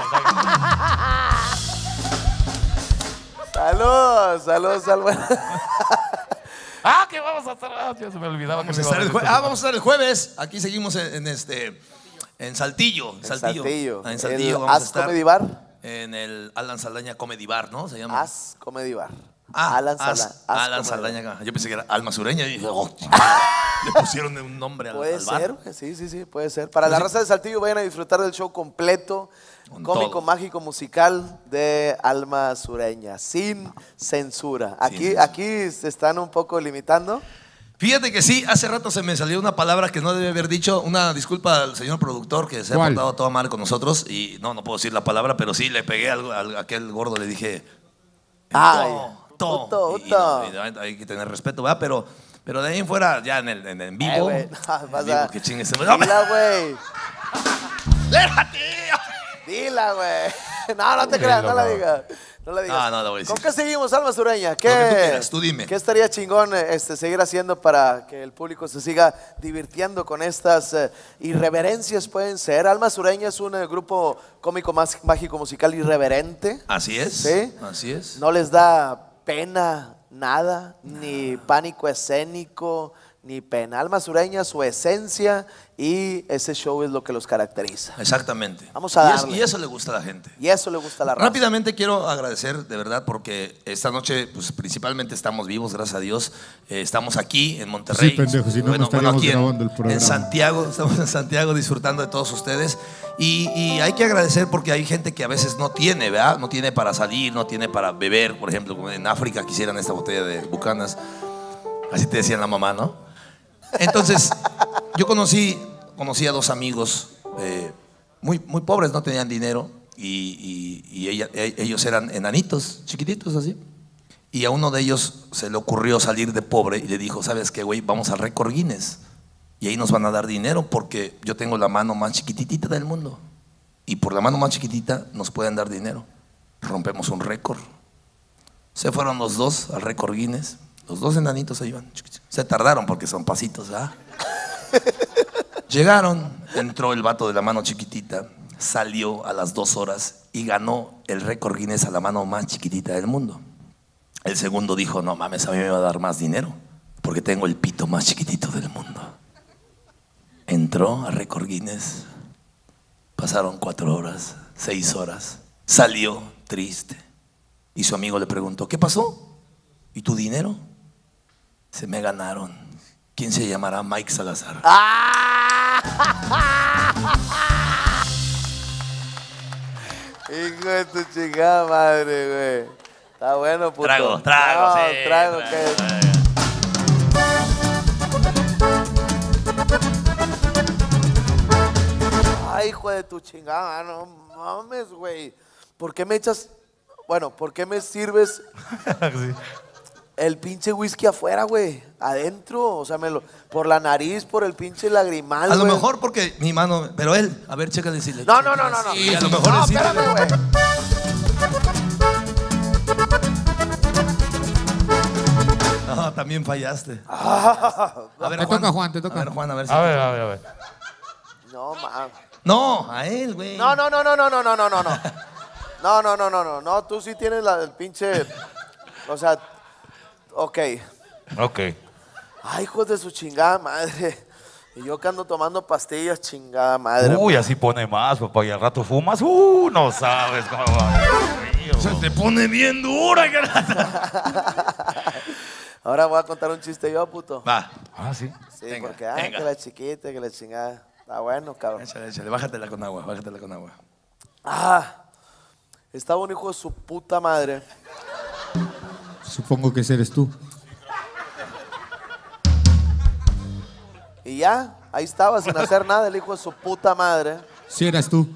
Saludos, saludos, saludos. ah, que vamos a estar. Ah, ya se me olvidaba Vamos que a me iba estar el decir jue- esto. ah, vamos a estar el jueves. Aquí seguimos en, en este en Saltillo. En En Saltillo. Saltillo. Ah, En Saltillo El vamos a As estar. Comedy Bar. En el Alan Saldaña Comedy Bar, ¿no? Se llama. As Comedy Bar. Ah, Alan As- Saldaña. As Alan Comedy Saldaña. Yo pensé que era Alma Sureña y dije, oh, chingada. Le pusieron un nombre al, Puede al bar. ser, güey, sí, sí, sí, puede ser. Para la Pues sí. raza de Saltillo, vayan a disfrutar del show completo, Con cómico, todo. mágico, musical de Alma Sureña, sin censura. Aquí, censura. aquí se están un poco limitando. Fíjate que sí, hace rato se me salió una palabra que no debe haber dicho. Una disculpa al señor productor que se ha ¿Cuál? portado toda mal con nosotros. Y no, no puedo decir la palabra, pero sí le pegué al, al- a aquel gordo, le dije. Ay, to, uto, y- y uto. no, y hay que tener respeto, ¿verdad? Pero, pero de ahí en fuera, ya en, el, en, en vivo. Eh, güey, en no, vas vivo, a- que chingue ese- ¡No, me- Dila, güey. ¡Déjate! Dila, güey. No, no te creas, no la digas. No la digas. No, no la voy a decir. ¿Con qué seguimos, Alma Sureña? ¿Qué, Lo que tú quieras, tú dime. ¿Qué estaría chingón este, seguir haciendo para que el público se siga divirtiendo con estas eh, irreverencias? Pueden ser. Alma Sureña es un eh, grupo cómico más mágico musical irreverente. Así es. ¿Sí? Así es. No les da pena nada, ni pánico escénico, ni pena. Alma Sureña, su esencia y ese show es lo que los caracteriza. Exactamente. Vamos a y, es- darle. y eso le gusta a la gente. Y eso le gusta a la raza. Rápidamente quiero agradecer de verdad porque esta noche pues principalmente estamos vivos, gracias a Dios. Eh, estamos aquí en Monterrey. Sí, pendejo, si no, no estaríamos aquí en- grabando el programa. En Santiago, estamos en Santiago disfrutando de todos ustedes. Y, y hay que agradecer porque hay gente que a veces no tiene, ¿verdad? No tiene para salir, no tiene para beber. Por ejemplo, como en África quisieran esta botella de Bucanas. Así te decían la mamá, ¿no? Entonces, yo conocí, conocí a dos amigos eh, muy, muy pobres, no tenían dinero y, y- y ella- e- ellos eran enanitos, chiquititos así. Y a uno de ellos se le ocurrió salir de pobre y le dijo, ¿sabes qué, güey? Vamos al récord Guinness y ahí nos van a dar dinero porque yo tengo la mano más chiquititita del mundo y por la mano más chiquitita nos pueden dar dinero. Rompemos un récord. Se fueron los dos al récord Guinness. Los dos enanitos ahí iban. Se tardaron porque son pasitos, ¿ah? Llegaron, entró el vato de la mano chiquitita, salió a las dos horas y ganó el récord Guinness a la mano más chiquitita del mundo. El segundo dijo, no mames, a mí me va a dar más dinero porque tengo el pito más chiquitito del mundo. Entró a récord Guinness, pasaron cuatro horas, seis horas, salió triste y su amigo le preguntó, ¿qué pasó? ¿Y tu dinero? Se me ganaron. ¿Quién se llamará Mike Salazar? Hijo de tu chingada madre, güey. Está bueno, puto. Trago, trago, No, sí, trago, trago, ¿qué? Ay, hijo de tu chingada, no mames, güey. ¿Por qué me echas? Bueno, ¿por qué me sirves el pinche whisky afuera, güey? Adentro, o sea, me lo, por la nariz, por el pinche lagrimal, A lo güey. mejor porque mi mano, pero él, a ver, chécale si le. No, no, no, no, no. Sí, a lo mejor No, él sí le- espérame, güey. No, también fallaste. Ah, A ver, Te Juan. toca, Juan, te toca. A ver, Juan, a ver si. A ver, a ver, a ver. No, mames. No, a él, güey. No, no, no, no, no, no, no, no, no, no. No, no, no, no, no, no, tú sí tienes la del pinche, o sea, ok. Ok. Ay, hijos de su chingada madre. Y yo que ando tomando pastillas, chingada madre. Uy, así pone más, papá. Y al rato fumas. Uh, no sabes cómo va. Dios mío. Se te pone bien dura. Ahora voy a contar un chiste yo, puto. Va. Ah, sí. Sí, Venga, porque, ay, venga. que la chiquita, que la chingada. Está bueno, cabrón. Échale, échale, bájatela con agua, bájatela con agua. Ah, estaba un hijo de su puta madre. Supongo que ese eres tú. Y ya, ahí estaba sin hacer nada el hijo de su puta madre. Si eras tú.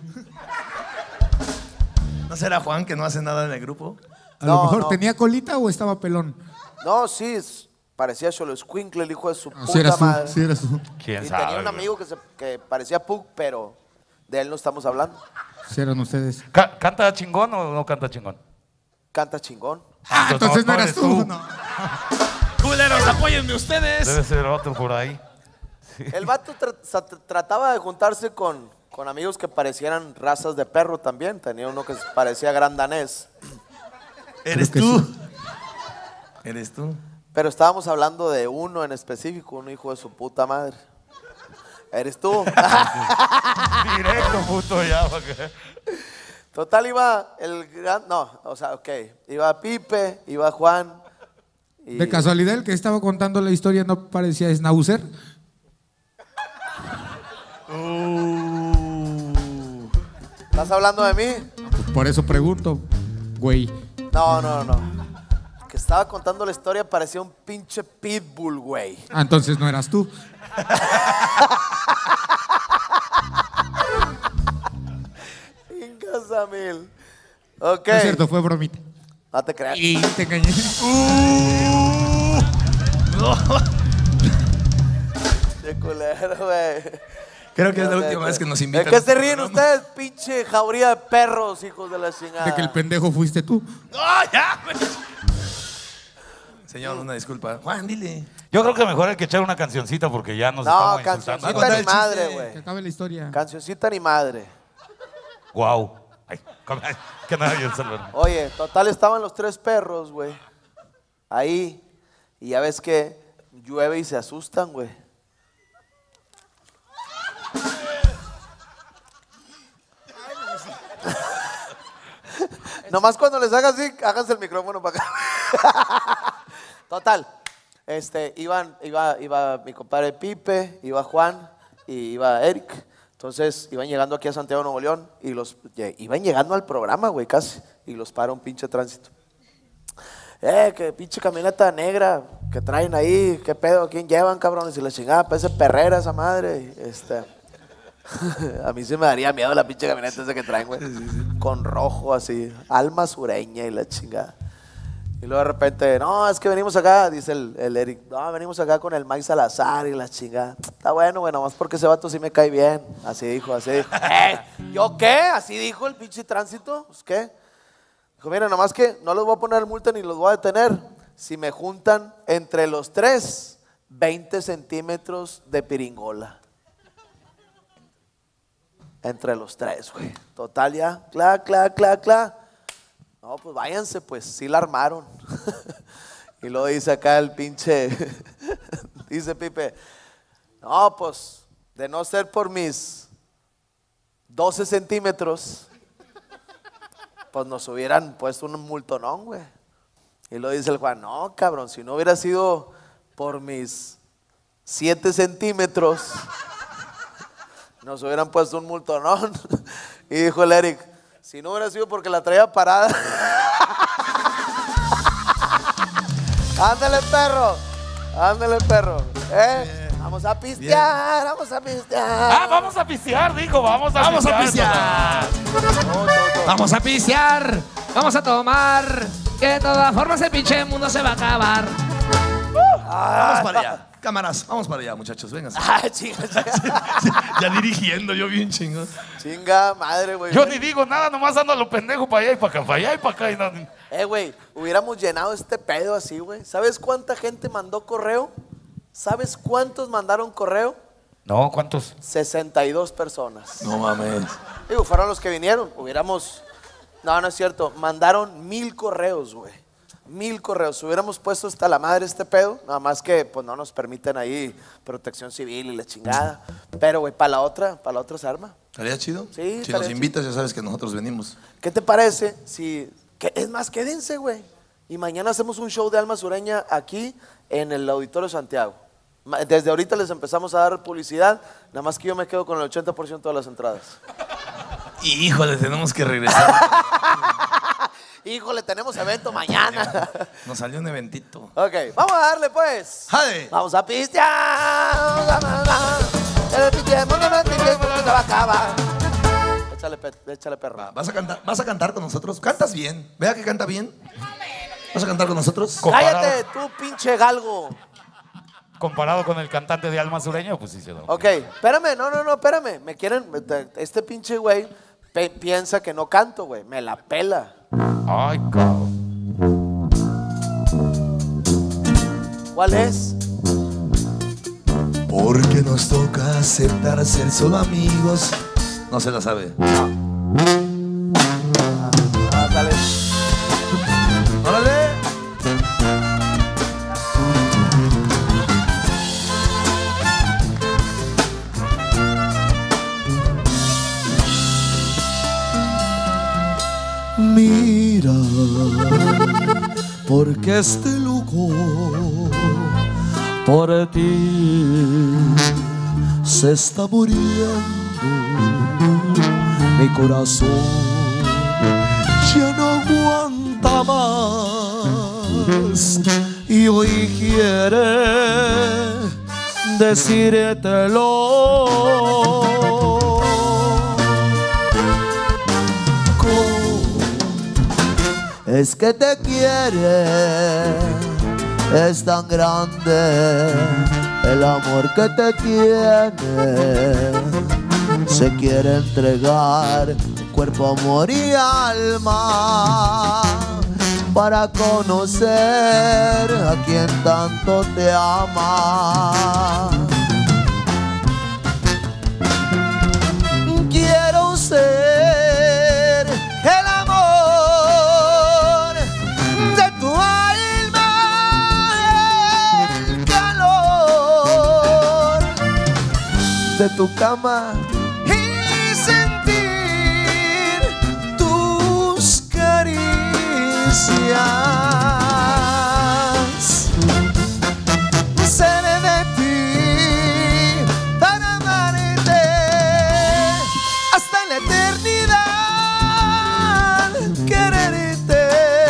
¿No será Juan que no hace nada en el grupo? A No, lo mejor no. tenía colita o estaba pelón. No, sí, es- parecía Xolo Escuincle, el hijo de su No, puta si eras tú, madre. si eras tú. ¿Quién Y sabe? tenía un güey? amigo que, se, que parecía Pug, pero de él no estamos hablando. Si eran ustedes. Ca- ¿Canta chingón o no canta chingón? Canta chingón. Ah, entonces no eras tú. No. Culeros, apóyenme ustedes. Debe ser otro por ahí. El vato tra- sa- tra- trataba de juntarse con, con amigos que parecieran razas de perro también. Tenía uno que parecía gran danés. ¿Eres Creo que tú? sí. ¿Eres tú? Pero estábamos hablando de uno en específico, un hijo de su puta madre. ¿Eres tú? Directo, puto, ya. ¿pa' qué? Total, iba el gran... No, o sea, ok. Iba Pipe, iba Juan. y- De casualidad, el que estaba contando la historia no parecía Schnauzer. ¿Estás hablando de mí? Pues por eso pregunto, güey. No, no, no. El que estaba contando la historia parecía un pinche pitbull, güey. Ah, entonces no eras tú. Venga, mil. Ok. No es cierto, fue bromita. No te creas. Y te engañé. Qué culero, güey. Creo que es la No, última no, vez que no. nos ¿De invitan. qué se ríen ustedes, pinche jauría de perros, hijos de la chingada? De que el pendejo fuiste tú. ¡No, ya! güey! Señor, una disculpa. Juan, dile. Yo creo que mejor hay que echar una cancioncita porque ya nos No, estamos insultando. cancioncita ni el chiste. madre, Que güey. acabe la historia. Cancioncita ni madre. Guau. Ay, come- que nadie el celular. Oye, total estaban los tres perros, güey. Ahí. Y ya ves que llueve y se asustan, güey. Nomás cuando les haga así, háganse el micrófono para acá. Total, este, iban, iba, iba mi compadre Pipe, iba Juan y iba Eric. Entonces iban llegando aquí a Santiago, Nuevo León y los iban llegando al programa, güey, casi. Y los para un pinche tránsito. Eh, que pinche camioneta negra que traen ahí, qué pedo, ¿quién llevan, cabrones? Y la chingada, parece perrera esa madre. Este, a mí sí me daría miedo la pinche camioneta esa que traen, güey. Con rojo así, alma sureña y la chingada. Y luego de repente, no, es que venimos acá, dice el, el Eric, no, venimos acá con el Mike Salazar y la chingada. Está bueno, güey, nomás porque ese vato sí me cae bien. Así dijo, así dijo. ¿Eh? ¿Yo qué? Así dijo el pinche tránsito. Pues, ¿qué? Dijo, mira, nomás que no les voy a poner multa ni los voy a detener si me juntan entre los tres veinte centímetros de piringola. Entre los tres, güey. Total ya, cla, cla, cla, cla. No, pues váyanse, pues, sí la armaron. Y luego dice acá el pinche, dice Pipe, no, pues, de no ser por mis doce centímetros, pues nos hubieran puesto un multonón, güey. Y luego dice el Juan, no, cabrón, si no hubiera sido por mis siete centímetros, nos hubieran puesto un multonón. Y dijo el Eric, si no hubiera sido porque la traía parada. Ándale, perro. Ándale, perro. ¿Eh? Vamos a pistear, bien. Vamos a pistear. Ah, vamos a pistear, dijo, vamos a vamos pistear. A pistear. No, no, no. Vamos a pistear, vamos a tomar, que de todas formas el pinche mundo se va a acabar. Vamos para allá. Cámaras, vamos para allá, muchachos, vengan. Ah, chinga, chinga. Ya dirigiendo, yo bien chingón. Chinga, madre, güey. Yo ni digo nada, nomás ando a los pendejos para allá y para acá, para allá y para acá. Y no. Eh, güey, hubiéramos llenado este pedo así, güey. ¿Sabes cuánta gente mandó correo? ¿Sabes cuántos mandaron correo? No, ¿cuántos? sesenta y dos personas. No mames. Digo, fueron los que vinieron. Hubiéramos... No, no es cierto. Mandaron mil correos, güey. Mil correos, hubiéramos puesto hasta la madre este pedo, nada más que pues no nos permiten ahí protección civil y la chingada. Pero güey, para la otra, para la otra se arma. ¿Estaría chido? Sí, si nos invitas ya sabes que nosotros venimos. ¿Qué te parece si, que, es más, quédense güey, y mañana hacemos un show de Alma Sureña aquí en el Auditorio Santiago? Desde ahorita les empezamos a dar publicidad, nada más que yo me quedo con el ochenta por ciento de las entradas. Híjole, tenemos que regresar. Híjole, tenemos evento mañana. Nos salió un eventito. Ok, vamos a darle pues. ¡Jale! Vamos a pistear. El pinche mundo no tiene mundo se va a acabar. Échale, pe- échale perro. Va, ¿Vas a cantar, vas a cantar con nosotros? ¿Cantas bien? Vea que canta bien. ¿Vas a cantar con nosotros? Cállate, tú pinche galgo. Comparado con el cantante de Alma Sureña, pues sí se da. Ok, espérame, no, no, no, espérame. Me quieren, este pinche güey pe- piensa que no canto, güey. Me la pela. Ay, cabrón. ¿Cuál es? Porque nos toca aceptar ser solo amigos. No se la sabe. Ah, ah, dale. ¡Órale! Mira, porque este loco por ti se está muriendo. Mi corazón ya no aguanta más y hoy quiere decírtelo. Es que te quiere, es tan grande el amor que te tiene. Se quiere entregar cuerpo, amor y alma para conocer a quien tanto te ama. Quiero ser el amor de tu alma, el calor tu cama y sentir tus caricias. Seré de ti para amarte hasta la eternidad, quererte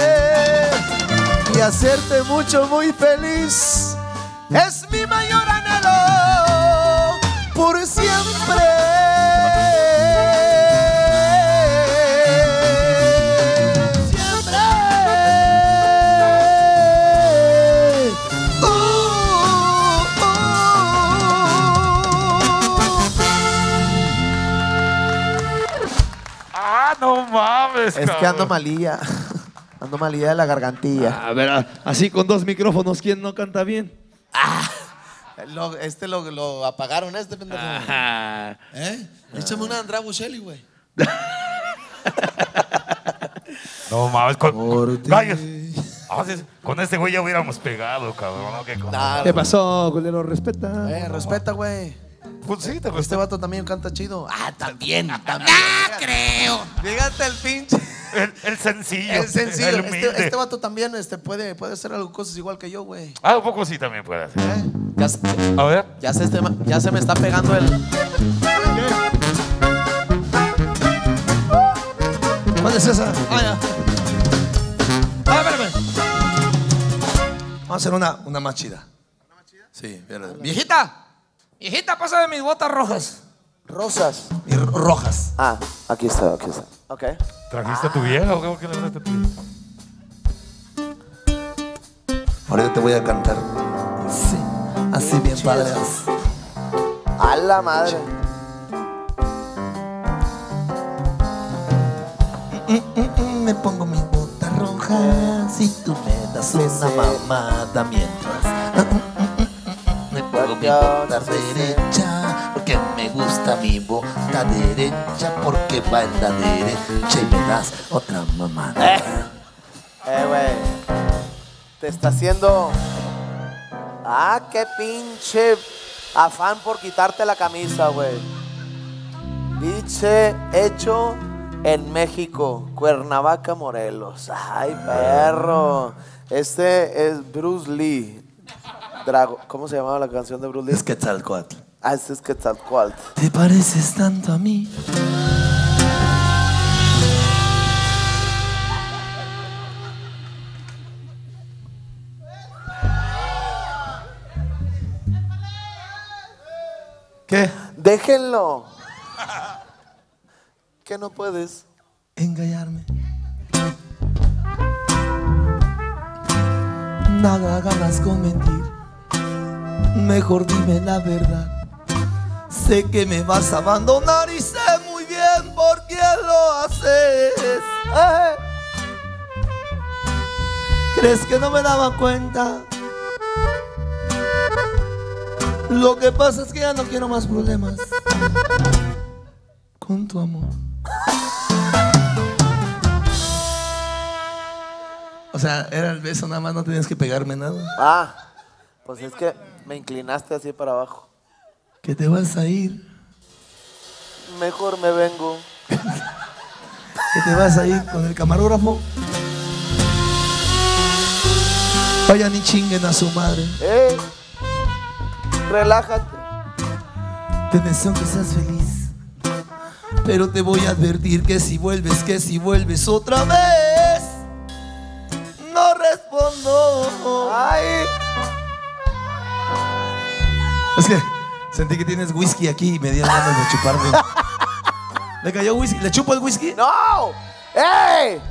y hacerte mucho, muy feliz. Es mi mayor anhelo por siempre. Siempre. Uh, uh. Ah, no mames, Es que ando malía. Ando malía de la gargantilla. A ver, así con dos micrófonos, ¿quién no canta bien? Lo- este lo, lo apagaron, este pendejo. Ajá. ¿Eh? Échame una Andrea Bocelli, güey. No mames, con, gallos. Ah, sí, con este güey ya hubiéramos pegado, cabrón. ¿No? ¿Qué, cosa? ¿Qué pasó, culero? Respeta. Eh, respeta, güey. Pues sí, te Este respeto. vato también canta chido. Ah, también, también. ¡Ah, creo! Fíjate el pinche. El, el sencillo. El sencillo. El Este, humilde. este vato también este, puede, puede hacer algo, cosas igual que yo, güey. Ah, un poco sí también puede hacer. ¿Eh? Ya, se- A ver. ya, se, este- ya se me está pegando el. ¿Cuál es esa? Ah, ya. Ah, espérame. Vamos a hacer una, una más chida. ¿Una más chida? Sí, mira. Viejita, viejita, pásame mis botas rojas. Rosas. Y ro- rojas. Ah, aquí está, aquí está. Ok. ¿Trajiste a tu vieja o qué? ¿Por qué le hablaste a tu vieja? Ahorita te voy a cantar. Sí, así bien padre. A la madre. Me pongo mis botas rojas y tú me das una mamada mientras. Me pongo mi bota derecha porque me gusta mi bota derecha porque va en la derecha y me das otra mamada. Eh, eh, güey. Te está haciendo. Ah, qué pinche afán por quitarte la camisa, güey. Pinche hecho en México, Cuernavaca, Morelos. Ay, perro. Este es Bruce Lee. Drago. ¿Cómo se llamaba la canción de Bruce Lee? Es Quetzalcóatl. Ah, este es Quetzalcóatl. Te pareces tanto a mí. ¿Qué? Déjenlo. ¿Qué no puedes? Engañarme. Nada ganas con mentir. Mejor dime la verdad. Sé que me vas a abandonar y sé muy bien por qué lo haces. Eh. ¿Crees que no me daba cuenta? Lo que pasa es que ya no quiero más problemas con tu amor. O sea, era el beso nada más, no tenías que pegarme nada. Ah, pues es que me inclinaste así para abajo. Que te vas a ir, Mejor me vengo. que te vas a ir con el camarógrafo. Vayan y chinguen a su madre. Eh, relájate. Te deseo que seas feliz, pero te voy a advertir que si vuelves, que si vuelves otra vez, no respondo. Ay, Es que sentí que tienes whisky aquí y me dieron ganas de chuparme. ¿Le cayó whisky? ¿Le chupo el whisky? no. ¡Ey!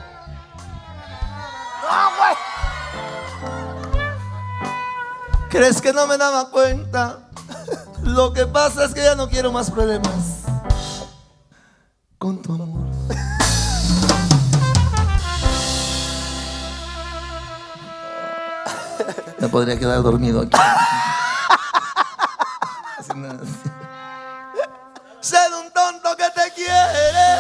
No, güey. ¿Crees que no me daba cuenta? Lo que pasa es que ya no quiero más problemas con tu amor. Me podría quedar dormido aquí. Así nada. Sé de un tonto que te quiere.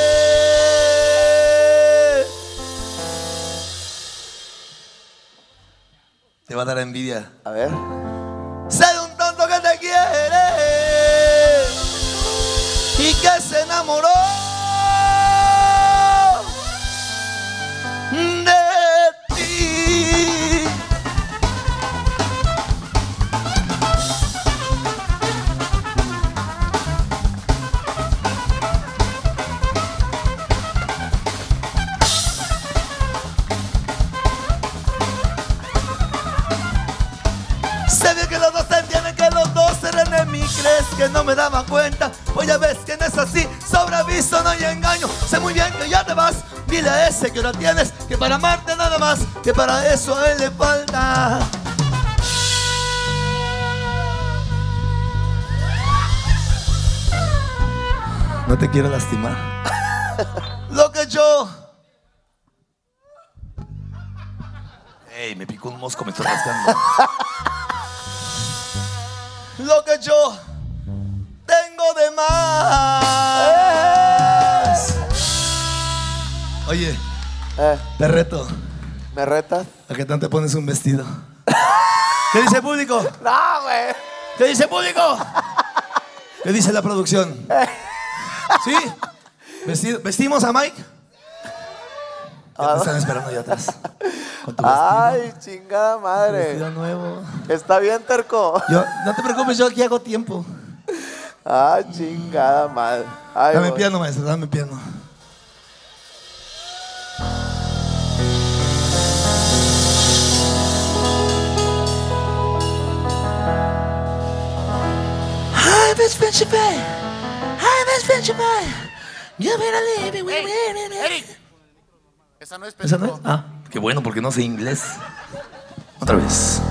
Te va a dar envidia. A ver. Sé de un tonto que te quiere. y que se enamoró de ti. Sabía que los dos se entienden, que los dos eran de mí. ¿Crees que no me daba cuenta? Pues ya ves que no es así. Sobre aviso no hay engaño. Sé muy bien que ya te vas. Dile a ese que ahora tienes que para amarte nada más, que para eso a él le falta. No te quiero lastimar. Lo que yo... Ey, me picó un mosco, me estoy rascando. Lo que yo tengo de más. Oye, Eh, te reto. ¿Me retas? ¿A qué tanto te pones un vestido? ¿Qué dice el público? No, güey. ¿Qué dice el público? ¿Qué dice la producción? ¿Sí? ¿Vestido? ¿Vestimos a Mike? Ya te están esperando allá atrás. Con tu vestido. Ay, chingada madre. Vestido nuevo. Está bien, terco. Yo, no te preocupes, yo aquí hago tiempo. Ay, chingada madre. Ay, Dame voy. piano, maestro, dame piano. Hi, best friend, Shabay. Hi, best friend, Shabay. You better leave me with me. Eric, esa no es ¿Esa no Pedro. es? Ah, qué bueno, porque no sé inglés. Otra vez.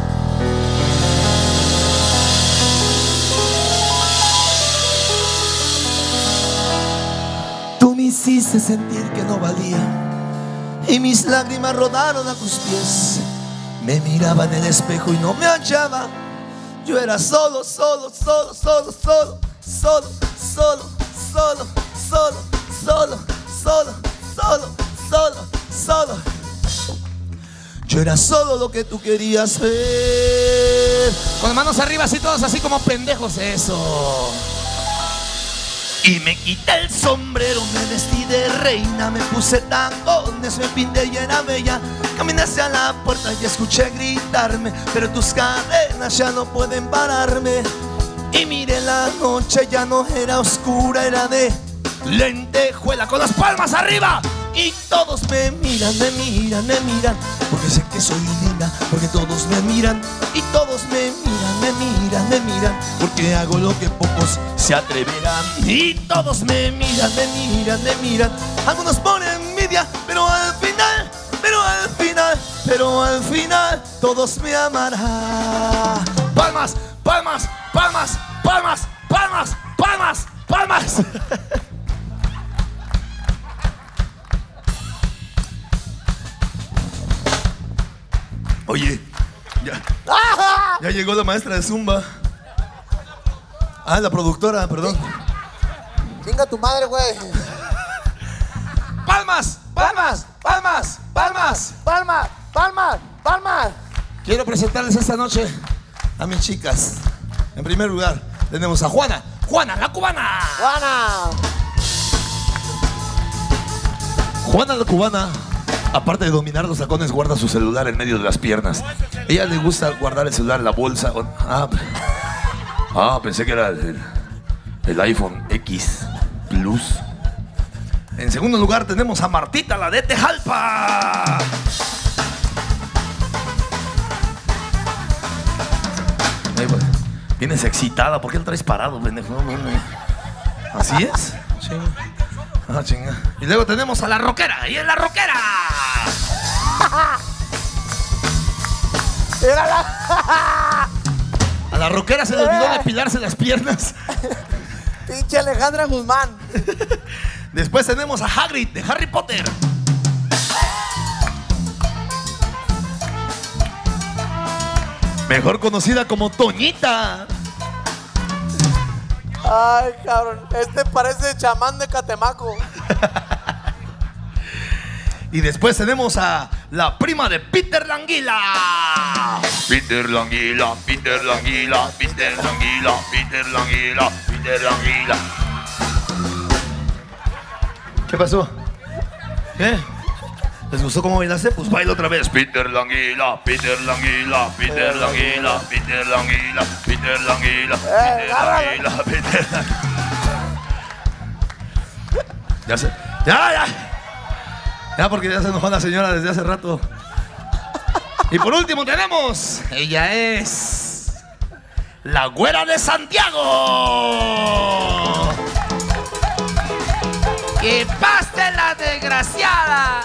Tú me hiciste sentir que no valía y mis lágrimas rodaron a tus pies. Me miraba en el espejo y no me hallaba. Yo era solo, solo, solo, solo, solo, solo, solo, solo, solo, solo, solo, solo, solo, solo. Yo era solo lo que tú querías ver. Con las manos arriba, así todos así como pendejos, eso. Y me quité el sombrero, me vestí de reina, me puse tacones, me pinté y era bella. Caminé hacia la puerta y escuché gritarme, pero tus cadenas ya no pueden pararme. Y miré la noche, ya no era oscura, era de lentejuela. Con las palmas arriba. Y todos me miran, me miran, me miran, porque sé que soy linda, porque todos me miran. Y todos me miran, me miran, me miran, porque hago lo que pocos se atreverán. Y todos me miran, me miran, me miran, algunos por envidia, pero al final, pero al final, pero al final todos me amarán. Palmas, palmas, palmas, palmas, palmas, palmas, palmas. Oye, ya, ya llegó la maestra de Zumba. Ah, la productora, perdón. Chinga tu madre, güey. ¡Palmas! ¡Palmas! ¡Palmas! ¡Palmas! Palmas, palmas, palmas. Quiero presentarles esta noche a mis chicas. En primer lugar, tenemos a Juana. Juana, la cubana. Juana. Juana, la cubana, aparte de dominar los tacones, guarda su celular en medio de las piernas. Ella le gusta guardar el celular en la bolsa. Ah, ah pensé que era el, el iPhone X Plus. En segundo lugar tenemos a Martita, la de Tejalpa. Ay, pues, vienes excitada. ¿Por qué lo traes parado, pendejo? No, no, no. ¿Así es? Sí. Ah, chinga. Y luego tenemos a la rockera. ¡Y es la rockera! A la rockera se le olvidó depilarse las piernas. Pinche Alejandra Guzmán. Después tenemos a Hagrid de Harry Potter. Mejor conocida como Toñita. Ay, cabrón. Este parece chamán de Catemaco. Y después tenemos a la prima de Peter Languila. Peter Languila, Peter Languila, Peter Languila, Peter Languila, Peter Languila. ¿Qué pasó? ¿Qué? ¿Les gustó cómo bailaste? Pues baila otra vez. Peter Languila, Peter Languila, Peter Languila, Peter Languila, Peter Languila, Peter Languila, Peter Languila. Ya sé. Ya, ya. Ya, porque ya se enojó la señora desde hace rato. Y por último tenemos. Ella es. La güera de Santiago. ¡Que pase la desgraciada!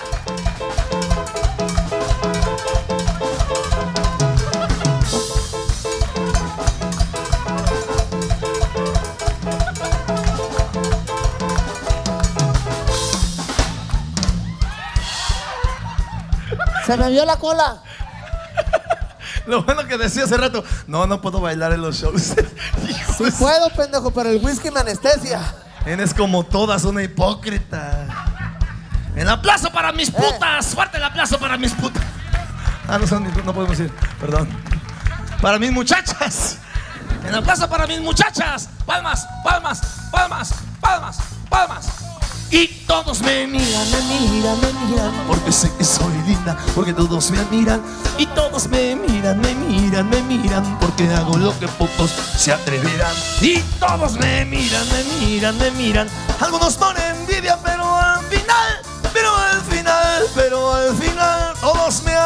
Se me vio la cola. Lo bueno que decía hace rato. No, no puedo bailar en los shows. Sí puedo, pendejo, pero el whisky me anestesia. Eres como todas una hipócrita. El aplauso para mis putas. Fuerte el aplauso para mis putas. Ah, no son mis, no podemos decir. Perdón. Para mis muchachas. El aplauso para mis muchachas. Palmas, palmas, palmas, palmas, palmas. Y todos me miran, me miran, me miran, porque sé que soy linda, porque todos me admiran. Y todos me miran, me miran, me miran, porque hago lo que pocos se atreverán. Y todos me miran, me miran, me miran. Algunos con envidia, pero al final, pero al final, pero al final, todos me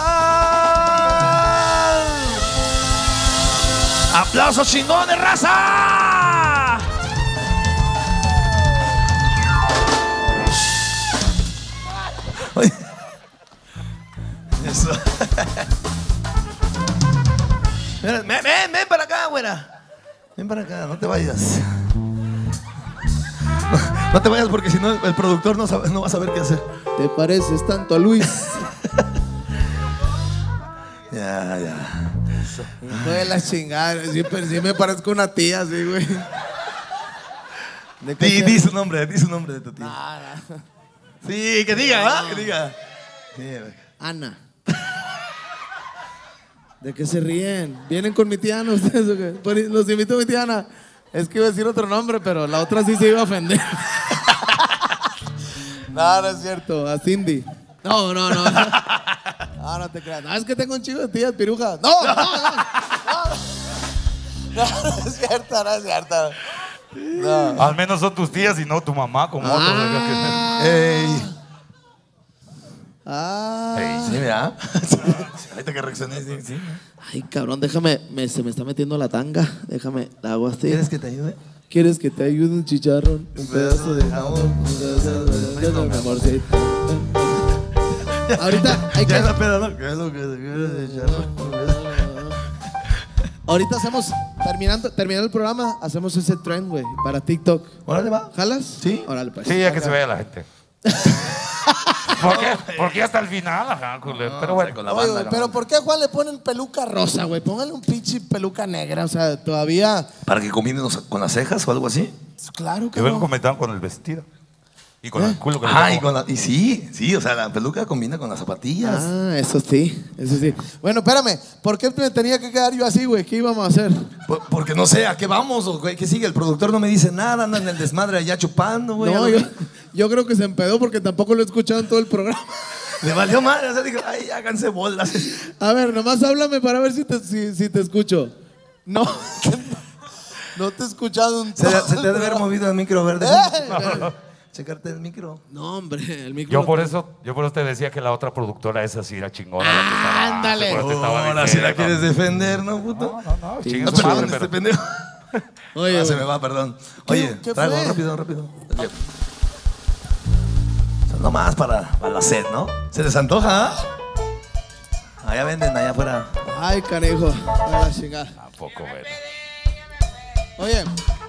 amarán. ¡Aplausos chingones, raza! Eso. Ven, ven, ven para acá, güera. Ven para acá, no te vayas. No, no te vayas porque si no el productor no, sabe, no va a saber qué hacer. Te pareces tanto a Luis. Ya, ya. Hijo de la chingada. Sí, pero sí me parezco una tía, sí, güey. Di, di su nombre, di su nombre de tu tía. Nada. Sí, que diga, ¿va? Que diga. Sí, Ana. ¿De qué se ríen? ¿Vienen con mi tía Ana ustedes o qué? Pues, los invito a mi tía Ana. Es que iba a decir otro nombre, pero la otra sí se iba a ofender. No, no es cierto. A Cindy. No, no, no. No, no te creas. No, es que tengo un chico de tías pirujas. No, no, no. No, no, no es cierto, no es cierto. No. Al menos son tus tías y no tu mamá como otros. Ah. Ey. Ah. Ey, sí, mira. Ahorita que reaccioné, sí, sí. Ay, cabrón, déjame, me, se me está metiendo la tanga. Déjame, la hago así. ¿Quieres que te ayude? ¿Quieres que te ayude un chicharrón? Un pedazo de jamón. Un pedazo de jamón, mi amorcito. Ahorita hay que... Ya la peda, ¿no? ¿Qué es lo que te quieres de chicharrón? Ahorita hacemos, terminando, terminando el programa, hacemos ese trend, güey, para TikTok. Órale, va. ¿Jalas? Sí. Órale, pues. Sí, ya que se vea la gente. ¿Por qué? Porque hasta el final, ajá, culero. Pero bueno. Con la Oye, banda, güey, pero ¿por qué a Juan le ponen peluca rosa, güey? Póngale un pinche peluca negra, o sea, todavía... ¿Para que combinen con las cejas o algo así? Claro que Que vengo no. comentando con el vestido. Y con el culo que le Ah, pongo. y, con la, y sí, sí, o sea, la peluca combina con las zapatillas. Ah, eso sí, eso sí. Bueno, espérame, ¿por qué me tenía que quedar yo así, güey? ¿Qué íbamos a hacer? Por- porque no sé, ¿a qué vamos? O, güey, ¿qué sigue? El productor no me dice nada, anda en el desmadre allá chupando, güey. No, A lo- yo, yo creo que se empedó porque tampoco lo he escuchado en todo el programa. Le valió madre, o sea, dijo, ay, háganse bolas. A ver, nomás háblame para ver si te, si, si te escucho. No, no te he escuchado un Se, se te debe haber movido el micro verde. ¡Eh! Checarte el micro. No, hombre, el micro. Yo por eso, yo por eso te decía que la otra productora esa sí era chingona. la que estaba antes, Ándale. por eso te estaba Ahora sí la diciendo. quieres defender, ¿no, puto? No, no, no, Sí, chingue no, su pero madre, Este pero- pendejo. Oye, Ah, se güey. me va, perdón. ¿Qué- Oye, qué traigo fue? rápido, rápido. O sea, nomás para, para la sed, ¿no? ¿Se les antoja? ¿Ah? Allá venden, allá afuera. Ay, canijo. A la chingada. Tampoco, güey. Oye.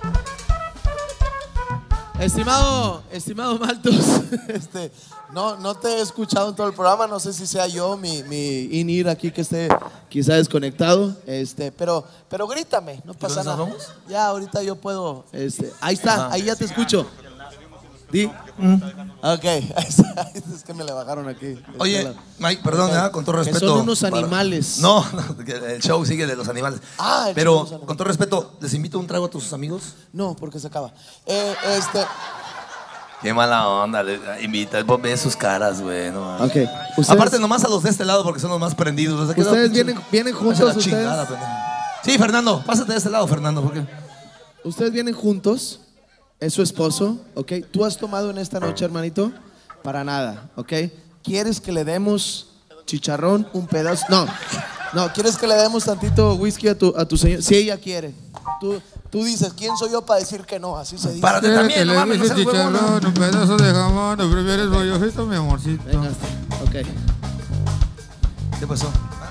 Estimado, estimado Maltus, este, no, no te he escuchado en todo el programa, no sé si sea yo, mi, mi in-ear aquí que esté quizá desconectado, este, pero, pero grítame, no pasa dónde nada. estamos? Ya, ahorita yo puedo, este, ahí está, Ajá. ahí ya te escucho. Di. Mm. Ok, ahí está, es que me le bajaron aquí. Oye, Mike, perdón, Ok. ¿eh? Con todo Que respeto. son unos para- animales. No, no, que el show sigue de los animales. Ah, el show de Pero, los animales. con todo respeto, ¿les invito un trago a tus amigos? No, porque se acaba. Eh, este. Qué mala onda. le- Invita, vos ves sus caras, güey. No, mames. Ok. Ustedes- Aparte, nomás a los de este lado porque son los más prendidos. O sea, que Ustedes no, vienen, pinche- vienen Hace juntos, la ustedes. chingada, pendejo. Sí, Fernando, pásate de este lado, Fernando. ¿Por qué? Ustedes vienen juntos. Es su esposo, ¿ok? ¿Tú has tomado en esta noche, hermanito? Para nada, ¿ok? ¿Quieres que le demos chicharrón, un pedazo? No, no, ¿quieres que le demos tantito whisky a tu, a tu señor? Si ella quiere. Tú, tú dices, ¿quién soy yo para decir que no? Así se dice. Párate ¿Quieres también, que no le mames, no des seas huevón, chicharrón, un pedazo de jamón, o prefieres bollojito, mi amorcito? Venga, ok. ¿Qué pasó?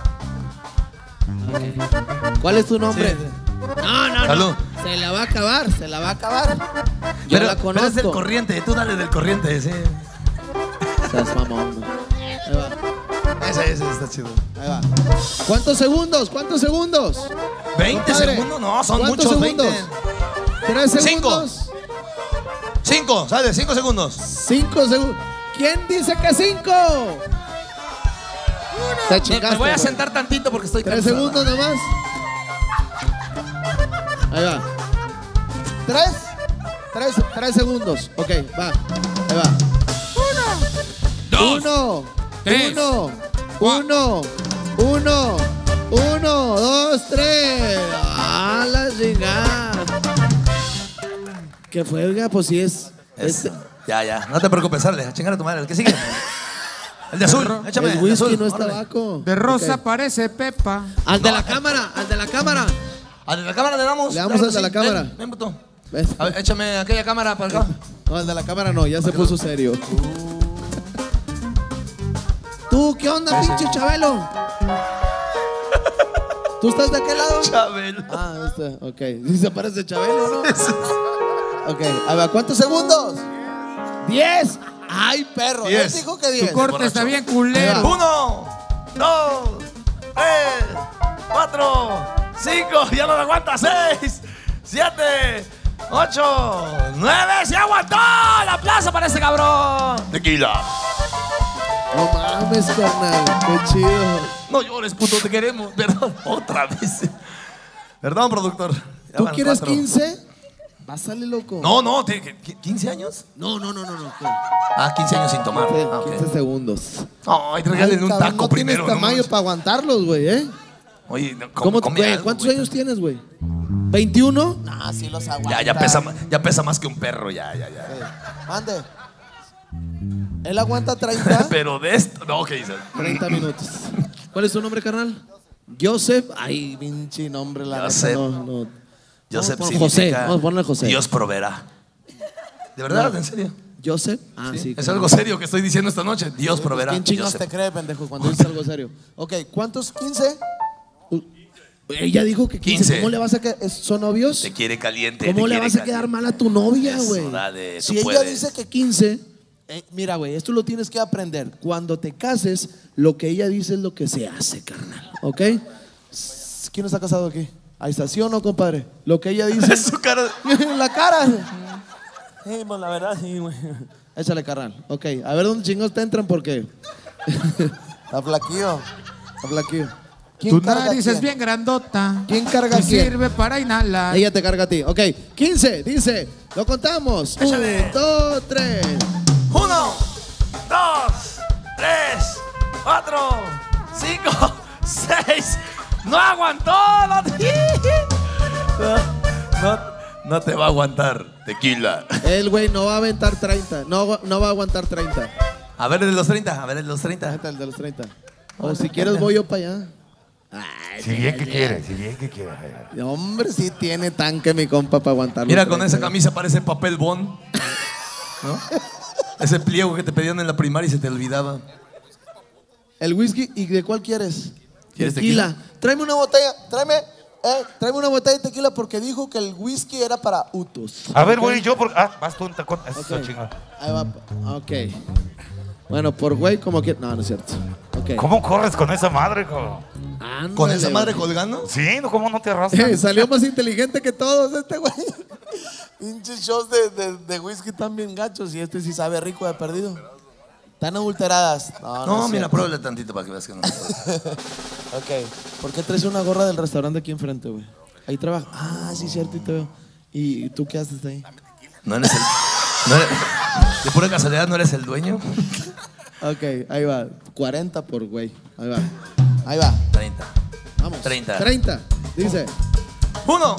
¿Cuál es tu nombre? Sí. No, no, Salud. no. Se la va a acabar, se la va a acabar. Yo Pero, la pero conozco. es del corriente, tú dale del corriente, sí. Seas mamón. Ahí va, Ese, ese está chido. ahí va. ¿Cuántos segundos? ¿Cuántos segundos? ¿veinte Compadre, segundos? No, son ¿cuántos muchos, segundos? veinte. ¿Tres Cinco. segundos? Cinco, sale, cinco segundos. Cinco segundos. ¿Quién dice que cinco? Te Me, chingaste, me voy a güey. sentar tantito porque estoy Tres cansado. segundos nomás. Ahí va. Tres. Tres, tres segundos. Ok, va. Ahí va. Dos, Uno. tres, Uno. cua- Uno. Uno. Uno. Dos, tres. ¡Ah, la chingada! ¿Qué fue, oiga? Pues sí es. Es- Este, Ya, ya, no te preocupes, sale, a chingar a tu madre. El que sigue. El de azul, échame. el de whisky azul, no es órale. tabaco. De rosa Ok. parece Pepa. Al de la cámara, al de la cámara. Al de la cámara le damos. Le damos claro al de que la sí. cámara. Ven, ven, puto. ¿Ves? A ver, échame aquella cámara para acá. No, al de la cámara no, ya se puso serio. ¿Tú qué onda, pinche Chabelo? ¿Tú estás de aquel lado? Chabelo. Ah, este, ok. Sí se parece Chabelo, ¿no? Ok, a ver, ¿cuántos segundos? ¡Diez! ¡Ay, perro! ¿Él Diez. dijo que Tu diez? corte está bien culero. Ahí va. Uno, dos, tres, cuatro, cinco, ya no lo aguanta. Seis, siete, ocho, nueve. ¡Se aguantó! ¡La plaza para este cabrón! Tequila. No mames, carnal. Qué chido. No llores, puto, te queremos. Perdón, otra vez. Perdón, productor. Ya ¿Tú van quieres cuatro. quince? Pásale, loco. No, no, ¿te- qué- ¿quince años? No, no, no, no. no. Ah, quince años sin tomar. quince, Ah, ok. quince segundos. Ay, regálenle un cabrón, taco no primero. tienes no tamaño manches. para aguantarlos, güey, ¿eh? Oye, no, ¿Cómo, come, come güey, algo, ¿Cuántos güey. años tienes, güey? ¿veintiuno? No, sí los aguanta. Ya, ya pesa, ma- ya pesa más que un perro, ya, ya, ya. Mande. Él aguanta treinta. Pero de esto, no, ¿qué dices? treinta minutos. ¿Cuál es tu nombre, carnal? Joseph. Ay, pinche nombre, la neta, Joseph. no, no. Joseph Vamos a poner José, significa vamos a ponerle José. Dios proveerá. ¿De verdad? No. ¿En serio? ¿Joseph? Ah, sí. Es claro. algo serio que estoy diciendo esta noche. Dios Pues, proveerá. ¿Quién chingas Joseph. te cree, pendejo, cuando dices algo serio? Ok, ¿cuántos? ¿quince? Uh, ella dijo que quince. quince. ¿Cómo le vas a quedar? ¿Es- ¿Son novios? Te quiere caliente. ¿Cómo te le quiere vas a caliente. quedar mal a tu novia, Eso, güey? dale, Si tú ella puedes. dice que quince, eh, mira, güey, esto lo tienes que aprender. Cuando te cases, lo que ella dice es lo que se hace, carnal. ¿Ok? S- ¿Quién está casado aquí? Ahí está, ¿sí o no, compadre? Lo que ella dice. Su cara. La cara. Sí, pues la verdad, sí, güey. Échale, carnal. Ok, a ver dónde chingos te entran porque. Está flaquillo. Está flaquillo. ¿Quién Tu carga nariz quién? es bien grandota. ¿Quién carga y quién? sirve para inhalar. Ella te carga a ti. Ok, quince, dice. Lo contamos. Échale. Un, dos, tres. Uno, dos, tres, cuatro, cinco, seis. No aguantó. No te, no, no te va a aguantar. Tequila. El güey no va a aventar treinta. No, no va a aguantar treinta. A ver el de los treinta. A ver el de los treinta. Este es el de los treinta. O si quieres voy yo para allá. Si bien que quiere, si bien que quiere. Hombre, sí tiene tanque mi compa para aguantarlo. Mira, con esa camisa parece papel bond. ¿No? Ese pliego que te pedían en la primaria y se te olvidaba. El whisky, ¿y de cuál quieres? ¿Quieres tequila? Tráeme una botella, tráeme, eh, tráeme una botella de tequila porque dijo que el whisky era para utos. A ver, ¿Ok? güey, yo por. Ah, vas tú un tacón. Eso está Ok. chingón. Ahí va, ok. Bueno, por güey, como que. No, no es cierto. Ok. ¿Cómo corres con esa madre, cabrón? Ándale, ¿Con esa madre güey. colgando? Sí, ¿no? ¿Cómo no te Eh, arrastras? salió más inteligente que todos este güey. Pinches shows de, de, de whisky tan bien gachos y este sí sabe rico de perdido. Están adulteradas. No, No, no es mira, cierto. pruébale tantito para que veas que no. Ok. ¿Por qué traes una gorra del restaurante aquí enfrente, güey? Ahí trabaja. Ah, sí, cierto, y te veo. ¿Y tú qué haces ahí? No eres el. No eres, ¿De pura casualidad no eres el dueño? Ok, ahí va. cuarenta por güey. Ahí va. Ahí va. treinta. Vamos. treinta. treinta. Dice. Uno.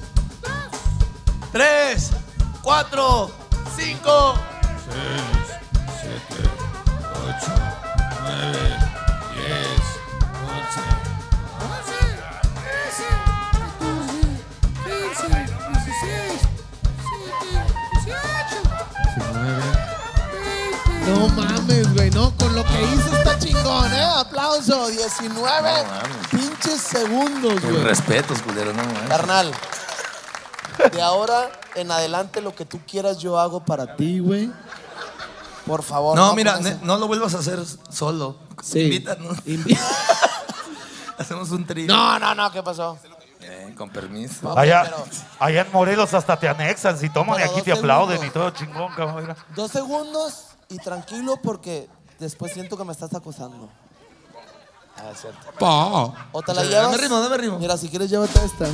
Tres. Cuatro. Cinco. seis, siete, ocho, nueve, diez, once, trece, catorce, quince, dieciséis, diecisiete, dieciocho, No mames, güey, no, con lo que hizo está chingón, ¿eh? Aplauso, diecinueve pinches segundos, güey. Respetos, culero, no mames. Carnal, de ahora en adelante lo que tú quieras yo hago para ti, güey. Por favor. No, mira, con ne- esa- no lo vuelvas a hacer solo. Sí. Invítanos. Invi- Hacemos un trío. No, no, no, ¿qué pasó? Eh, con permiso. Papi, Allá, pero- allá en Morelos hasta te anexan. Si toman y Pero aquí dos te aplauden segundos. y todo chingón, cabrón. Mira. Dos segundos y tranquilo porque después siento que me estás acosando. Ah, es cierto. Pa. O te la Sí, llevas. dame ritmo, dame ritmo. Mira, si quieres, llévate esta.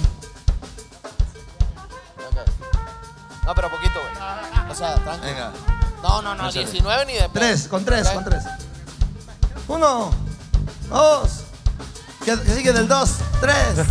No, pero poquito, güey. O sea, tranquilo. Venga. No, no, no, Échale. diecinueve ni de pedo. Tres, con tres, Ok. con tres. Uno, dos. ¿Qué, qué sigue del dos? Tres.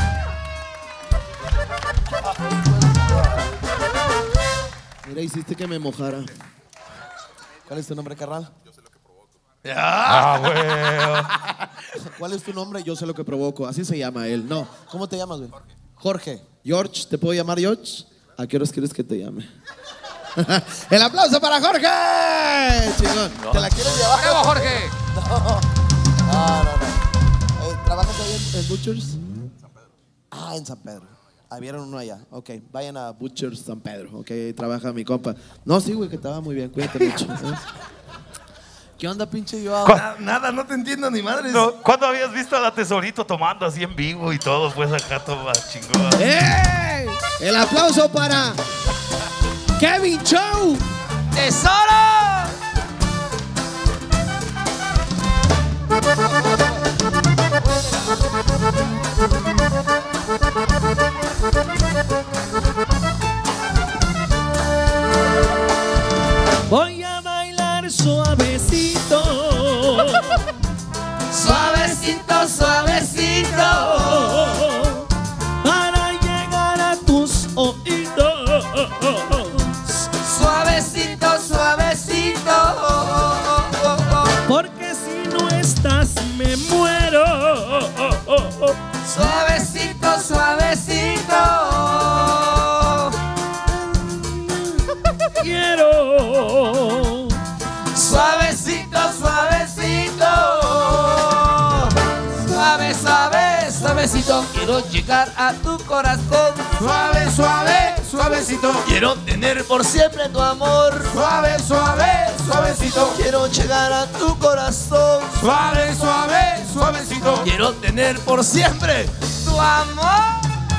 Mira, hiciste que me mojara. ¿Cuál es tu nombre, carnal? Ah, güey. ¿Cuál es tu nombre? Yo sé lo que provoco. Así se llama él. No. ¿Cómo te llamas, güey? Jorge. George, ¿te puedo llamar George? ¿A qué horas quieres que te llame? ¡El aplauso para Jorge! Chingón. ¿Te la quieres llevar? ¡Bravo, Jorge! No, no, no. no. Eh, ¿Trabajas ahí en, en Butchers? Ah, en San Pedro. Ah, vieron uno allá. Ok, vayan a Butchers San Pedro. Ok, ahí trabaja mi compa. No, sí, güey, que estaba muy bien. Cuídate mucho. ¿eh? ¿Qué onda, pinche yo? Na- Nada, no te entiendo ni madres. No, ¿cuándo habías visto a la Tesorito tomando así en vivo y todo? Pues acá toma chingón. ¡Ey! El aplauso para Kevin Show. ¡Tesoro! Voy a bailar suavecito. Suavecito, suavecito. Para llegar a tus oídos. Suavecito, suavecito. Porque si no estás me muero. Suavecito, suavecito. Quiero. Suavecito, suavecito. Suave, suave, suavecito. Quiero llegar a tu corazón. Suave, suave, suavecito. Quiero tener por siempre tu amor. Suave, suave, suavecito. Quiero llegar a tu corazón. Suave, suave, suavecito. Quiero tener por siempre. Tu amor.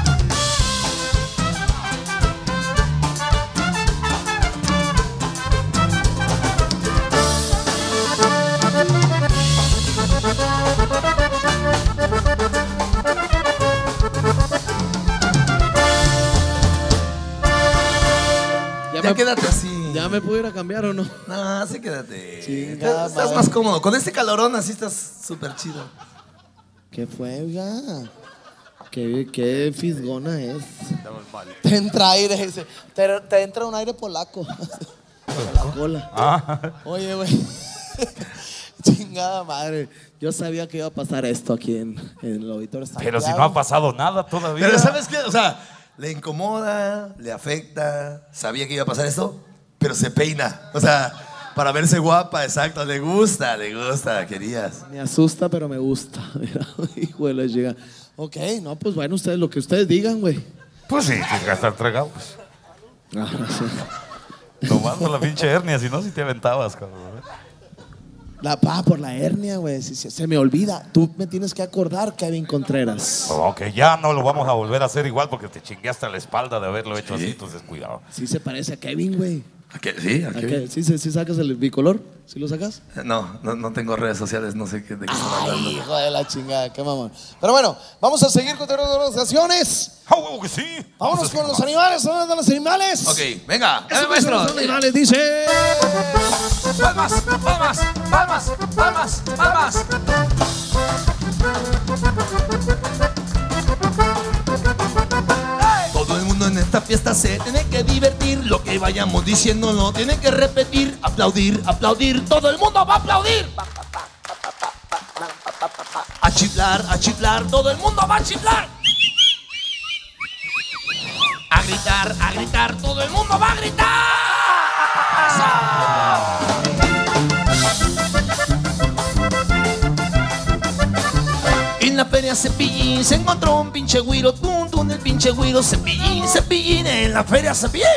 Ya, Ya me, quédate así. ¿Ya me puedo ir a cambiar o no? No, así quédate. Chingada estás madre. más cómodo. Con este calorón así estás súper chido. ¿Qué fue, oiga? ¿Qué, qué fisgona es? Te entra aire, dice. Te, te entra un aire polaco. Por la cola. Ah. Oye, güey. Chingada madre. Yo sabía que iba a pasar esto aquí en, en el auditorio. Pero si Santiago. no ha pasado nada todavía. Pero ¿sabes qué? O sea, le incomoda, le afecta, sabía que iba a pasar esto, pero se peina. O sea, para verse guapa, exacto. Le gusta, le gusta, querías. Me asusta, pero me gusta. Mira, hijo de la llega. Ok, no, pues bueno, ustedes lo que ustedes digan, güey. Pues sí, tienes que estar entregado. Pues. Ah, sí. Tomando la pinche hernia, si no, si te aventabas, cabrón. La pa por la hernia, güey. Si, si- se me olvida. Tú me tienes que acordar, Kevin Contreras. Ok, ya no lo vamos a volver a hacer igual porque te chingué hasta la espalda de haberlo hecho así, entonces cuidado. Sí se parece a Kevin, güey. ¿A qué? Sí, ¿a ¿A qué? qué? ¿Sí, sí, sí sacas el bicolor? ¿Sí lo sacas? No, no, no tengo redes sociales, no sé qué, de qué están hablando. Hijo de la chingada, qué mamón. Pero bueno, vamos a seguir con las canciones. ¡Ah, huevo que sí! Vámonos con los animales, vámonos con los animales. Ok, venga, Esos dame maestro. son los animales, dice. Palmas, palmas, palmas, palmas, palmas. Todo el mundo en esta fiesta se tiene que divertir. Lo que vayamos diciendo no tiene que repetir. Aplaudir, aplaudir, todo el mundo va a aplaudir. A chiflar, a chiflar, todo el mundo va a chiflar. A gritar, a gritar, todo el mundo va a gritar. En la feria Cepillín se encontró un pinche güiro, tun, tun, el pinche güiro, Cepillín, Cepillín, en la feria Cepillín.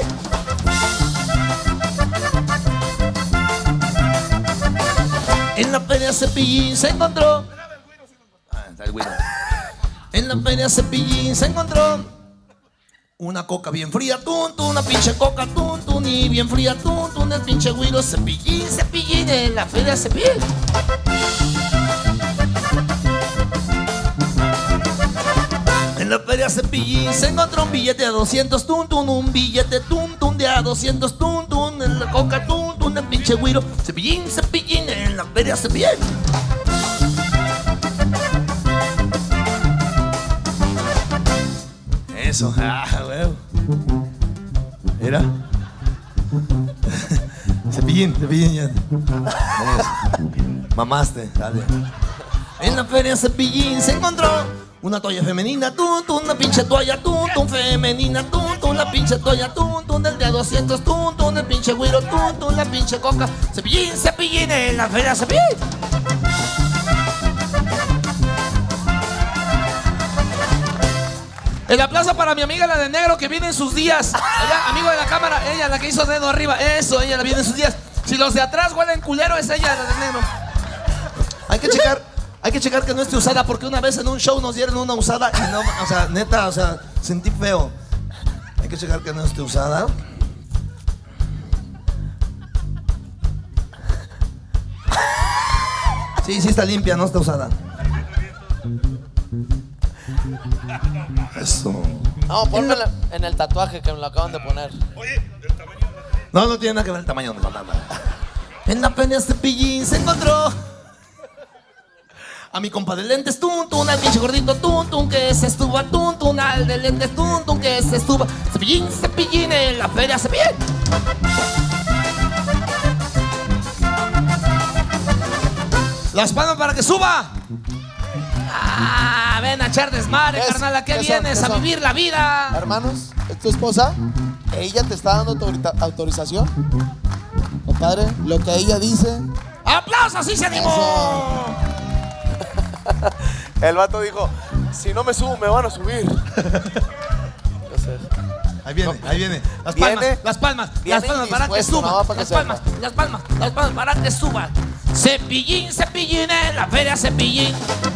En la feria Cepillín se encontró. Ah, está el güiro. En la feria Cepillín se encontró una coca bien fría, tun, tun, una pinche coca, tun, tun, y bien fría, tun, tun, el pinche güiro, Cepillín, Cepillín, en la feria Cepillín. En la feria Cepillín se encontró un billete a doscientos, tun, tun, un billete, tun, tun, de a doscientos, tun, tun, en la coca, tun, tun, el pinche güiro, Cepillín, Cepillín, en la feria Cepillín. Eso, ah, huevo. Mira. Cepillín, Cepillín ya. Eso. Mamaste, dale. En la feria Cepillín se encontró una toalla femenina, tun, tun, una pinche toalla, tun, tun, femenina, tun, tun, la pinche toalla, tun, tun, el de a doscientos, tun, tun, el pinche güiro, tun, tun, la pinche coca, Cepillín, Cepillín, en la feria Cepillín. El aplauso para mi amiga, la de negro, que viene en sus días. Ella, amigo de la cámara, ella, la que hizo dedo arriba. Eso, ella la viene en sus días. Si los de atrás huelen culero, es ella, la de negro. Hay que checar, hay que checar que no esté usada, porque una vez en un show nos dieron una usada y no, o sea, neta, o sea, sentí feo. Hay que checar que no esté usada. Sí, sí está limpia, no está usada. Eso. No, pónmela en el tatuaje que me lo acaban de poner. No, no tiene nada que ver el tamaño de la mano. En la feria Cepillín se encontró a mi compa de lentes, tun, tun, al pinche gordito, tun, tun, que se estuvo, tun, tun, al de lentes, tun, tun, que se estuvo. Cepillín, Cepillín, en la feria Cepillín. Las palmas para que suba. Ah, ven a echar desmadre, carnal, ¿qué, ¿qué vienes? Son, ¿qué a son? Vivir la vida. Hermanos, ¿es tu esposa? ¿Ella te está dando autorización? Compadre, lo que ella dice. ¡Aplausos! ¡Sí se animó! El vato dijo, si no me subo, me van a subir. Ahí viene, no, ahí viene. Las palmas, viene, las palmas, las palmas para que suban. No, para las, que palmas, las palmas, las palmas para que suban. Cepillín, Cepillín, en la feria Cepillín.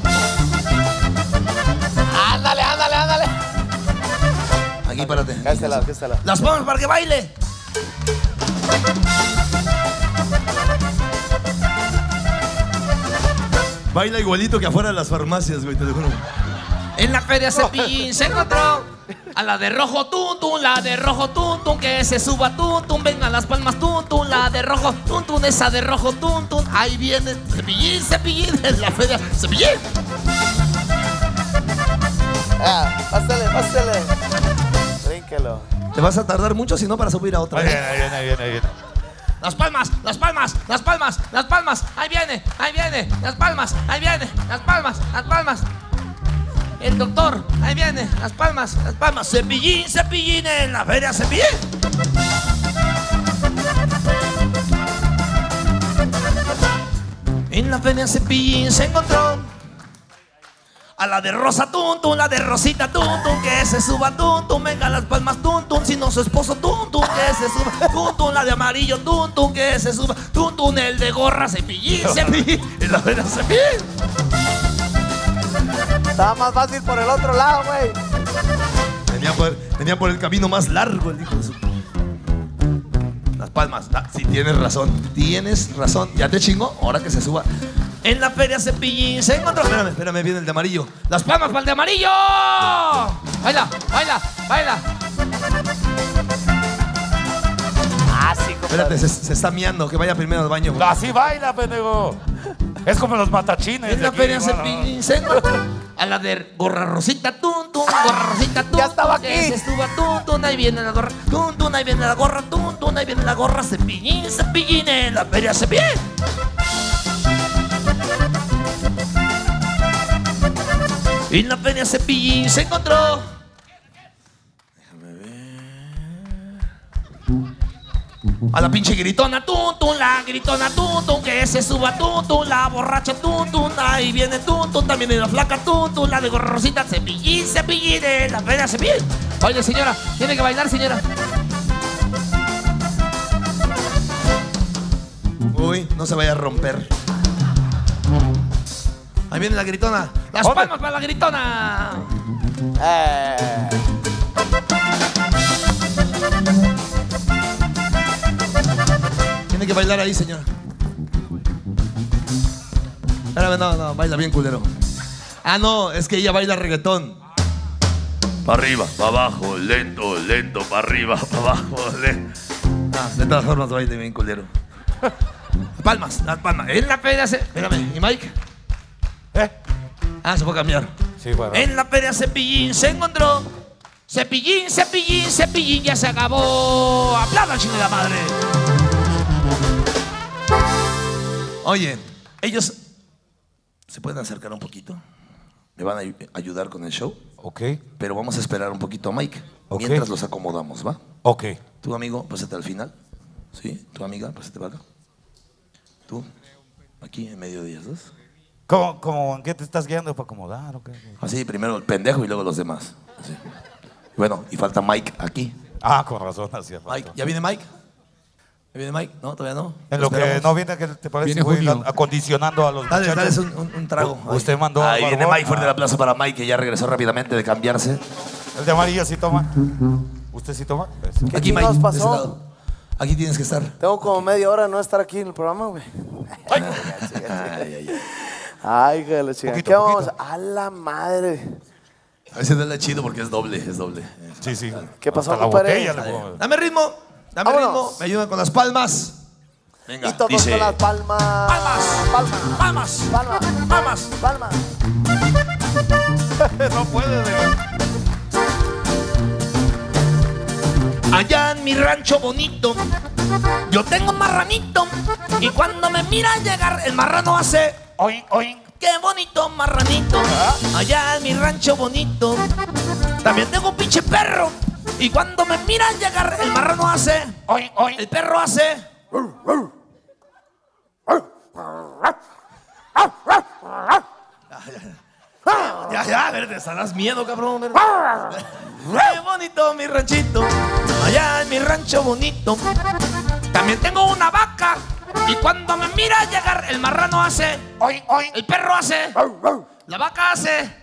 Ándale, ándale, ándale. Aquí, párate. Acá este lado, acá este lado. Las palmas para que baile. Baila igualito que afuera de las farmacias, güey, te lo juro. En la feria Cepillín se encontró a la de rojo, tun, tun, la de rojo, tun, tun, que se suba, tun, tun, vengan las palmas, tun, tun, la de rojo, tun, tun, esa de rojo, tun, tun, ahí viene Cepillín, Cepillín, en la feria Cepillín. Ah, pásale, pásale. Brínquelo. Te vas a tardar mucho, si no, para subir a otra. Ahí viene, ahí viene, ahí viene, ahí viene. Las palmas, las palmas, las palmas, las palmas, ahí viene, ahí viene, las palmas, ahí viene, las palmas, las palmas. El doctor, ahí viene, las palmas, las palmas. Cepillín, Cepillín, en la feria Cepillín. En la feria Cepillín se encontró a la de rosa, tun, tun, la de rosita, tun, tun, que se suba, tun, tun, venga las palmas, tun, tun, si no su esposo, tun, tun, que se suba, tun, tun, la de amarillo, tun, tun, que se suba, tun, tun, el de gorra, Cepillín, Cepillín, en la feria Cepillín. Estaba más fácil por el otro lado, güey. Venía por, venía por el camino más largo, el hijo de su... Las palmas, ah, sí, tienes razón, tienes razón. ¿Ya te chingó? Ahora que se suba. En la feria Cepillín se encontró... Espérame, espérame, viene el de amarillo. ¡Las palmas para el de amarillo! Baila, baila, baila. Ah, sí, Espérate, se, se está miando, que vaya primero al baño. Güey. Así baila, pendejo. Es como los matachines. En la aquí, feria bueno. Cepillín se encontró a la de gorra rosita, tun, tun, gorra rosita, tun. Ya estaba que aquí. se estuvo, tun, tun, ahí viene la gorra, tun, tun, ahí viene la gorra, tun, tun, ahí viene la gorra, Cepillín, Cepillín, en la feria Cepillín. En la feria Cepillín se encontró. A la pinche gritona, tun, tun, la gritona, tun, tun, que se suba, tun, tun, la borracha, tun, tun, ahí viene, tun, tun, también viene la flaca, tun, tun, la de gorra rosita, Cepillín, Cepillín, de la feria Cepillín. Oye, señora, tiene que bailar, señora. Uy, no se vaya a romper. Ahí viene la gritona. Las palmas para la gritona. Eh. Tiene que bailar ahí, señora. Espérame, no, no, baila bien culero. Ah, no, es que ella baila reggaetón. Para arriba, para abajo, lento, lento, para arriba, para abajo, lento. Ah, de todas formas baila bien culero. Palmas, las palmas. En la feria se... Espérame, ¿y Mike? ¿Eh? Ah, se puede cambiar. Sí, bueno. En la feria Cepillín se encontró. Cepillín, Cepillín, Cepillín, ya se acabó. Aplaudan, chingue la madre. Oye, ellos se pueden acercar un poquito. Me van a ay- ayudar con el show. Ok. Pero vamos a esperar un poquito a Mike. Ok. Mientras los acomodamos, ¿va? Ok. Tu amigo, pásate al final. Sí, tu amiga, pásate para acá. Tú, aquí en medio de ellas dos. ¿Cómo, cómo, ¿En qué te estás guiando para acomodar? Okay? Así, primero el pendejo y luego los demás. Así. Bueno, y falta Mike aquí. Ah, con razón, hacía falta. Mike, ¿ya viene Mike? ¿Ya viene Mike? No, todavía no. En lo que Esperamos. no viene, que te parece Viene voy Junio. acondicionando a los Dale, dale muchachos. un, un- un trago. U- Usted mandó Ahí al viene barbón. Mike, fuerte el aplauso para Mike, que ya regresó rápidamente de cambiarse. El de amarillo sí toma. ¿Usted sí toma? Eso. ¿Qué Aquí, Mike, chingados de pasó? ese lado. Aquí tienes que estar. Tengo como media hora de no estar aquí en el programa, güey. Ay, ay, ay. Ay, que la chica. Poquito, ¿Qué vamos? poquito. A la madre. A veces dale chido porque es doble, es doble. Sí, sí. ¿Qué pasó, Hasta la compadre? botella le puedo- Dame ritmo, dame Vámonos. ritmo. Me ayudan con las palmas. Venga, Y todos dice. con las palmas. Palmas. Palmas. Palmas. Palmas. Palmas. Palmas. No puede, de verdad. Allá en mi rancho bonito, yo tengo un marranito. Y cuando me mira llegar, el marrano hace oin, oin. Qué bonito marranito. Allá en mi rancho bonito, también tengo un pinche perro. Y cuando me mira llegar, el marrano hace oin, oin. El perro hace. Ya, ya, a ver, te estarás miedo, cabrón. ver. Qué bonito mi ranchito. Allá en mi rancho bonito, también tengo una vaca. Y cuando me mira llegar, el marrano hace oin, oin. El perro hace. La vaca hace.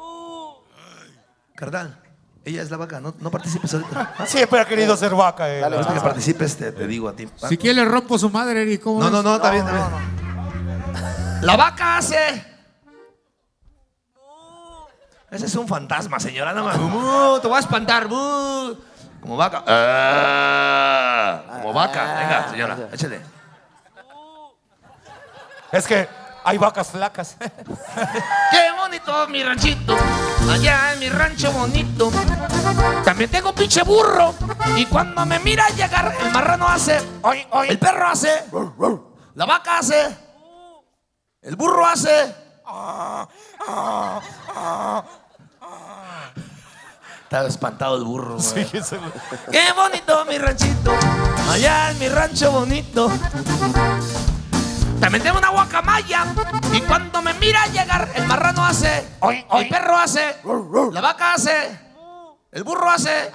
Carnal, ella es la vaca, no, no participes ahorita. Siempre ha querido ser vaca. eh. Dale, Ahorita que participes, te, te digo a ti. Si quiere le rompo su madre, Eric. ¿cómo No, ves? no, no, está bien, está bien. La vaca hace. Ese es un fantasma, señora, nada más. Uh, te voy a espantar. uh. Como vaca. Ah. Como vaca. Venga, señora, échale. Es que hay vacas flacas. Qué bonito mi ranchito, allá en mi rancho bonito. También tengo un pinche burro. Y cuando me mira llegar, el marrano hace oin, oin. El perro hace. La vaca hace. El burro hace. Estaba espantado el burro. Sí, güey. eso lo- Qué bonito mi ranchito, allá en mi rancho bonito. También tengo una guacamaya. Y cuando me mira llegar, el marrano hace oin, oin. El perro hace. La vaca hace. El burro hace.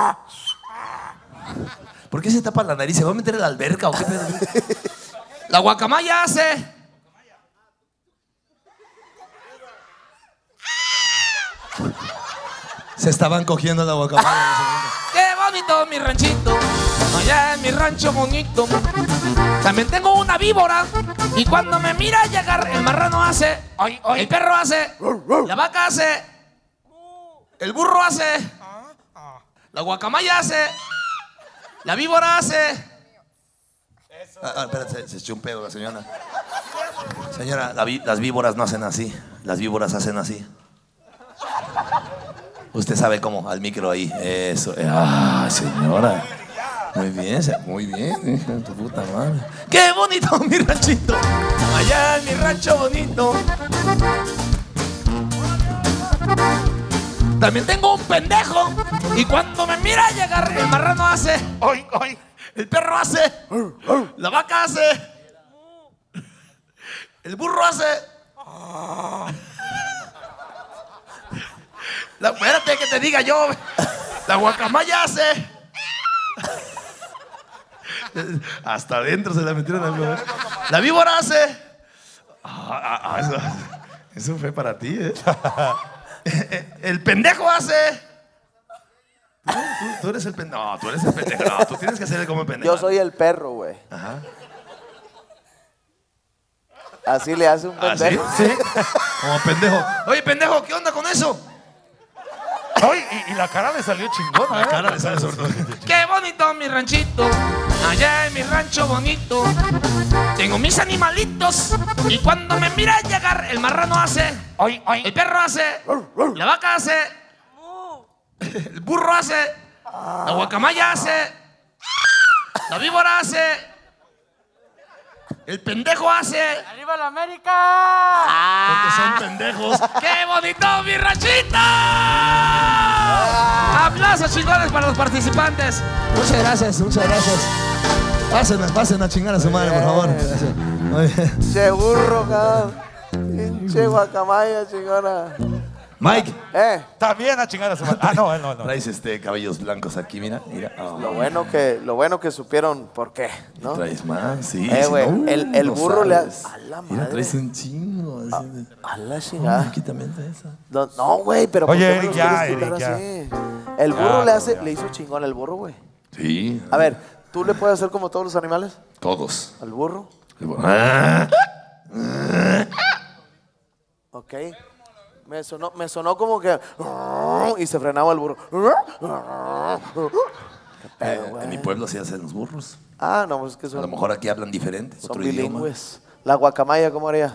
¿Por qué se tapa la nariz? ¿Se va a meter en la alberca o qué pedo? La guacamaya hace. Se estaban cogiendo la guacamaya. Qué bonito mi ranchito, allá en mi rancho bonito. También tengo una víbora. Y cuando me mira llegar, el marrano hace oin, oin. El perro hace. La vaca hace. El burro hace. La guacamaya hace. La víbora hace. Ah, ah, espérate, se echó un pedo la señora. Señora, la vi- las víboras no hacen así. Las víboras hacen así. Usted sabe cómo, al micro ahí. Eso. Ah, señora. Muy bien, se- muy bien, hija de tu puta madre. ¡Qué bonito mi ranchito! Allá en mi rancho bonito. También tengo un pendejo. Y cuando me mira llegar, el marrano hace. ¡Oy, oy! El perro hace. La vaca hace. El burro hace. La, espérate que te diga yo. La guacamaya hace. Hasta adentro se la metieron algo. La víbora hace. Ah, ah, ah, eso, eso fue para ti, ¿eh? El pendejo hace. Tú, tú, tú eres el pendejo. No, tú eres el pendejo. No, tú tienes que hacer como el pendejo. Yo soy el perro, güey. Ajá. Así le hace un ¿Ah, sí? pendejo. Sí. Como pendejo. Oye, pendejo, ¿qué onda con eso? Ay, y, y la cara le salió chingona. La cara le sale sobre todo. Qué bonito mi ranchito, allá en mi rancho bonito. Tengo mis animalitos y cuando me mira llegar, el marrano hace. Ay, ay. El perro hace. La vaca hace. El burro hace. La guacamaya hace. La víbora hace. El pendejo hace. ¡Arriba la América! Porque son pendejos. ¡Qué bonito mi ranchito! Aplausos chingones para los participantes. Muchas gracias, muchas gracias. Pasen, pasen a chingar a su madre, por favor. Gracias. Muy bien. Che burro, cabrón. Pinche guacamaya, chingona. Mike. Eh. También a chingar a su madre. Ah, no, no, no. Traes este cabellos blancos aquí, mira, mira. Oh. Lo bueno que, lo bueno que supieron por qué, ¿no? Traes más, sí. Eh, sí, güey, no, el, el no burro le sabes. hace. A la Mira, madre. traes un chingo. Así de... A la chingada. Aquí también traes esa. No, no, güey, pero ¿por Oye, qué me Eric, los ya, quieres quitar Eric, ya. así? El burro Ya, le no, hace, ya. le hizo chingón al burro, güey. Sí. A ver, ¿tú le puedes hacer como todos los animales? Todos. ¿Al burro? El burro. Ah. Ok. Me sonó, me sonó como que... Y se frenaba el burro. ¿Qué pedo, Eh, güey? en mi pueblo sí hacen los burros. Ah, no, pues es que A son, lo mejor aquí hablan diferente, son otro idioma. bilingües. La guacamaya, ¿cómo haría?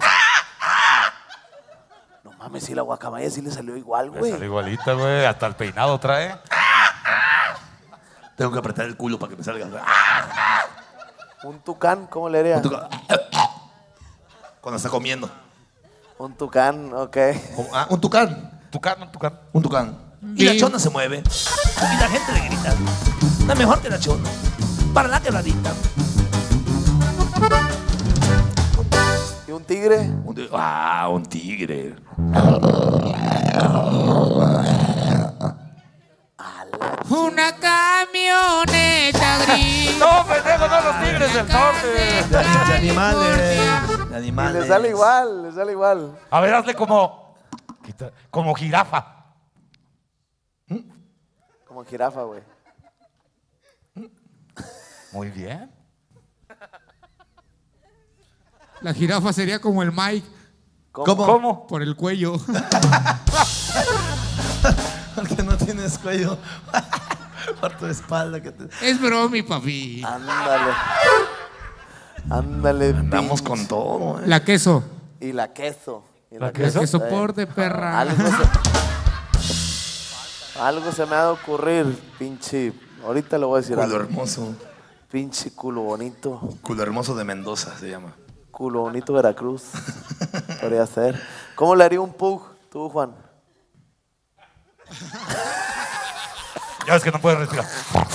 No mames, sí, la guacamaya sí le salió igual, Le güey. salió igualita, güey. Hasta el peinado trae. Tengo que apretar el culo para que me salga. Un tucán, ¿cómo le haría? Un tucán. Cuando está comiendo. Un tucán, ok. Ah, un tucán. Tucán, un tucán. Un tucán. Y la chona se mueve. Y la gente le grita. La mejor que la chona. Para la quebradita. ¿Y un tigre? Un tigre. Ah, un tigre. Una camioneta gris. No, pendejo, no los tigres del norte. De, de animales. De Y animales. le sale igual, le sale igual. A ver, hazle como. Como jirafa. Como jirafa, güey. Muy bien. La jirafa sería como el Mike. ¿Cómo? ¿Cómo? Por el cuello. Porque no tienes cuello. Por tu espalda. Que te... Es bromi, papi. Ándale. Ándale. Andamos pinche. con todo, ¿eh? La queso. Y la queso. Y ¿La La queso? queso Eh, por de perra. Algo se, algo se me ha de ocurrir, pinche. Ahorita le voy a decir Culo algo. hermoso. Pinche culo bonito. Culo hermoso de Mendoza se llama. Culo bonito Veracruz. Podría ser. ¿Cómo le haría un pug tú, Juan? Ya ves que no puedes respirar.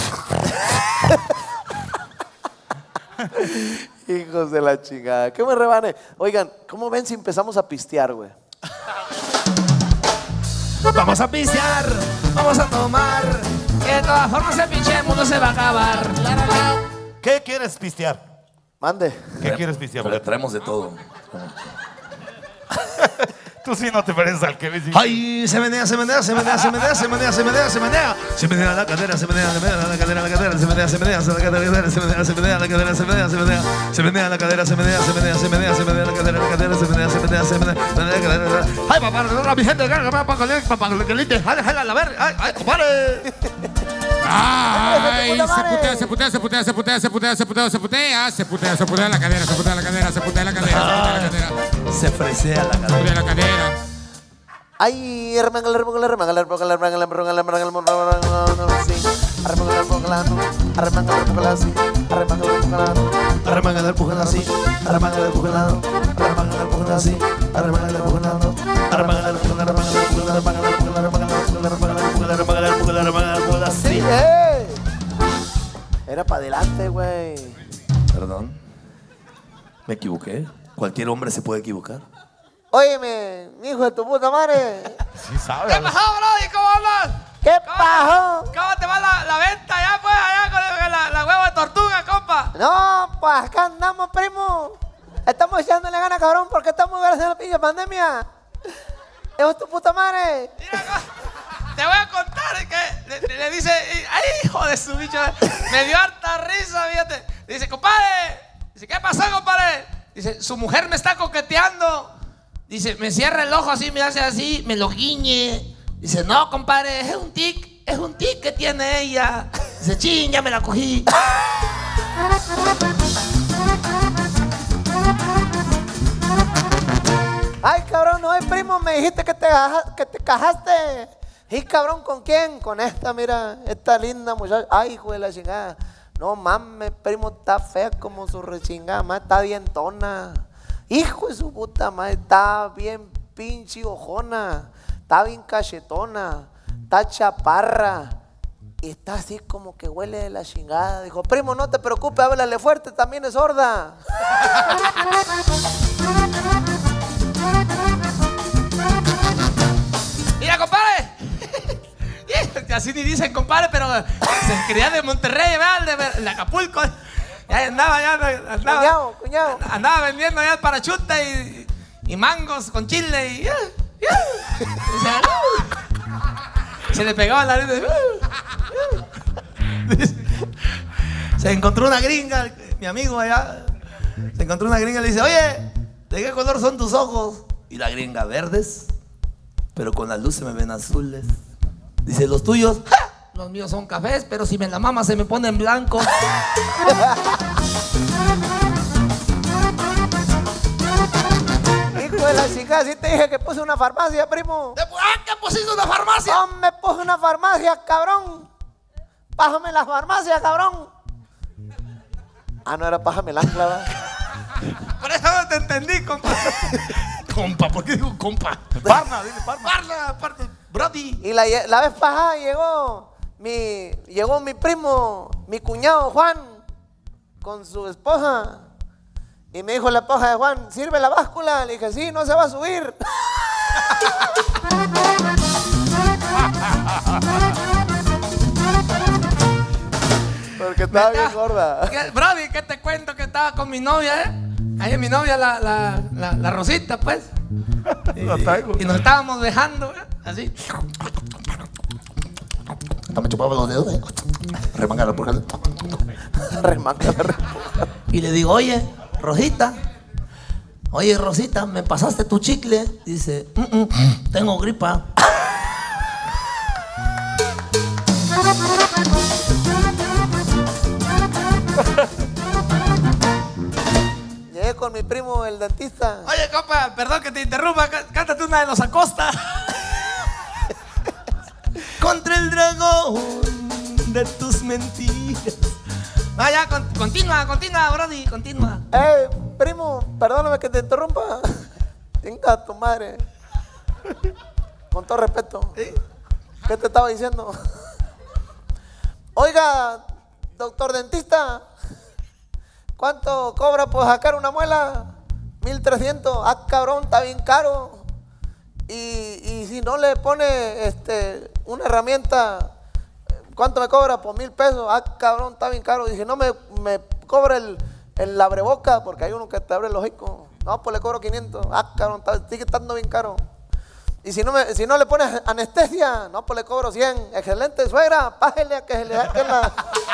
Hijos de la chingada. ¿Qué me rebane? Oigan, ¿cómo ven si empezamos a pistear, güey? Vamos a pistear, vamos a tomar. Que de todas formas el pinche mundo se va a acabar. ¿Qué quieres pistear? Mande. ¿Qué quieres pistear? Pero traemos de todo. Tú sí no te pareces al que ves. Ay, se menea, se menea, se menea, se menea, se menea, se menea, se menea. Se menea la cadera, se menea, se menea la cadera, la cadera, se menea, se menea, se menea la cadera, se menea, se menea la cadera, se menea, se menea. Se menea la cadera, se menea, se menea, se menea, se menea la cadera, la cadera, se menea, se menea, se menea, se menea la cadera. Ay, papá, mi gente, papá, papá, que lite, jale, jale, a ver, ay, ay, compadre. Ay, se putea, se putea, se putea, se putea, se putea, se putea, se putea, se putea, se putea la cadera, se putea la cadera, se putea la cadera, se putea la cadera. Se fresea la Se putea la cadera. Ay, remangala, remangala, remangala, remangala, remangala, remangala, remangala, remangala, sí. Arremangala, remangala, arremangala, remangala, sí. Arremangala, remangala, arremangala, remangala, sí. Arremangala, remangala, arremangala, remangala, sí. Arremangala, remangala, arremangala, remangala, remangala, sí. Era para adelante, güey. Perdón. Me equivoqué. Cualquier hombre se puede equivocar. Óyeme, hijo de tu puta madre. Sí sabe. ¿Qué pasó, Brody? ¿Cómo andas? ¿Qué pasó? ¿Cómo te va la, la venta ya, pues, allá con la, la huevo de tortuga, compa? No, pues acá andamos, primo. Estamos echándole ganas, cabrón, porque estamos gracias a la pinche pandemia. Hijo de tu puta madre. Mira, te voy a contar que le, le dice, ay, hijo de su bicho, me dio harta risa, fíjate. Dice, compadre, dice, ¿qué pasó, compadre? Dice, su mujer me está coqueteando. Dice, me cierra el ojo así, me hace así, me lo guiñe. Dice, no, compadre, es un tic, es un tic que tiene ella. Dice, ching, ya me la cogí. Ay, cabrón, no, primo, me dijiste que te, que te cajaste. Y cabrón, ¿con quién? Con esta, mira, esta linda muchacha. Ay, hijo de la chingada. No mames, primo, está fea como su rechingada, más está dientona. Hijo de su puta madre, está bien pinche ojona, está bien cachetona, está chaparra y está así como que huele de la chingada. Dijo, primo, no te preocupes, háblale fuerte, también es sorda. Mira, compadre. Así ni dicen, compadre, pero se creía de Monterrey, ¿verdad? De, de Acapulco. Ya andaba, ya andaba, cuñado, cuñado. andaba vendiendo ya parachute y, y mangos con chile y ya, ya. Y se, se le pegaba la nariz. Se encontró una gringa, mi amigo allá. Se encontró una gringa y le dice, oye, ¿de qué color son tus ojos? Y la gringa, verdes, pero con la luz se me ven azules. Dice, ¿los tuyos? ¡Ja! Los míos son cafés, pero si me la mama se me ponen blancos. Hijo de la chica, sí te dije que puse una farmacia, primo. ¿Ah, qué pusiste una farmacia? No, me puse una farmacia, cabrón. Pájame la farmacia, cabrón. Ah, no era pájame la ancla, ¿va? Por eso no te entendí, compa. Compa, ¿por qué digo compa? Parna, dile parna. Parna, parna, Brody. Y la, la vez pasada llegó mi, llegó mi primo, mi cuñado Juan, con su esposa. Y me dijo la esposa de Juan, ¿sirve la báscula? Le dije, sí, no se va a subir. Porque estaba bien gorda. ¿Qué, Brody, ¿qué te cuento? Que estaba con mi novia, ¿eh? Ahí mi novia, la, la, la, la Rosita, pues. Y, y nos estábamos dejando, ¿eh? Así. Me chupaba los dedos, ¿eh? Remangala, por ejemplo. Remangala. Y le digo, oye, Rosita, oye, Rosita, ¿me pasaste tu chicle? Dice, mm -mm, tengo gripa. Llegué con mi primo, el dentista. Oye, compa, perdón que te interrumpa, cántate una de los Acosta. Contra el dragón de tus mentiras. Ah, ya, con, continúa, continúa, Brody, continúa. Eh, primo, perdóname que te interrumpa. Venga, tu madre. Con todo respeto. ¿Sí? ¿Qué te estaba diciendo? Oiga, doctor dentista, ¿cuánto cobra por sacar una muela? mil trescientos. Ah, cabrón, está bien caro. Y, y si no le pone este, una herramienta, ¿cuánto me cobra? Por mil pesos. Ah, cabrón, está bien caro. Dije, no me, me cobra el, el abreboca, porque hay uno que te abre el hocico. No, pues le cobro quinientos. Ah, cabrón, está, sigue estando bien caro. Y si no, me, si no le pones anestesia, no, pues le cobro cien. Excelente, suegra, pájele a que se le saque la...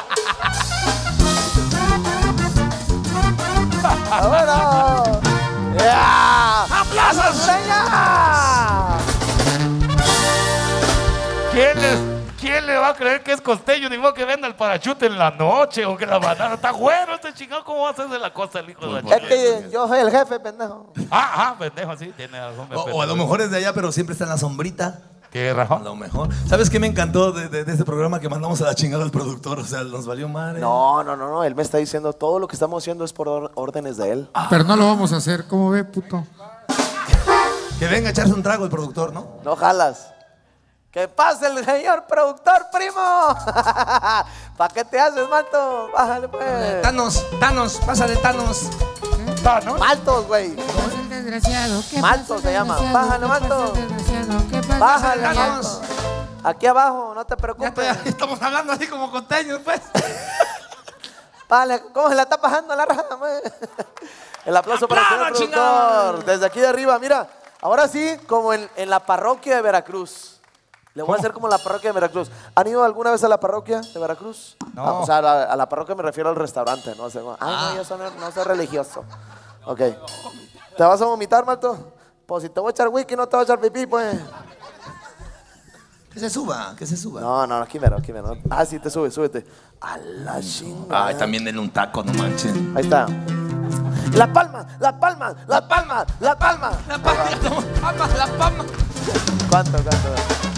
¡Bueno! ¡Yeah! ¡Aplausos! ¿Quién, les, ¿Quién le va va a creer que es costeño, ni modo que venda el parachute en la noche o que la banana. Está güero este chingado, ¿cómo va a ser de la costa el hijo de la Es chingada? que yo soy el jefe, pendejo. Ah, ah, pendejo, sí, tiene razón. O, o a lo mejor es de allá, pero siempre está en la sombrita. ¿Qué razón? A lo mejor. ¿Sabes qué me encantó de, de- de este programa? Que mandamos a la chingada al productor. O sea, nos valió madre. No, no, no, no. Él me está diciendo todo lo que estamos haciendo es por or- órdenes de él. Pero no lo vamos a hacer, ¿cómo ve, puto? Que venga a echarse un trago el productor, ¿no? No jalas. Que pase el señor productor, primo. ¿Para qué te haces, Malto? Bájale, pues. Thanos, Thanos, pásale, Thanos. ¿Thanos? Maltos, güey. El desgraciado, ¿qué Malto pasa, se llama. desgraciado? Bájale, ¿Qué pasa, Malto. desgraciado? ¿Qué pasa, Bájale, desgraciado? Malto. Aquí abajo, no te Ya preocupes. te- estamos hablando así como costeños, pues. Vale, ¿cómo se la está bajando la raja, man? El aplauso para el señor ¡Aplaudan, productor. chingados! Desde aquí de arriba, mira. Ahora sí, como en, en la parroquia de Veracruz. Le voy a hacer como la parroquia de Veracruz. ¿Han ido alguna vez a la parroquia de Veracruz? No. Ah, o sea, a la, a la parroquia me refiero al restaurante, no sé. Ah, no, yo soy- no soy religioso. Ok. ¿Te vas a vomitar, Malto? Pues si te voy a echar whisky, no te voy a echar pipí, pues. Que se suba, que se suba. No, no, aquí mero, aquí mero. Ah, sí, te sube, súbete. A la chingada. Ay, también denle un taco, no manchen. Ahí está. La palma, la palma, la palma, la palma. La palma, la palma, la palma. ¿Cuánto, cuánto?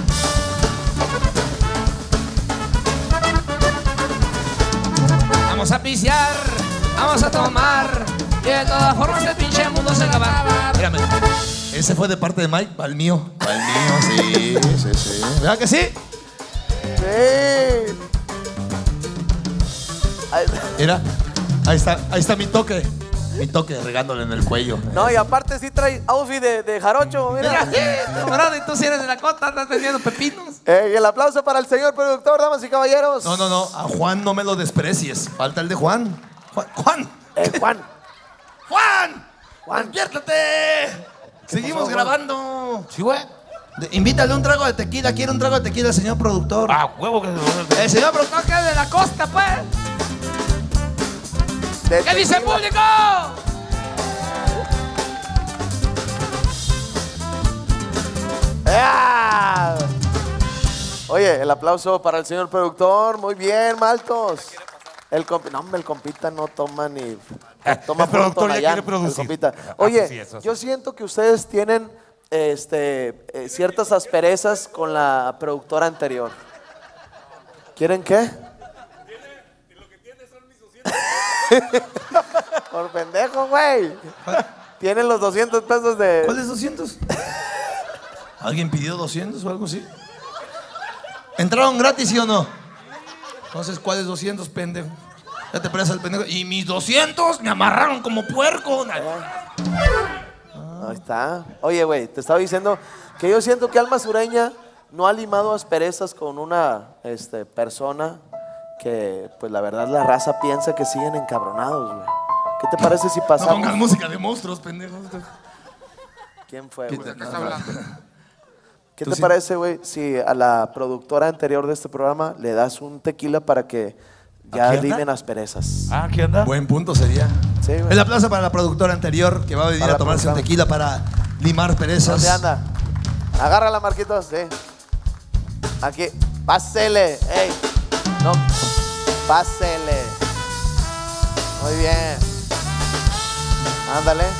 Vamos a pisear, vamos a tomar. Y de todas formas el pinche mundo se acaba. Espérame. Ese fue de parte de Mike, para el mío. Para el mío, sí, sí, sí. ¿Verdad que sí? Sí. Ahí- Mira, ahí está, ahí está mi toque. Mi toque regándole en el cuello. No, y aparte sí trae outfit de, de jarocho, mira. Mira, camarada, y tú si eres de la costa, andas vendiendo pepinos. Eh, y el aplauso para el señor productor, damas y caballeros. No, no, no. A Juan no me lo desprecies. Falta el de Juan. Juan. Juan. Eh, Juan. Juan. Juan. ¡Despiértate! Seguimos pasó, grabando. Sí, güey. De- invítale un trago de tequila. Quiere un trago de tequila, señor productor. Ah, huevo que se El señor productor. No, que es de la costa, pues. De ¿Qué dice el tequila. público? ¡Ea! Oye, el aplauso para el señor productor. Muy bien, Maltos. El compi- no, hombre, el compita no toma ni... Toma El productor puro ya Tonayán, quiere producir. el compita. Ah, Oye, sí, eso sí. yo siento que ustedes tienen este, eh, ciertas asperezas con la productora anterior. ¿Quieren qué? Por pendejo, güey. Tienen los doscientos pesos de... ¿Cuáles doscientos? ¿Alguien pidió doscientos o algo así? ¿Entraron gratis, sí o no? Entonces, ¿cuáles doscientos, pendejo? Ya te presa el pendejo. Y mis doscientos me amarraron como puerco. Ahí está. Oye, güey, te estaba diciendo que yo siento que Alma Sureña no ha limado asperezas con una este, persona que, pues la verdad, la raza piensa que siguen encabronados, güey. ¿Qué te parece si No pasamos? pongas música de monstruos, pendejo. ¿Quién fue, ¿Qué güey? te- ¿Qué Tú te sí. parece, güey, si a la productora anterior de este programa le das un tequila para que ya ¿Aquí anda? limen asperezas? Ah, ¿qué anda? Buen punto sería. Sí, güey. El aplauso para la productora anterior que va a venir Para a la tomarse un productora. tequila para limar perezas. ¿Dónde anda? Agárrala, Marquitos, sí. Aquí, pásele, ey. No, pásele. Muy bien. Ándale.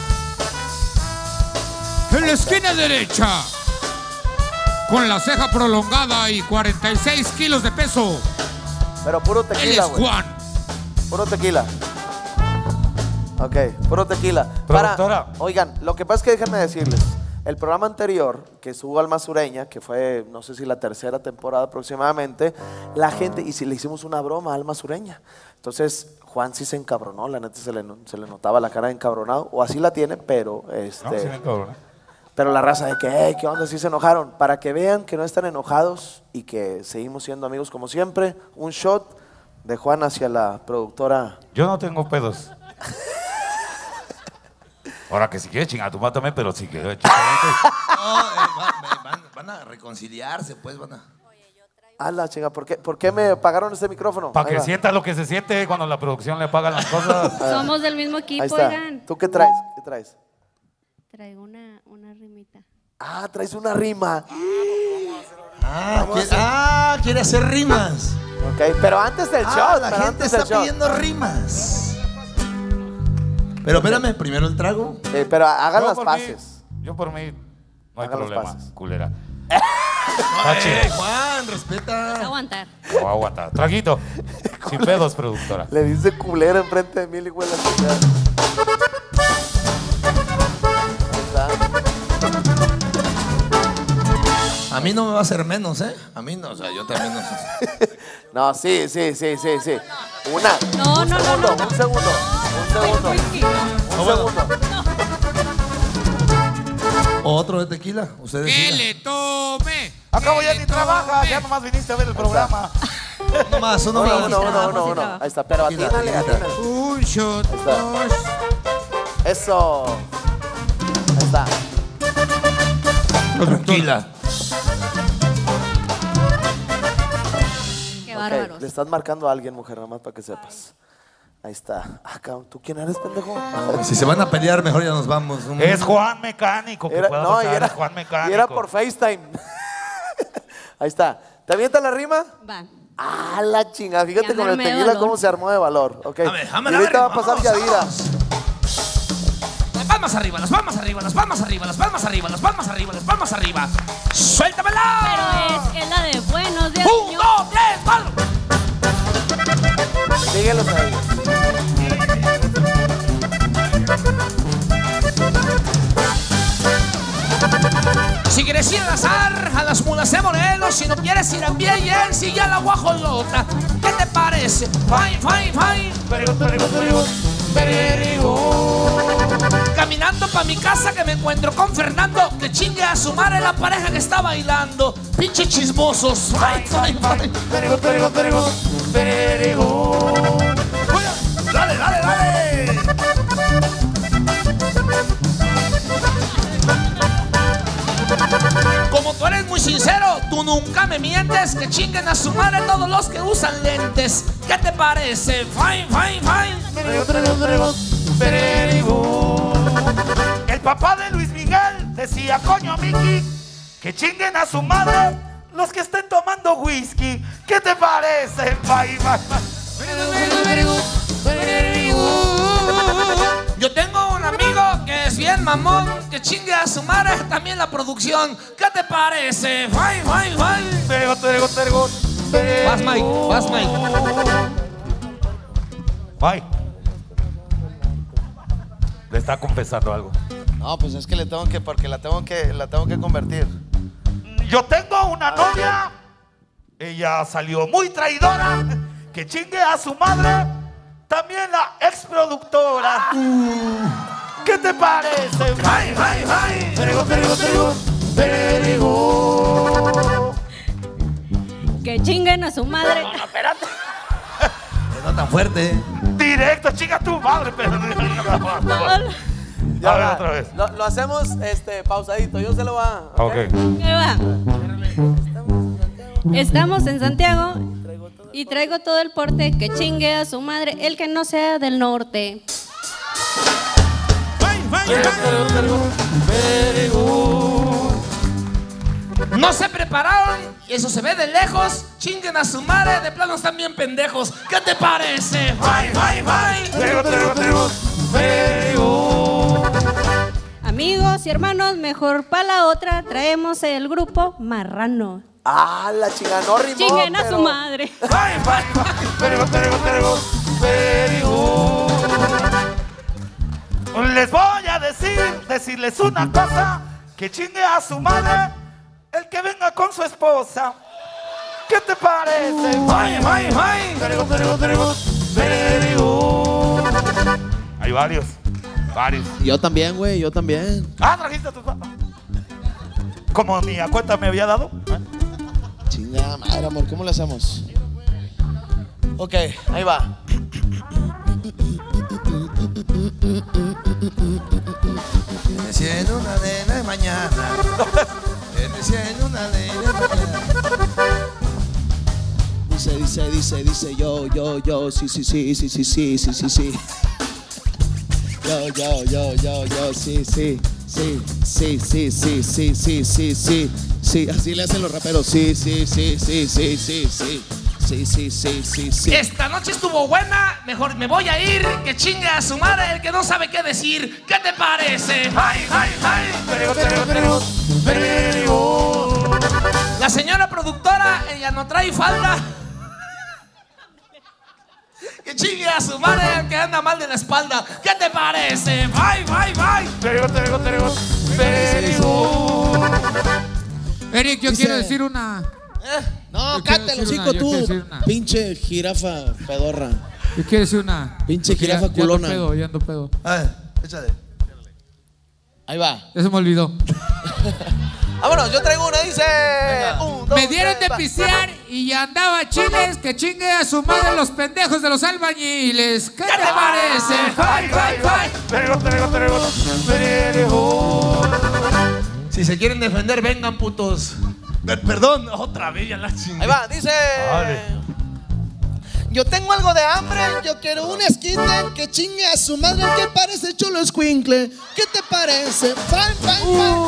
En la esquina derecha, con la ceja prolongada y cuarenta y seis kilos de peso, Pero puro él tequila, es güey. Juan. Puro tequila. Ok, puro tequila. Productora. Para, oigan, lo que pasa es que déjenme decirles, el programa anterior que subo Alma Sureña, que fue, no sé si la tercera temporada aproximadamente, la gente, y si le hicimos una broma a Alma Sureña. Entonces, Juan sí se encabronó, la neta se le, no- se le notaba la cara de encabronado, o así la tiene, pero este... No, sí me cabrón. Pero la raza de que, hey, ¿qué onda? Sí se enojaron. Para que vean que no están enojados y que seguimos siendo amigos como siempre, un shot de Juan hacia la productora. Yo no tengo pedos. Ahora que si quieres chingar, tú mátame, pero si quieres chingar. No, eh, van, van- van a reconciliarse, pues van a. Ah, la chinga, ¿por qué, ¿por qué me pagaron este micrófono? Para Ahí que va. sienta lo que se siente cuando la producción le paga las cosas. Somos del mismo equipo, Ahí está. oigan. ¿Tú qué traes? ¿Qué traes? Traigo una, una rimita. Ah, traes una rima. Ah, quiere, ah, quiere hacer rimas. Ok, pero antes del Ah, show. la pero gente antes está del show. pidiendo rimas. Pero espérame, primero el trago. Eh, pero hagan Yo las por paces. mí- yo por mí no hay Hagan los problema, pases. culera. Ey, Juan, respeta. Aguantar. No voy a aguantar. Traguito. Sin pedos, productora. Le dice culera enfrente de mí, le huele la chingada. A mí no me va a hacer menos, ¿eh? A mí no, o sea, yo también no sé. No, sí, sí, sí, sí, sí. Una. No, un no, no, segundo, no. Un segundo. Un segundo. Un segundo. Otro de tequila, ustedes ¡Que sigan. le tome! Acabo ya ni trabaja, ya nomás viniste a ver el programa. Uno más, uno Uno, más. uno, uno, uno, uno. Ahí está, pero Tequila, atínale, tequila. atínale. Un shot, Ahí está. dos. Eso. Ahí está. Tranquila. Qué Ok, bárbaros. le estás marcando a alguien, mujer, nada más para que sepas. Ahí está. Acá, ¿tú quién eres, pendejo? Si se van a pelear, mejor ya nos vamos. Un- Es Juan Mecánico. Que Era- pueda no, y pasar, era, es Juan Mecánico. y era por FaceTime. Ahí está. ¿Te avienta la rima? Va. Ah, la chingada. Fíjate Ya con me el armé de tequila valor. cómo se armó de valor. Ok. A ver, déjame Y la ahorita va a verga, pasar vamos, Yadira. vamos. Las palmas arriba, las palmas arriba, las palmas arriba, las palmas arriba, las palmas arriba, las palmas arriba. ¡Suéltamela! Pero es, es la de buenos días, ¡Un, señor. dos, tres, palo! Síguelos ahí. Si quieres ir al azar, a las mulas de Morelos. Si no quieres ir a pie y en silla la guajolota. ¿Qué te parece? Fine, fine, fine. Very good, very good, very good, very good. Caminando pa' mi casa que me encuentro con Fernando. Que chingue a su madre la pareja que está bailando. Pinche chismosos. Fine, fine, fine. Very good, very good, very good, very good. Oye, dale, dale, dale. Como tú eres muy sincero, tú nunca me mientes. Que chinguen a su madre todos los que usan lentes. ¿Qué te parece? Fine, fine, fine. Very good, very good, very good, very good. El papá de Luis Miguel decía, coño, Miki, que chinguen a su madre los que estén tomando whisky. ¿Qué te parece? Bye, bye, bye. Yo tengo un amigo que es bien mamón. Que chingue a su madre también la producción. ¿Qué te parece? Fine, fine, fine. Very good, very good, very good, very Vas, Mike, vas, Mike. Bye. Le está confesando algo. No, pues es que le tengo que, porque la tengo que, la tengo que convertir. Yo tengo una novia. Ella salió muy traidora. Que chingue a su madre. También la exproductora. ¿Qué te parece? Bye, bye, bye. Very good, very good, very good, very good. Que chinguen a su madre. No, no, espérate. No tan fuerte. Directo, chinga tu madre, pero. Ya A ver, va. otra vez. Lo, lo hacemos este, pausadito. Yo se lo va. Ok. ¿Qué va? Estamos en Santiago y traigo todo el porte. Que chingue a su madre el que no sea del norte. No se prepararon y eso se ve de lejos. Chinguen a su madre, de plano están bien pendejos. ¿Qué te parece? Bye, bye, bye. Very good, very good, very good, very good. Amigos y hermanos, mejor para la otra traemos el grupo Marrano. Ah, la chingada, no rimó. Chinguen a pero- su madre. Bye, bye, bye. Very good, very good, very good, very good. Les voy a decir, decirles una cosa. Que chingue a su madre el que venga con su esposa. ¿Qué te parece? Bye, bye, bye. Very good, very good, very good, very good. Hay varios, varios. Yo también, güey, yo también. Ah, trajiste a tu papá. Como ni a cuenta me había dado. Chingada madre, amor, ¿cómo le hacemos? Ok, ahí va. Me decía en una nena de mañana. Me decía en una nena de mañana. Dice, dice, dice, dice, yo, yo, yo, sí, sí, sí, sí, sí, sí, sí, sí, sí. Yo, yo, yo, yo, yo, sí, sí, sí, sí, sí, sí, sí, sí, sí, sí, Sí, así le hacen los raperos. Sí, sí, sí, sí, sí, sí, sí. Sí, sí, sí, sí, sí. Esta noche estuvo buena, mejor me voy a ir. Que chingue a su madre el que no sabe qué decir. ¿Qué te parece? ¡Ay, ay, ay! Very good, very good, very good, very good. La señora productora, ella no trae falda. Que chingue a su madre el que anda mal de la espalda. ¿Qué te parece? ¡Ay, ay, ay! Very good, very good, very good, very good. Eric, yo Dice- quiero decir una. No, Yo quiero cállate los decir hocico una, yo tú, quiero decir una. pinche jirafa pedorra. Yo quiero decir una. Pinche Porque ya- jirafa ya ando culona. pedo, ya ando pedo. A ver, échale. Ahí va. Ya se me olvidó. Vámonos, yo traigo una, dice. Un, dos, Me dieron tres, de va. pistear y andaba chiles. Que chingue a su madre los pendejos de los albañiles. ¿Qué te parece? ¡Ay, ay, ay! Very good, very good, very good, very good. Si se quieren defender, vengan, putos. Per- Perdón, otra vez ya la chingada. Ahí va, dice. Yo tengo algo de hambre, yo quiero un esquite que chingue a su madre el que parece chulo escuincle. ¿Qué te parece? Fine, fine,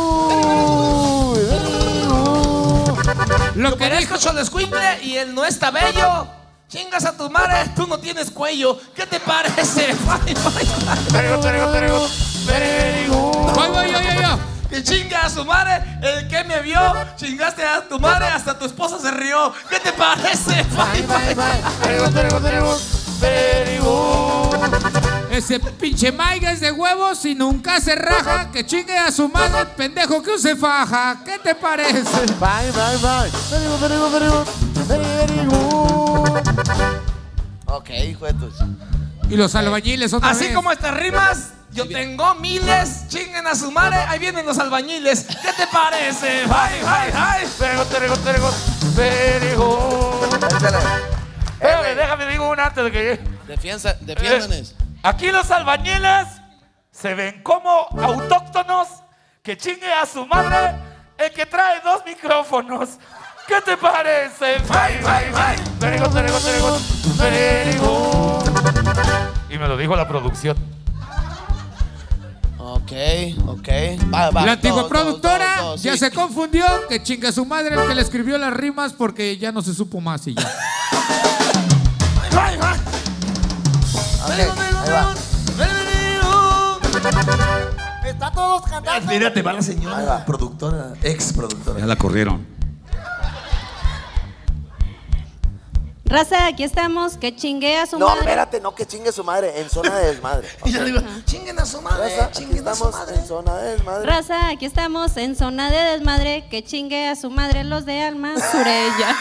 Lo que dijo Cholescuincle y él no está bello. Chingas a tu madre, tú no tienes cuello. ¿Qué te parece? Very good, very good, very good, very good. Voy, voy, yo, yo, yo. Que chinga a su madre, el que me vio. Chingaste a tu madre, hasta tu esposa se rió. ¿Qué te parece? Bye, bye, bye. Very good, very good, very good, very good. Ese pinche maiga es de huevos y nunca se raja. Que chingue a su madre el pendejo que use faja. ¿Qué te parece? Bye, bye, bye. Very good, very good, very good. Very good. Ok, hijo de tus. Y los albañiles otra Así vez. como estas rimas, yo tengo miles. Chinguen a su madre, ahí vienen los albañiles. ¿Qué te parece? Bye, bye, bye. Very good, very good, very good, very good. Espérame, déjame digo una antes de que llegue. Defiensa, defiéndanos. Aquí los albañiles se ven como autóctonos. Que chingue a su madre el que trae dos micrófonos. ¿Qué te parece? Bye, bye, bye. Very good, very good, very good, very good. Y me lo dijo la producción. Ok, ok. Va, va. La antigua dos, productora dos, dos, ya sí. se confundió. Que chingue a su madre el que le escribió las rimas porque ya no se supo más y ya. Bye, bye. Ok, ahí va. Está todos cantando. Mírate, va la señora productora, ex productora. Ya la corrieron. Raza, aquí estamos, que chingue a su No, madre. espérate, no que chingue su madre. En zona de desmadre. Y yo le digo, chinguen a su madre, Raza, aquí chinguen a su estamos madre. en zona de desmadre. Raza, aquí estamos en zona de desmadre, que chingue a su madre los de Alma Surella.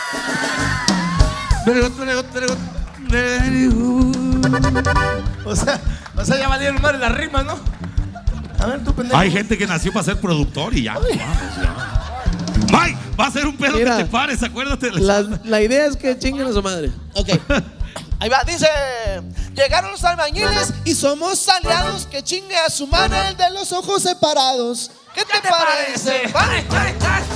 Very good, very good, very good, very good. O sea, o sea, ya valieron madre las rimas, ¿no? A ver, tú pendejo. Hay gente que nació para ser productor y ya. Vamos, ya. Mike, va a ser un pedo Mira, que te pares, acuérdate. De La, la idea es que chinguen a su madre. Ok. Ahí va, dice. Llegaron los albañiles y somos aliados. Que chingue a su madre el de los ojos separados. ¿Qué te, ¿Qué te parece? parece? Bye,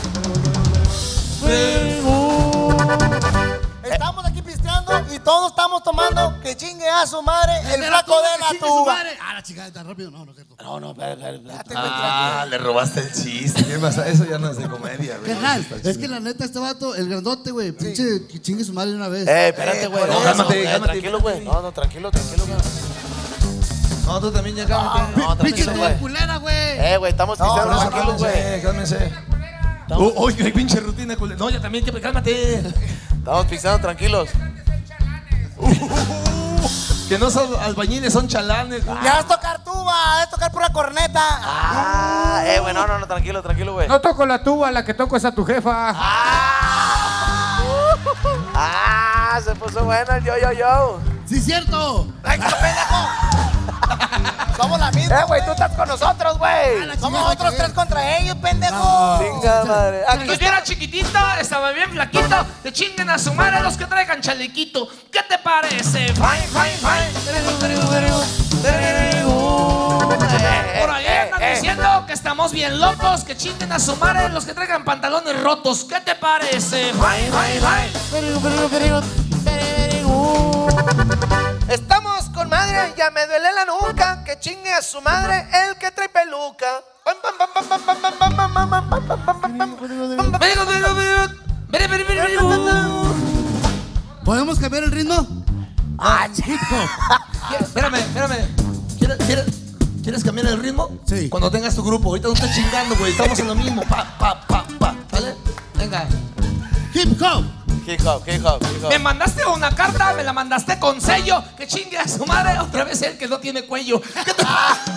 bye, bye. Estamos aquí pisteando y todos estamos tomando que chingue a su madre el de flaco de que la chingue su tuba. madre. Ah, la chingada tan rápido. No, no es cierto. No, no, espera, espera, espera. Ah, le robaste el chiste. ¿Qué pasa? Eso ya no es de comedia, güey. Carnal, Está es chido. que la neta este vato, el grandote, güey, pinche que chingue su madre de una vez. Eh, espérate, güey. no, No, cálmate, no, eh, cálmate, tranquilo, güey. No, no, tranquilo, tranquilo, güey. No, tú también ya cálmate. No, Pinche tranquilo, tuba güey. culera, güey. Eh, güey, estamos No, pisando no, tranquilos, güey. cálmense, cálmense. Uh, Uy, qué pinche rutina, culero. No, ya también, que cálmate. Estamos pisando tranquilos. Que no son albañiles, son chalanes. Ya es tocar tuba, es tocar pura corneta. Ah, eh, güey, no, no, no, tranquilo, tranquilo, güey. No toco la tuba, la que toco es a tu jefa. Ah, se puso bueno el yo, yo, yo. Sí, cierto. ¡Tranquilo, pendejo! Somos la misma. Eh, güey, tú estás con nosotros, güey. Somos otros tres contra ellos, pendejo. Venga, madre. Aquí Pues yo era chiquitito, estaba bien flaquito. Te chinguen a su madre los que traigan chalequito. ¿Qué te parece? Fine, fine, fine. Very good, very good, very good, very good. Por ahí eh, andan eh. diciendo que estamos bien locos. Que chinguen a su madre los que traigan pantalones rotos. ¿Qué te parece? Fine, fine, fine. Very good, very good, very good, very good. Estamos con madre, ya me duele la nuca. Que chingue a su madre el que trae peluca. Pam, pam, pam, pam, pam, pam, pam, pam, pam, pam, pam, pam, pam, pam. Very good, very good, very good. Very, very, very, very good. ¿Podemos cambiar el ritmo? Ah, hip hop. Espérame, espérame. ¿Quieres, quieres, ¿Quieres cambiar el ritmo? Sí. Cuando tengas tu grupo. Ahorita no estás chingando, güey. Estamos en lo mismo. Pa, pa, pa, pa. ¿Vale? Venga. Hip hop. Hip hop, hip hop, hip hop. Me mandaste una carta, me la mandaste con sello. Que chingue a su madre. Otra vez él que no tiene cuello. ¿Qué te...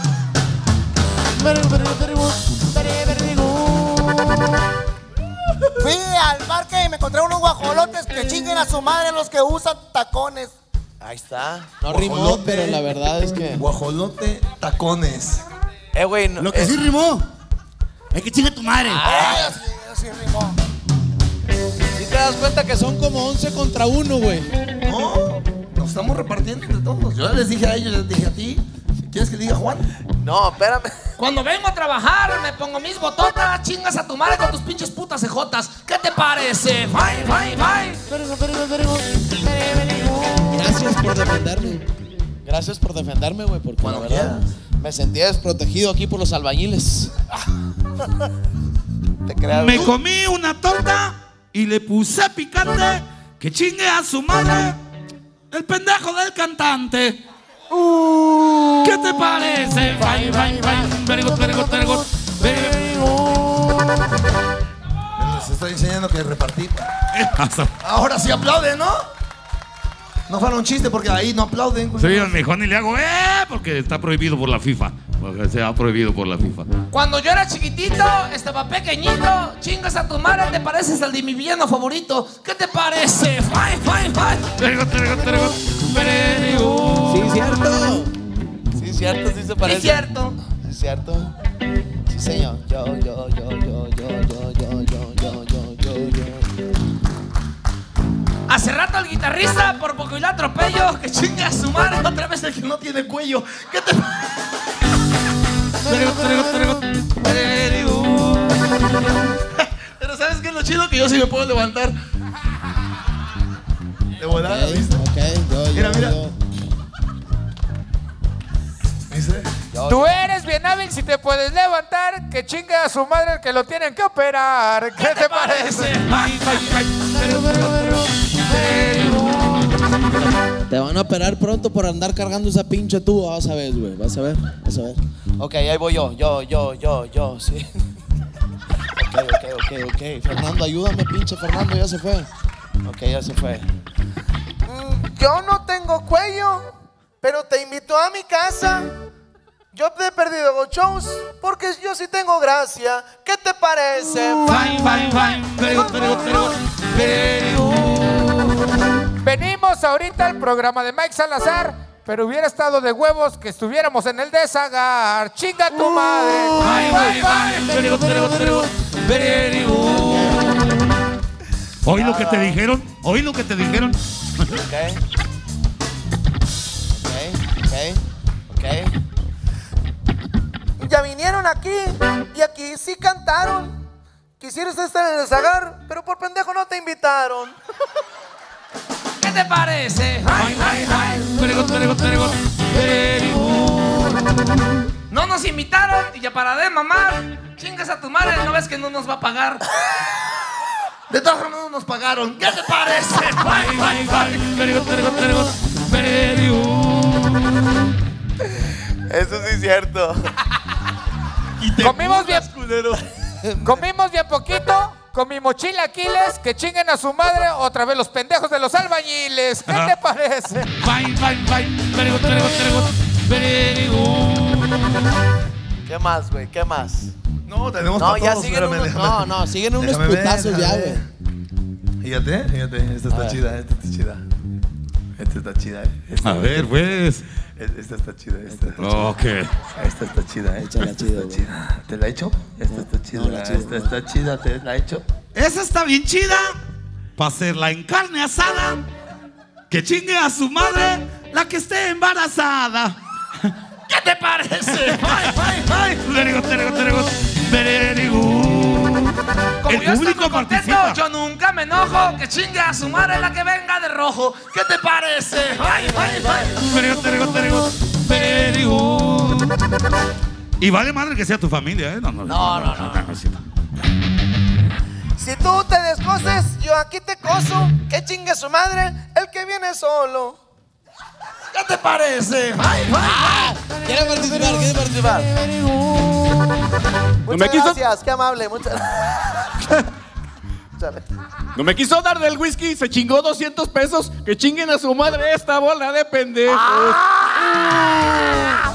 Fui al parque y me encontré unos guajolotes que chinguen a su madre los que usan tacones. Ahí está. No rimó, pero la verdad es que. Guajolote, tacones. Eh, güey. No, Lo que eh. sí rimó es que chingue tu madre. Ah, sí, sí rimó. Si te das cuenta que son como once contra uno, güey. No, nos estamos repartiendo entre todos. Yo les dije a ellos, les dije a ti. ¿Quieres que diga Juan? No, espérame. Cuando vengo a trabajar, me pongo mis bototas, chingas a tu madre con tus pinches putas ejotas. ¿Qué te parece? Bye, bye, bye. Gracias por defenderme. Gracias por defenderme, güey, porque Cuando la verdad quieras. me sentía desprotegido aquí por los albañiles. Te creas. Me comí una torta y le puse picante. Que chingue a su madre el pendejo del cantante. ¿Qué te parece? Bye, bye, bye. Very good, very good, very good. Very good. Les estoy enseñando que repartí. Ahora sí aplauden, ¿no? No fueron un chiste porque ahí no aplauden. Sí, mi Juan y le hago, eh, porque está prohibido por la FIFA. Porque se ha prohibido por la FIFA. Cuando yo era chiquitito, estaba pequeñito, chingas a tu madre, te pareces al de mi villano favorito. ¿Qué te parece? Bye, bye, bye. Very good, very good, very good. Very good. Sí, cierto. Sí, cierto, sí se parece. Sí, cierto. Sí, cierto. Sí, señor. Yo, yo, yo, yo, yo, yo, yo, yo, yo, yo, yo, yo. Hace rato el guitarrista, por poco y lo atropello, que chingue a su madre otra vez el que no tiene cuello. ¿Qué te Very good, very good, very good. Very good. Pero ¿sabes qué es lo chido? Que yo sí me puedo levantar. De volada, Ok, ¿viste? ok, yo, yo, Mira, mira. yo. ¿Viste? Tú eres bien hábil si te puedes levantar. Que chingue a su madre el que lo tienen que operar. ¿Qué te parece? Bye, bye, bye. Very good, very good, very good. Very good. Te van a operar pronto por andar cargando esa pinche tuba. Vas a ver, güey. Vas a ver, vas a ver. Ok, ahí voy yo. Yo, yo, yo, yo, sí. Ok, ok, ok, ok. Fernando, ayúdame, pinche Fernando, ya se fue. Ok, ya se fue. Mm, Yo no tengo cuello, pero te invito a mi casa. Yo te he perdido dos shows porque yo sí tengo gracia. ¿Qué te parece? Bye, bye, bye. Very good, very good, very good. Very good. Venimos ahorita al programa de Mike Salazar, pero hubiera estado de huevos que estuviéramos en el de Zagar. ¡Chinga tu madre! Bye, bye, bye. Very good, very good, very good. Very good. ¿Oí lo que te dijeron? ¿Oí lo que te dijeron? Ok. Ok, ok, ok. Ya vinieron aquí y aquí sí cantaron. Quisieras estar en el Zagar, pero por pendejo no te invitaron. ¿Qué te parece? Bye, bye, bye. Very good, very good, very good. Very good. No nos invitaron y ya para de mamar. Chingas a tu madre, no ves que no nos va a pagar. De todas formas no nos pagaron. ¿Qué te parece? Bye, bye, bye. Very good, very good, very good. Very good. Eso sí es cierto. Comimos bien, comimos bien poquito, comimos chilaquiles, que chinguen a su madre otra vez los pendejos de los albañiles. ¿Qué te parece? Bye, bye, bye. Very good, very good, very good. Very good. ¿Qué más, güey? ¿Qué más? No, tenemos No, para ya todos, siguen espérame, unos- déjame. No, no, siguen unos Déjame ver, putazos ya, déjame güey. ver. Fíjate, fíjate, esta A está ver. chida, esta está chida. Esta está chida, eh. Esta- A ver, pues. Esta está chida, esta. Ok. Esta está chida, esta Échala chida, está güey. chida. ¿Te la he hecho? Esta está chida, No, la chida, esta está chida, ¿te la he hecho? Esa está bien chida para hacerla en carne asada. Que chingue a su madre la que esté embarazada. ¿Qué te parece? Bye, bye, bye. Very good, very good, very good. Very good. Como El yo estoy público muy contento, participa. yo nunca me enojo. Que chingue a su madre la que venga de rojo. ¿Qué te parece? Bye, bye, bye. Very good, very good, very good. Very good. Y vale madre que sea tu familia, ¿eh? No, no, No, no, no. sí. Si tú te descoses, yo aquí te coso. Que chingue su madre el que viene solo. ¿Qué te parece? ¡Ay, ay, ay! ¿Quiere participar? ¿Quiere participar? Muchas me quiso- gracias, qué amable. Muchas No me quiso dar del whisky, se chingó doscientos pesos. Que chinguen a su madre esta bola de pendejos. ¡Ah!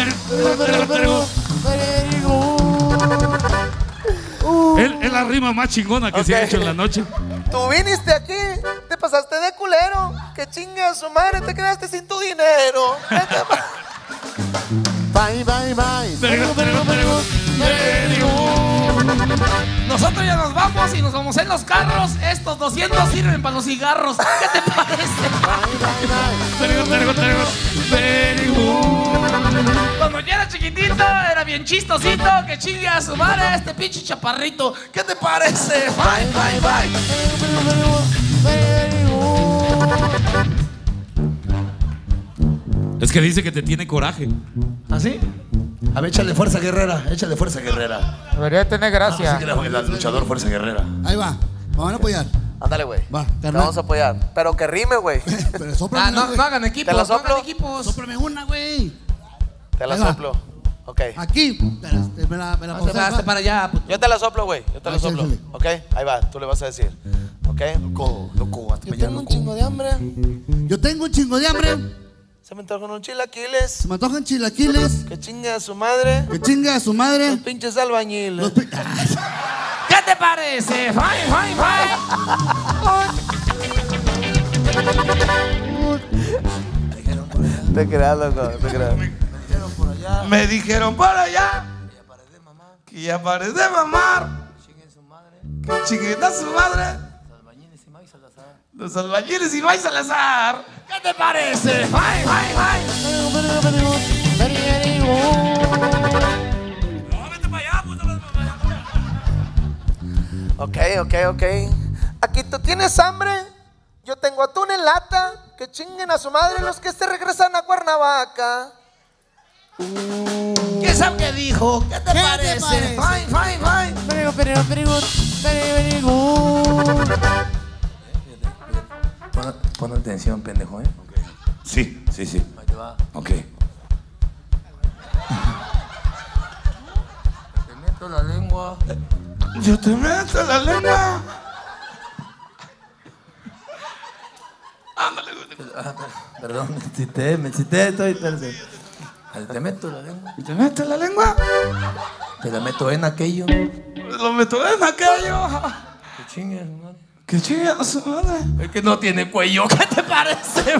Es, es la rima más chingona que se ha Ok. hecho en la noche. Tú viniste aquí, te pasaste de culero. Que chingue a su madre, te quedaste sin tu dinero. ¿Qué te pa- Bye, bye, bye. Nosotros ya nos vamos y nos vamos en los carros. Estos doscientos sirven para los cigarros. ¿Qué te parece? Cuando yo era chiquitito, era bien chistosito. Que chingue a su madre este pinche chaparrito. ¿Qué te parece? Bye, bye, bye. Es que dice que te tiene coraje. ¿Así? A ver, échale fuerza guerrera, échale fuerza guerrera. Debería tener gracia. Así que la- el luchador fuerza guerrera. Ahí va. Vamos a apoyar. Ándale, güey. Va, Te carnal. vamos a apoyar. Pero que rime, güey. Pero sóplame Ah, una, no, güey. no hagan equipos. ¿Te la no hagan soplo? equipos. Sóplame una, güey. Te la Ahí va. soplo. Ok. Aquí. Espera, este, me la, me la No te pausas, vas va. para allá. puto. Yo te la soplo, güey. Yo te la Ah, soplo. échale. Ok, ahí va. Tú le vas a decir. Ok. Loco, loco, hasta Yo mañana, tengo un loco. chingo de hambre. Yo tengo un chingo de hambre. Se me antojan unos chilaquiles. Se me antojan chilaquiles. Que chingue a su madre. Que chingue a su madre. Los pinches albañiles. Los pi- ¿Qué te parece? Bye, bye, bye. Te creas, loco. Te creas. Me dijeron por allá que ya paré de mamar. Que chinguen a su madre. Los albañiles y May Salazar. ¿Qué te parece? Bye, bye, bye. Ok, ok, ok. Aquí tú tienes hambre. Yo tengo atún en lata. Que chinguen a su madre los que se regresan a Cuernavaca. ¿Qué sabe qué dijo? ¿Qué te ¿Qué te parece? parece? Bye, bye, bye. Very good, very good, very good, very, very good. Pon, pon atención, pendejo, ¿eh? Sí, sí, sí. Ahí te va. Ok. Te meto la lengua. Yo te meto la lengua. Ándale, güey. Ah, per- Perdón, me excité, me excité, estoy. espérate. Te meto la lengua. ¿Te meto la lengua? Te la meto en aquello. Lo meto en aquello. Que chingue, madre. Que chingue a su madre. Es que no tiene cuello. ¿Qué te parece?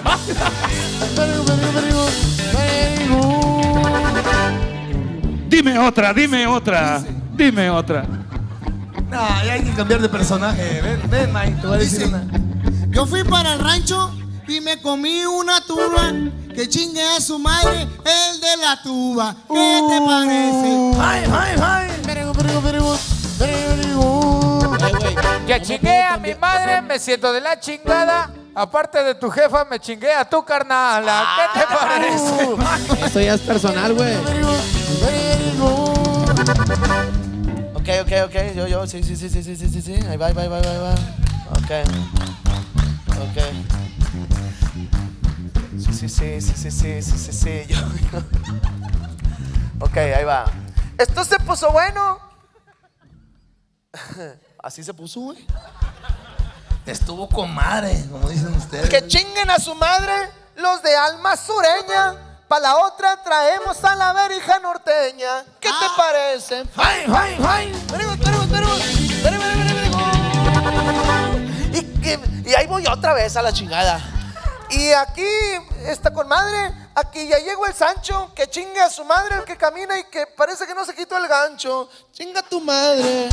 Dime otra, dime otra. Dime otra. No, ya hay que cambiar de personaje. Ven, ven, Mike, te voy a decir Dice, una. yo fui para el rancho y me comí una tuba. Que chingue a su madre el de la tuba. ¿Qué te parece? Bye, bye, bye. Very good, very good, very good, very, very good. Que chingué a mi madre, me siento de la chingada. Aparte de tu jefa, me chingué a tu carnala. ¿Qué te parece? Esto ya es personal, güey. Ok, ok, ok. Yo, yo. Sí, sí, sí, sí, sí, sí, sí, sí. Ahí va, ahí va, ahí va, ahí va. Ok. Ok. Sí, sí, sí, sí, sí, sí, sí, sí, sí. Yo, yo. Ok, ahí va. Esto se puso bueno. Así se puso, güey. Estuvo con madre, como dicen ustedes. Que chinguen a su madre los de alma sureña. Pa' la otra traemos a la verija norteña. ¿Qué te parece? Bye, bye, bye. Very good, very good, very good. Very, very, very, very good. Y, y- y ahí voy otra vez a la chingada. Y aquí está con madre. Aquí ya llegó el Sancho. Que chingue a su madre el que camina y que parece que no se quitó el gancho. Chinga tu madre.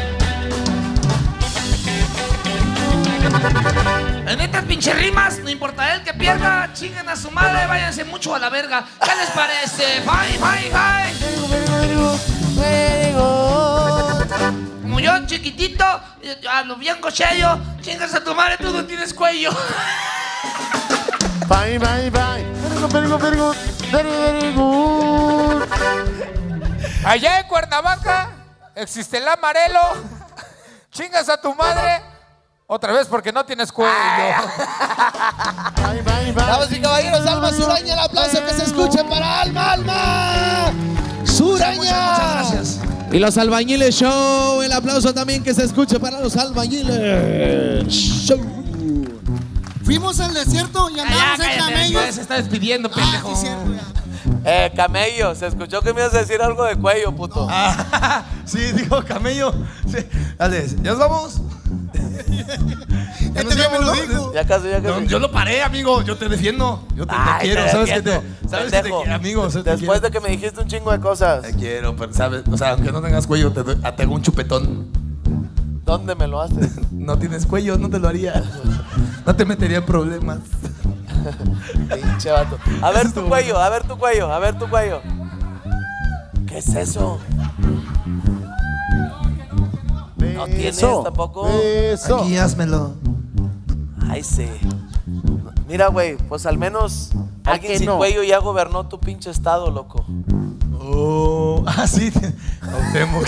En estas pinches rimas, no importa el que pierda, chinguen a su madre, váyanse mucho a la verga. ¿Qué les parece? Bye, bye, bye. Como yo, chiquitito, yo hablo bien cocheyo, chingas a tu madre, tú no tienes cuello. Bye, bye, bye. Very good, very good, very, very good. Allá en Cuernavaca existe el amarelo. Chingas a tu madre. Otra vez porque no tienes cuello. Damas y caballeros, Alma Suraña, el aplauso que se escuche para Alma, Alma Suraña. Muchas gracias. Y los albañiles show, el aplauso también que se escuche para los albañiles show. Fuimos al desierto y andamos en camellos. Se está despidiendo, pendejo. Ah, sí, cierto, ya. Eh, camello, se escuchó que me ibas a decir algo de cuello, puto. Ah, sí, dijo camello. Sí. Dale, ¿ya nos vamos? Ya nos íbamos, ¿no? Ya casi, ya casi. Yo, yo lo paré, amigo. Yo te defiendo. Yo te, te Ay, quiero. te ¿Sabes que defiendo, te, sabes que te pendejo. quiero, amigo? Te Después quiero. de que me dijiste un chingo de cosas. Te quiero, pero sabes, o sea, aunque no tengas cuello, te, doy- te hago un chupetón. ¿Dónde me lo haces? No tienes cuello, no te lo haría. No te metería en problemas. Pinche vato. A ver tu cuello, a ver tu cuello, a ver tu cuello. ¿Qué es eso? ¿No tienes tampoco? Aquí házmelo. Ay, sí. Mira, güey, pues al menos ¿A alguien que sin no? cuello ya gobernó tu pinche estado, loco. Oh, ah, sí. Cuauhtémoc.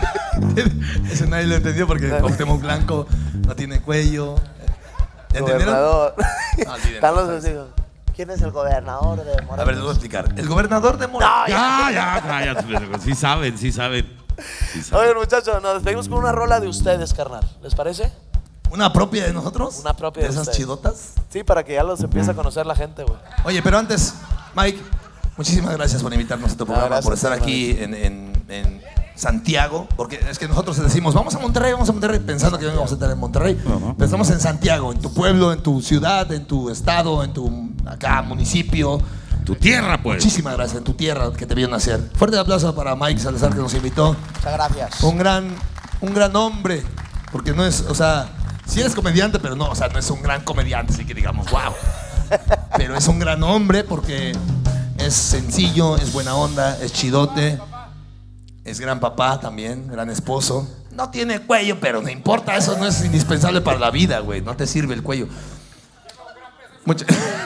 Ese nadie lo entendió porque Cuauhtémoc Blanco no tiene cuello. ¿Ya entendieron? Gobernador. No, olvídenlo, Están los ¿sabes? sencillos. ¿Quién es el gobernador de Morelos? A ver, les voy a explicar. El gobernador de Morelos. Ya, ya, cállate, pendejo. Sí saben, sí saben. Sí saben. Oye, muchachos, nos despedimos con una rola de ustedes, carnal. ¿Les parece? ¿Una propia de nosotros? Una propia de, ¿De esas ustedes. chidotas? Sí, para que ya los empiece a conocer la gente, güey. Oye, pero antes, Mike, muchísimas gracias por invitarnos a tu programa, gracias, por estar aquí en, en- en Santiago, porque es que nosotros decimos, vamos a Monterrey, vamos a Monterrey, pensando que vamos a estar en Monterrey, pero estamos en Santiago, en tu pueblo, en tu ciudad, en tu estado, en tu acá municipio. Tu tierra, pues. Muchísimas gracias, en tu tierra que te vio nacer. Fuerte aplauso para Mike Salazar que nos invitó. Muchas gracias. Un gran, un gran hombre, porque no es, o sea, sí eres comediante, pero no, o sea, no es un gran comediante, así que digamos, wow. Pero es un gran hombre porque es sencillo, es buena onda, es chidote, es gran papá también, gran esposo. No tiene cuello, pero no importa, eso no es indispensable para la vida, güey, no te sirve el cuello. Mucho-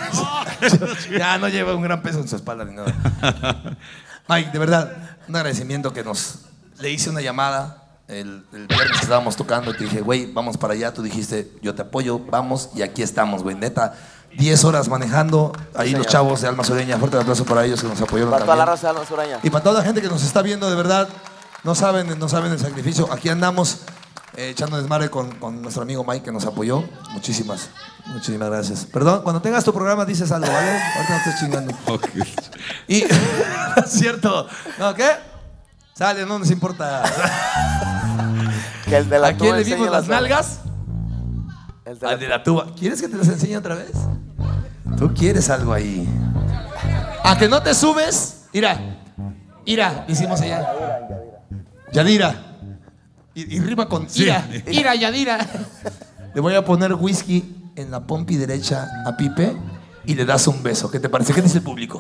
ya no lleva un gran peso en su espalda ni nada. Mike, de verdad, un agradecimiento que nos... Le hice una llamada el, el viernes que estábamos tocando y te dije, güey, vamos para allá. Tú dijiste, yo te apoyo, vamos, y aquí estamos, güey. Neta, diez horas manejando. Ahí los chavos de Alma Sureña, fuerte aplauso para ellos que nos apoyaron Para toda también. la raza de Alma Suraña. Y para toda la gente que nos está viendo, de verdad, no saben, no saben el sacrificio. Aquí andamos eh, echando desmadre con, con nuestro amigo Mike que nos apoyó. Muchísimas, muchísimas gracias. Perdón, cuando tengas tu programa dices algo, ¿vale? Ahorita no estés chingando. Y, es cierto. ¿No, qué? Sale, no nos importa. Que el de la ¿A quién tuba le vimos enseñe las las nalgas? El de Al de la tuba. ¿Quieres que te las enseñe otra vez? Tú quieres algo ahí. ¿A que no te subes? Ira. Ira, hicimos allá. Yadira. Y, y rima con ira. Ira, Yadira. Le voy a poner whisky en la pompi derecha a Pipe y le das un beso. ¿Qué te parece? ¿Qué dice el público?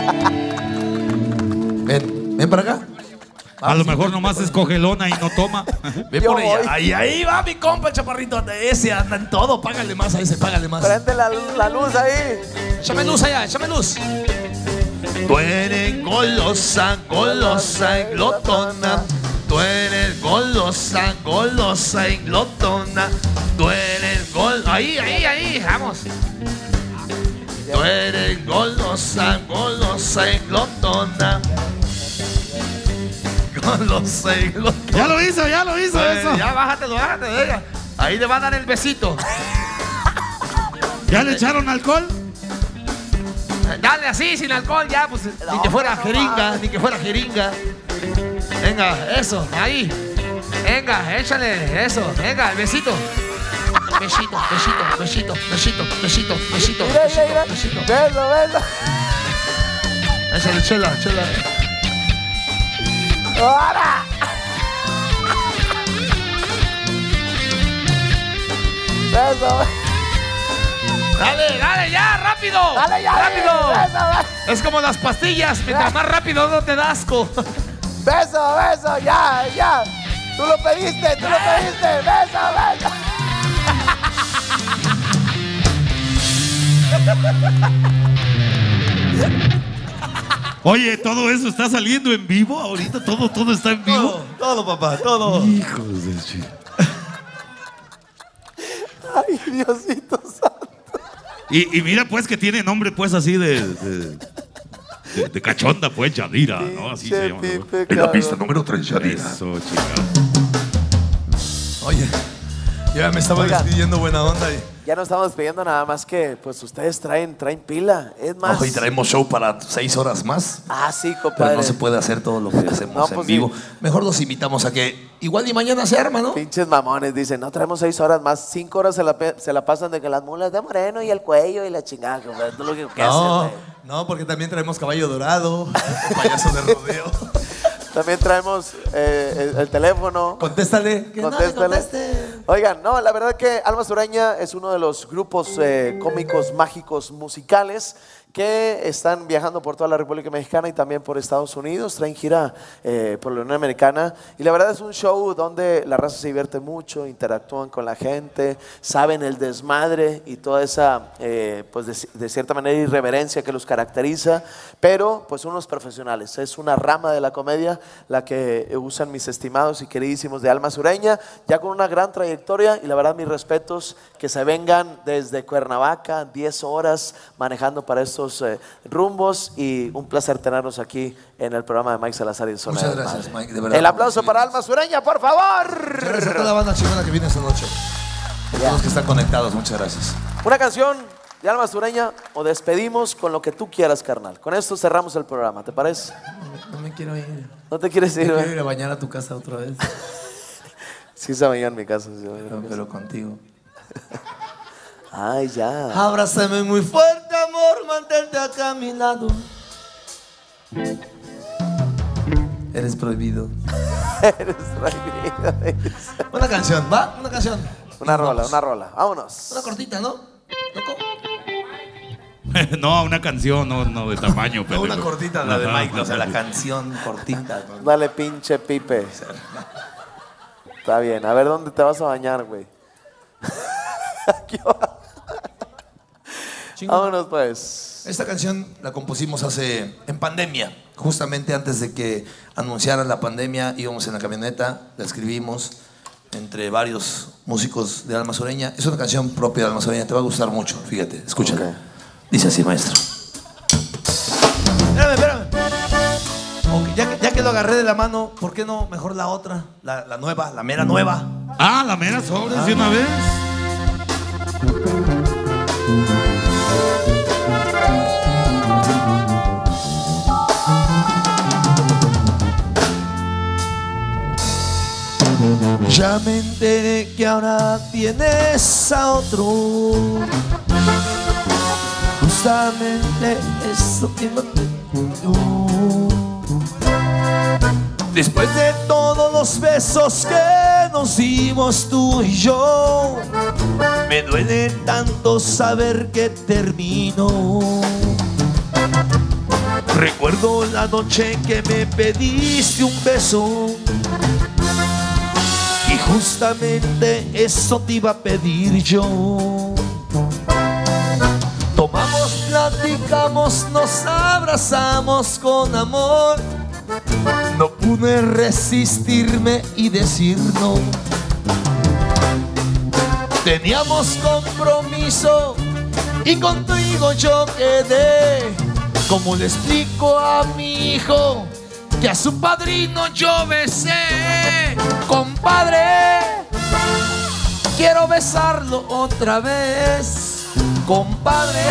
Ven, ven para acá. A lo mejor nomás es cogelona y no toma. Ve por ella. Ahí, ahí va mi compa, el chaparrito. Ese anda en todo. Págale más a ese, págale más. Prende la, la luz ahí. Échame luz allá, échame luz. Tú eres golosa, golosa y glotona. Tú eres golosa, golosa y glotona. Tú eres gol... Ahí, ahí, ahí, vamos. Tú eres golosa, golosa y glotona. Golosa y glotona. Ya lo hizo, ya lo hizo Pues, eso. Ya bájatelo, bájate, venga. Ahí le va a dar el besito. ¿Ya le echaron alcohol? Dale así, sin alcohol, ya, pues. Ni que fuera jeringa, ni que fuera jeringa. Venga, eso, ahí. Venga, échale, eso. Venga, el besito. Besito, besito, besito, besito, besito, besito, Mira, mira, mira. besito. Velo, velo. Échale, chela, chela. ¡Ahora! Beso. Dale, dale, ya, rápido. Dale, ya. rápido. Beso, Es como las pastillas, mientras más rápido no te da asco. beso, beso, ya, ya. Tú lo pediste, tú lo pediste. Beso, beso. Oye, todo eso está saliendo en vivo ahorita. Todo, todo está en vivo. Todo, todo, papá, todo. Hijos de chi- Diosito santo. Y, y mira, pues, que tiene nombre, pues, así de... de, de, de cachonda, pues, Yadira, ¿no? Así se llama. ¿No? En la pista número tres, Yadira. Eso, chica. Oye, ya me estaba Oiga. despidiendo buena onda. Y... Ya nos estamos despidiendo, nada más que pues ustedes traen, traen pila. Es más. Ojo, y traemos show para seis horas más. Ah, sí, compadre. Pero no se puede hacer todo lo que hacemos No, en pues, vivo. sí. Mejor los invitamos a que igual y mañana se arma, ¿no? Pinches mamones, dicen, no traemos seis horas más, cinco horas se la, pe- se la pasan de que las mulas de moreno y el cuello y la chingada, compadre. Es lo que, que No, hacen, güey. no, porque también traemos caballo dorado, payaso de rodeo. También traemos eh, el, el teléfono. Contéstale. Que Contéstale. No Oigan, no, la verdad que Alma Sureña es uno de los grupos eh, cómicos mágicos musicales que están viajando por toda la República Mexicana y también por Estados Unidos, traen gira eh, por la Unión Americana y la verdad es un show donde la raza se divierte mucho, interactúan con la gente, saben el desmadre y toda esa, eh, pues de, de cierta manera, irreverencia que los caracteriza, pero pues unos profesionales, es una rama de la comedia la que usan mis estimados y queridísimos de Alma Sureña, ya con una gran trayectoria y la verdad mis respetos, que se vengan desde Cuernavaca, diez horas manejando para estos Eh, rumbos y un placer tenernos aquí en el programa de Mike Salazar y el Zona Muchas del gracias, Madre. Mike, de verdad. El aplauso para Alma Sureña, por favor. Gracias a toda la banda chingona que viene esta noche. A todos los que están conectados, muchas gracias. Una canción de Alma Sureña o despedimos con lo que tú quieras, carnal. Con esto cerramos el programa, ¿te parece? No me quiero ir. ¿No te quieres ir? Me ¿eh? quiero ir a bañar a tu casa otra vez. Sí se bañó en mi casa. Sí, pero, pero contigo. Ay, ya. Abrázame muy fuerte, amor, mantente acá a mi lado. Eres prohibido. Eres prohibido. Una canción, ¿va? Una canción. Una rola, una rola. Vámonos. Una cortita, ¿no? No, una canción, no, no de tamaño, pero. Una cortita, la de Mike, o sea, la canción cortita. ¿no? Dale, pinche Pipe. Está bien. A ver, ¿dónde te vas a bañar, güey? Vámonos, pues. Esta canción la compusimos hace en pandemia, justamente antes de que anunciaran la pandemia, íbamos en la camioneta, la escribimos entre varios músicos de Alma Sureña. Es una canción propia de Alma Sureña, te va a gustar mucho, fíjate, escúchala. Okay. Dice así, maestro. Espérame, espérame. Okay, ya, que, ya que lo agarré de la mano, ¿por qué no mejor la otra? La, la nueva, la mera nueva. Ah, la mera sobres ah. de una vez. Ya me enteré que ahora tienes a otro. Justamente eso que no te después de todos los besos que nos dimos tú y yo, me duele tanto saber que terminó. Recuerdo la noche que me pediste un beso y justamente eso te iba a pedir yo. Tomamos, platicamos, nos abrazamos con amor. No pude resistirme y decir no. Teníamos compromiso y contigo yo quedé. ¿Cómo le explico a mi hijo que a su padrino yo besé? Compadre, quiero besarlo otra vez. Compadre,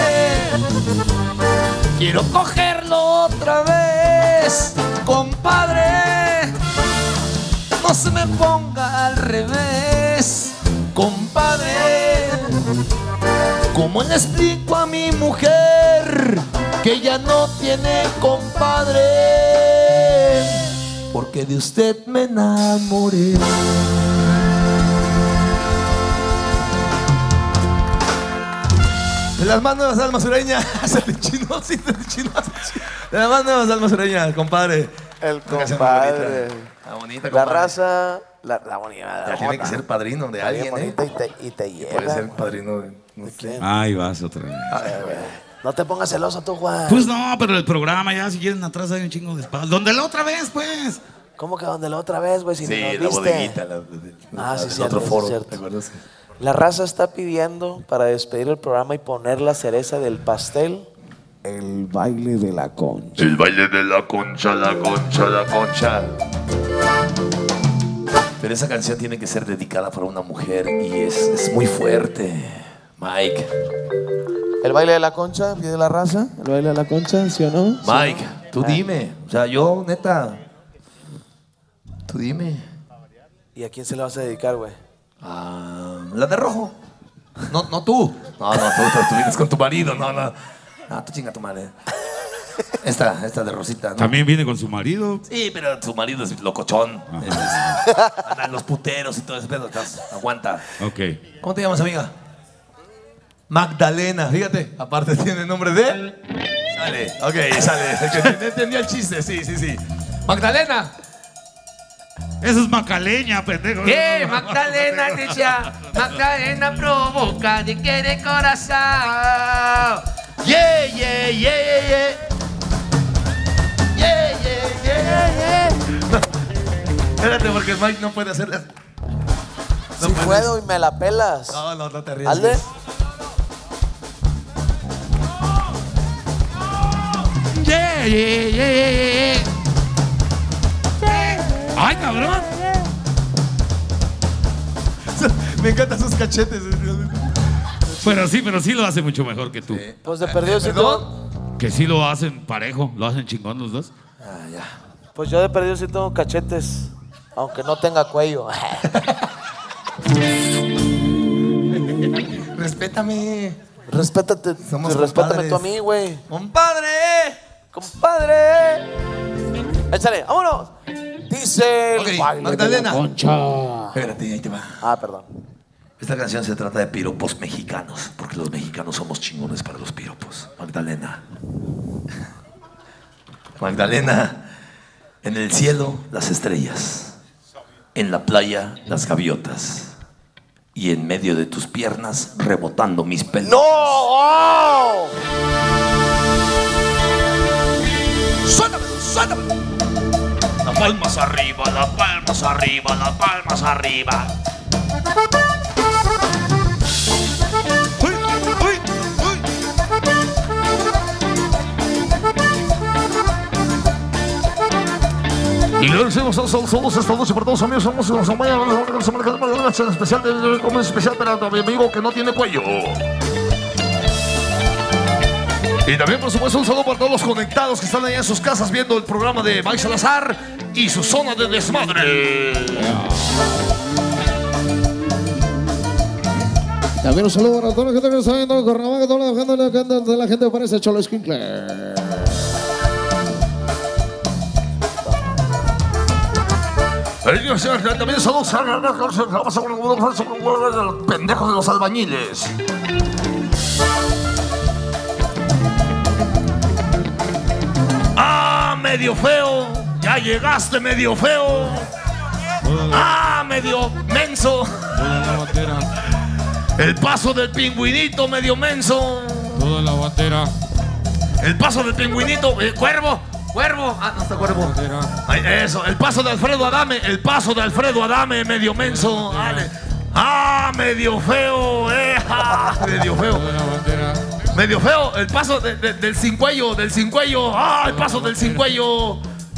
quiero cogerlo otra vez. Compadre, no se me ponga al revés. Compadre, ¿cómo le explico a mi mujer que ya no tiene compadre? Porque de usted me enamoré. De las más nuevas Alma Sureña. El chino, sí, el chino. De las más nuevas Alma Sureña, compadre. El compadre. La bonita, la compadre. raza, la, la bonita. Ya tiene que ser padrino de alguien, ¿eh? Y te, y te lleva. Puede ser padrino de... No sé. Ay, vas otra vez. No te pongas celoso tú, Juan. Pues no, pero el programa ya, si quieren atrás hay un chingo de espadas. ¿Dónde la otra vez, pues? ¿Cómo que donde la otra vez, güey? Si sí, no nos la viste. bodeguita. La, la, ah, la, sí, el cierto, otro foro, cierto. ¿te acuerdas? La raza está pidiendo para despedir el programa y poner la cereza del pastel, el baile de la concha. El baile de la concha, la concha, la concha. Pero esa canción tiene que ser dedicada para una mujer y es, es muy fuerte, Mike. ¿El baile de la concha pide la raza? ¿El baile de la concha, sí o no? Mike, ¿Sí o no? tú Ah. dime. O sea, yo, neta. Tú dime. ¿Y a quién se la vas a dedicar, güey? Ah, la de rojo. No, no tú. No, no, tú, tú, tú vienes con tu marido. No, no. No, tú chinga tu madre. Esta, esta de Rosita, ¿no? También viene con su marido. Sí, pero tu marido es locochón. Es- es- anda en los puteros y todo ese pedo. Entonces, aguanta. Ok. ¿Cómo te llamas, amiga? Magdalena, fíjate. Aparte tiene nombre de... Sale, ok, sale. El que no entendía el chiste, sí, sí, sí. Magdalena. Eso es Macaleña, pendejo. ¿Qué? Magdalena decía, Magdalena provoca de que de corazón. Yeah, yeah, yeah, yeah, yeah. Yeah, yeah, yeah, yeah. Espérate, porque Mike no puede hacerle. Si puedo y me la pelas. No, no, no te rías. Hazle. Yeah, yeah, yeah, yeah, yeah. ¡Ay, cabrón! Me encantan sus cachetes. Pero sí, pero sí lo hace mucho mejor que tú. Pues de perdido sí tengo, Que sí lo hacen parejo, lo hacen chingón los dos. Ah, ya. pues yo de perdido sí tengo cachetes, aunque no tenga cuello. Respétame. Respétate, Somos respétame compadres. tú a mí, güey. ¡Compadre! ¡Compadre! Échale, vámonos. Dice el Ok, baile Magdalena. de la concha. Espérate, ahí te va. Ah, perdón. Esta canción se trata de piropos mexicanos, porque los mexicanos somos chingones para los piropos. Magdalena. Magdalena, en el cielo las estrellas, en la playa las gaviotas y en medio de tus piernas rebotando mis pelos. ¡No! ¡Oh! ¡Suéltamelo, suéltamelo! Las palmas arriba, las palmas arriba, las palmas arriba. ¡Uy, uy, uy! Y le decimos a todos esta noche para todos los amigos, somos los amigos especial de como especial para mi amigo que no tiene cuello. Y también, por supuesto, un saludo para todos los conectados que están allá en sus casas viendo el programa de Mike Salazar y su zona de desmadre. También un saludo para toda la gente que está viendo el Cuernavaca, toda la gente de la gente que parece Cholo Escuincle. También saludos a los pendejos de los albañiles. ¡Ah, medio feo! ¡Ya llegaste, medio feo! ¡Ah, medio menso! Toda la bandera, El paso del pingüinito, medio menso. toda la bandera, El paso del pingüinito, eh, cuervo, cuervo. Ah, no está cuervo. Ay, eso, el paso de Alfredo Adame, el paso de Alfredo Adame, medio menso. Dale. Ah, medio feo, eh, ah, medio feo. toda la bandera. Medio feo, el paso de- de- del sin cuello, del sin cuello. Ah, el paso del sin cuello.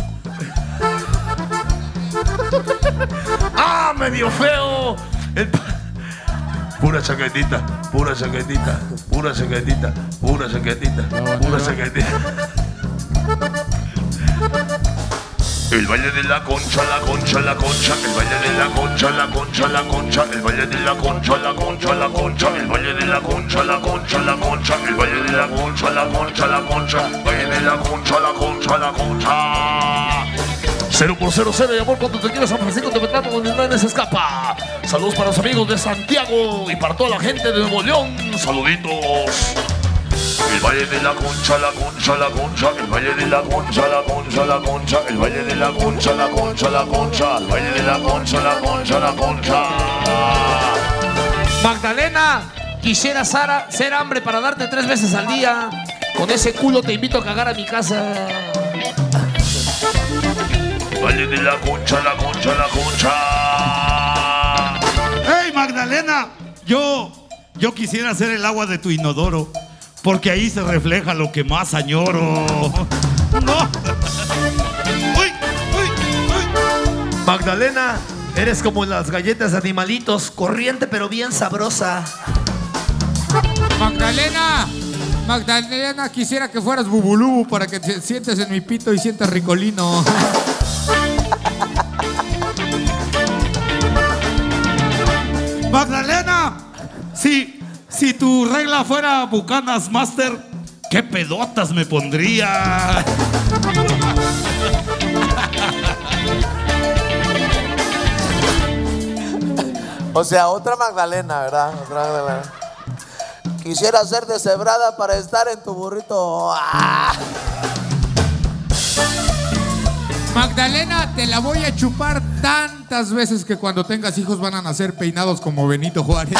Ah, medio feo. El pa- Pura chaquetita, pura chaquetita, pura chaquetita, pura chaquetita, pura chaquetita. El baile de la concha, la concha, la concha, el baile de la concha, la concha, la concha, el baile de la concha, la concha, la concha, el baile de la concha, la concha, la concha, el baile de la concha, la concha, la concha, el baile de la concha, la concha, la concha. Cero por cero, cero y amor cuando te quieras, San Francisco de Betano, donde nadie se escapa. Saludos para los amigos de Santiago y para toda la gente de Nuevo León. Saluditos. El baile de la concha, la concha, la concha, el baile de la concha, la concha, la concha, el baile de la concha, la concha, la concha, el baile de la concha, la concha, la concha. Magdalena, quisiera Sara, ser hambre para darte tres veces al día. Con ese culo te invito a cagar a mi casa. El baile de la concha, la concha, la concha. ¡Hey, Magdalena! Yo yo quisiera ser el agua de tu inodoro, porque ahí se refleja lo que más añoro. No. Uy, uy, uy. Magdalena, eres como las galletas de animalitos, corriente pero bien sabrosa. Magdalena, Magdalena, quisiera que fueras bubulubu para que te sientes en mi pito y sientas ricolino. Magdalena, si, si tu regla fuera Bucanas Master, ¿qué pedotas me pondría? O sea, otra Magdalena, ¿verdad? Otra Magdalena. Quisiera ser deshebrada para estar en tu burrito. ¡Ah! Magdalena, te la voy a chupar tantas veces que cuando tengas hijos van a nacer peinados como Benito Juárez.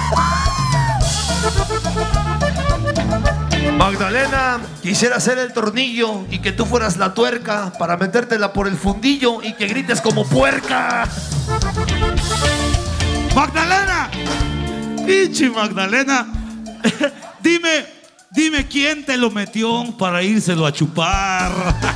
Magdalena, quisiera ser el tornillo y que tú fueras la tuerca para metértela por el fundillo y que grites como puerca. Magdalena, Ichi Magdalena, dime, dime quién te lo metió para írselo a chupar.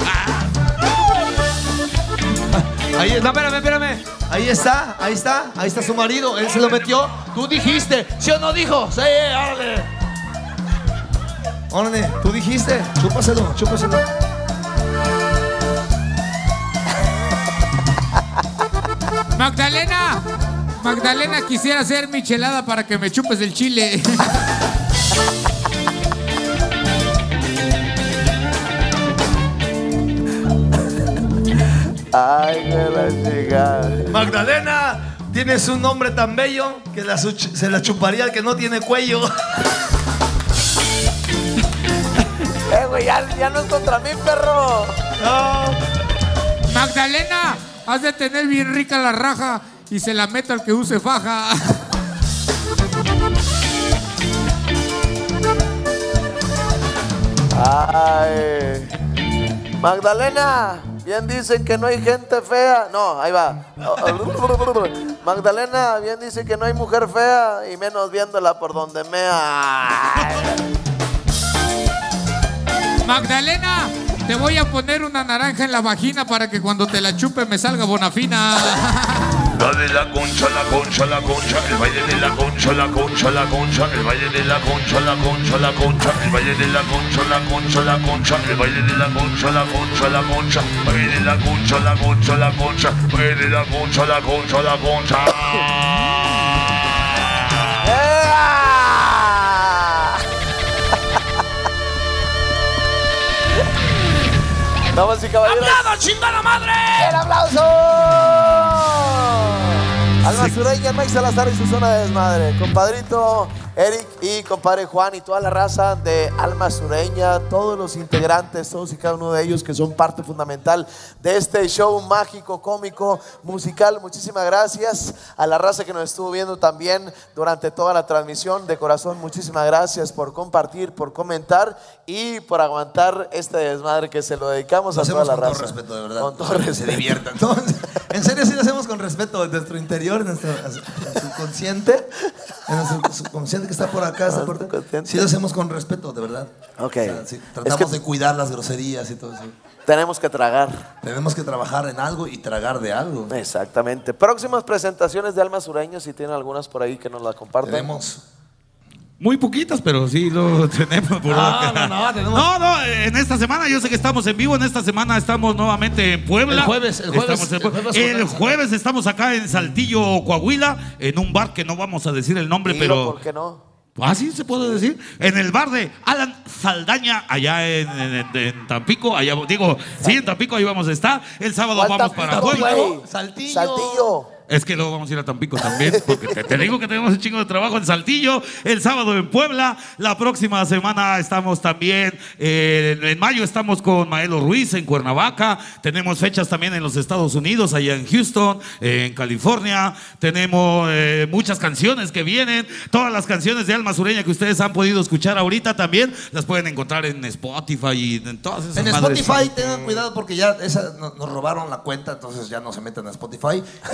Ahí, no, espérame, espérame. Ahí está, ahí está, ahí está su marido. Él se lo metió. Tú dijiste, ¿sí o no dijo? Sí, órale. Órale, tú dijiste. Chúpaselo, chúpaselo. Magdalena, Magdalena, quisiera ser michelada para que me chupes el chile. Ay, que la llegada. Magdalena, tienes un nombre tan bello que la se la chuparía al que no tiene cuello. Eh, güey, ya, ya no es contra mí, perro. No. Magdalena, has de tener bien rica la raja y se la meto al que use faja. Ay. Magdalena, bien dicen que no hay gente fea. No, ahí va. Magdalena, bien dice que no hay mujer fea y menos viéndola por donde mea. Magdalena, te voy a poner una naranja en la vagina para que cuando te la chupe me salga bonafina. La de la concha, la concha, la concha, el baile de la concha, la concha, la concha, el baile de la concha, la concha, la concha, el baile de la concha, la concha, la concha, el baile de la concha, la concha, la concha, baile de la concha, la concha, la concha, baile de la concha, la concha, la concha. Damas y caballeros. ¡Aplausos, chingada madre! ¡El aplauso! Alma Sureña, Mike Salazar y su zona de desmadre. Compadrito Eric y compadre Juan y toda la raza de Alma Sureña, todos los integrantes, todos y cada uno de ellos que son parte fundamental de este show mágico, cómico, musical. Muchísimas gracias a la raza que nos estuvo viendo también durante toda la transmisión. De corazón, muchísimas gracias por compartir, por comentar y por aguantar este desmadre que se lo dedicamos Lo a toda la con raza. todo respeto, de verdad. Con todo Para que respeto. se diviertan. Entonces, en serio, sí lo hacemos con respeto en nuestro interior, en nuestro subconsciente, en nuestro subconsciente que está por acá. Está por... Sí lo hacemos con respeto, de verdad. Ok. O sea, sí, tratamos Es que de cuidar las groserías y todo eso. tenemos que tragar. Tenemos que trabajar en algo y tragar de algo. Exactamente. Próximas presentaciones de Alma Sureña, si tienen algunas por ahí que nos las compartan. Tenemos. Muy poquitas, pero sí lo tenemos. Por No, no, no, tenemos- no, no, en esta semana yo sé que estamos en vivo. En esta semana estamos nuevamente en Puebla. El jueves, el jueves, Estamos en el Puebla. jueves El comenzamos. jueves estamos acá en Saltillo, Coahuila, en un bar que no vamos a decir el nombre, Dilo, pero... ¿por qué no? ¿Ah, sí se puede decir? En el bar de Alan Saldaña, allá en, en- en Tampico, allá, digo, sí, en Tampico, ahí vamos a estar. El sábado ¿Cuál vamos Tampico, para Puebla. güey? Saltillo. Saltillo. Es que luego vamos a ir a Tampico también, porque te, te digo que tenemos un chingo de trabajo en Saltillo, el sábado en Puebla, la próxima semana estamos también, eh, en, en mayo estamos con Maelo Ruiz en Cuernavaca, tenemos fechas también en los Estados Unidos, allá en Houston, eh, en California, tenemos eh, muchas canciones que vienen, todas las canciones de Alma Sureña que ustedes han podido escuchar ahorita también, las pueden encontrar en Spotify y en todas esas En madres. Spotify tengan cuidado porque ya esa, no- nos robaron la cuenta, entonces ya no se meten a Spotify. Y también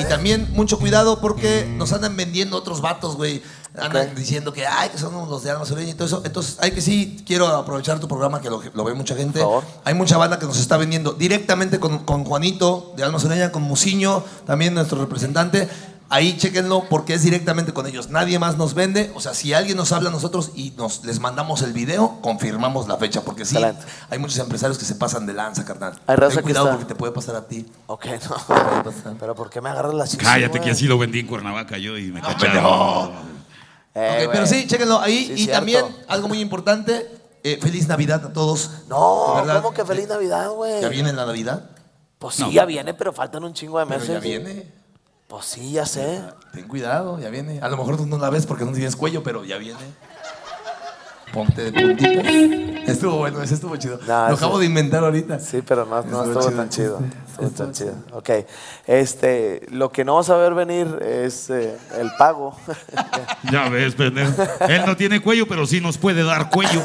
también mucho cuidado porque nos andan vendiendo otros vatos, güey. Andan okay. diciendo que, ay, que son los de Alma Sureña y todo eso. Entonces, hay que sí, quiero aprovechar tu programa que lo, lo ve mucha gente. Por favor. Hay mucha banda que nos está vendiendo directamente con, con Juanito de Alma Sureña, con Musiño, también nuestro representante. Ahí chéquenlo porque es directamente con ellos. Nadie más nos vende. O sea, si alguien nos habla a nosotros y nos les mandamos el video, confirmamos la fecha. Porque sí, excelente. Hay muchos empresarios que se pasan de lanza, carnal. Hay raza Ten cuidado que está... porque te puede pasar a ti. Ok, no. Pero ¿por qué me agarras la chica? Cállate, que así lo vendí en Cuernavaca yo y me no, cacharon. Eh, okay, pero sí, chéquenlo ahí. Sí, y cierto. también, algo muy importante, eh, feliz Navidad a todos. No, ¿cómo que feliz Navidad, güey? ¿Ya viene la Navidad? Pues sí, no. ya viene, pero faltan un chingo de meses. Pero ya viene. Pues sí, ya sé. Ten cuidado, ya viene. A lo mejor tú no la ves porque no tienes cuello, pero ya viene. Ponte de puntitas. Estuvo bueno, ese estuvo chido. No, Lo ese... acabo de inventar ahorita. Sí, pero no, no estuvo, estuvo tan chido. Estuvo tan chido. Ok. Este, lo que no vas a ver venir es eh, el pago. Ya ves, pendejo. Él no tiene cuello, pero sí nos puede dar cuello.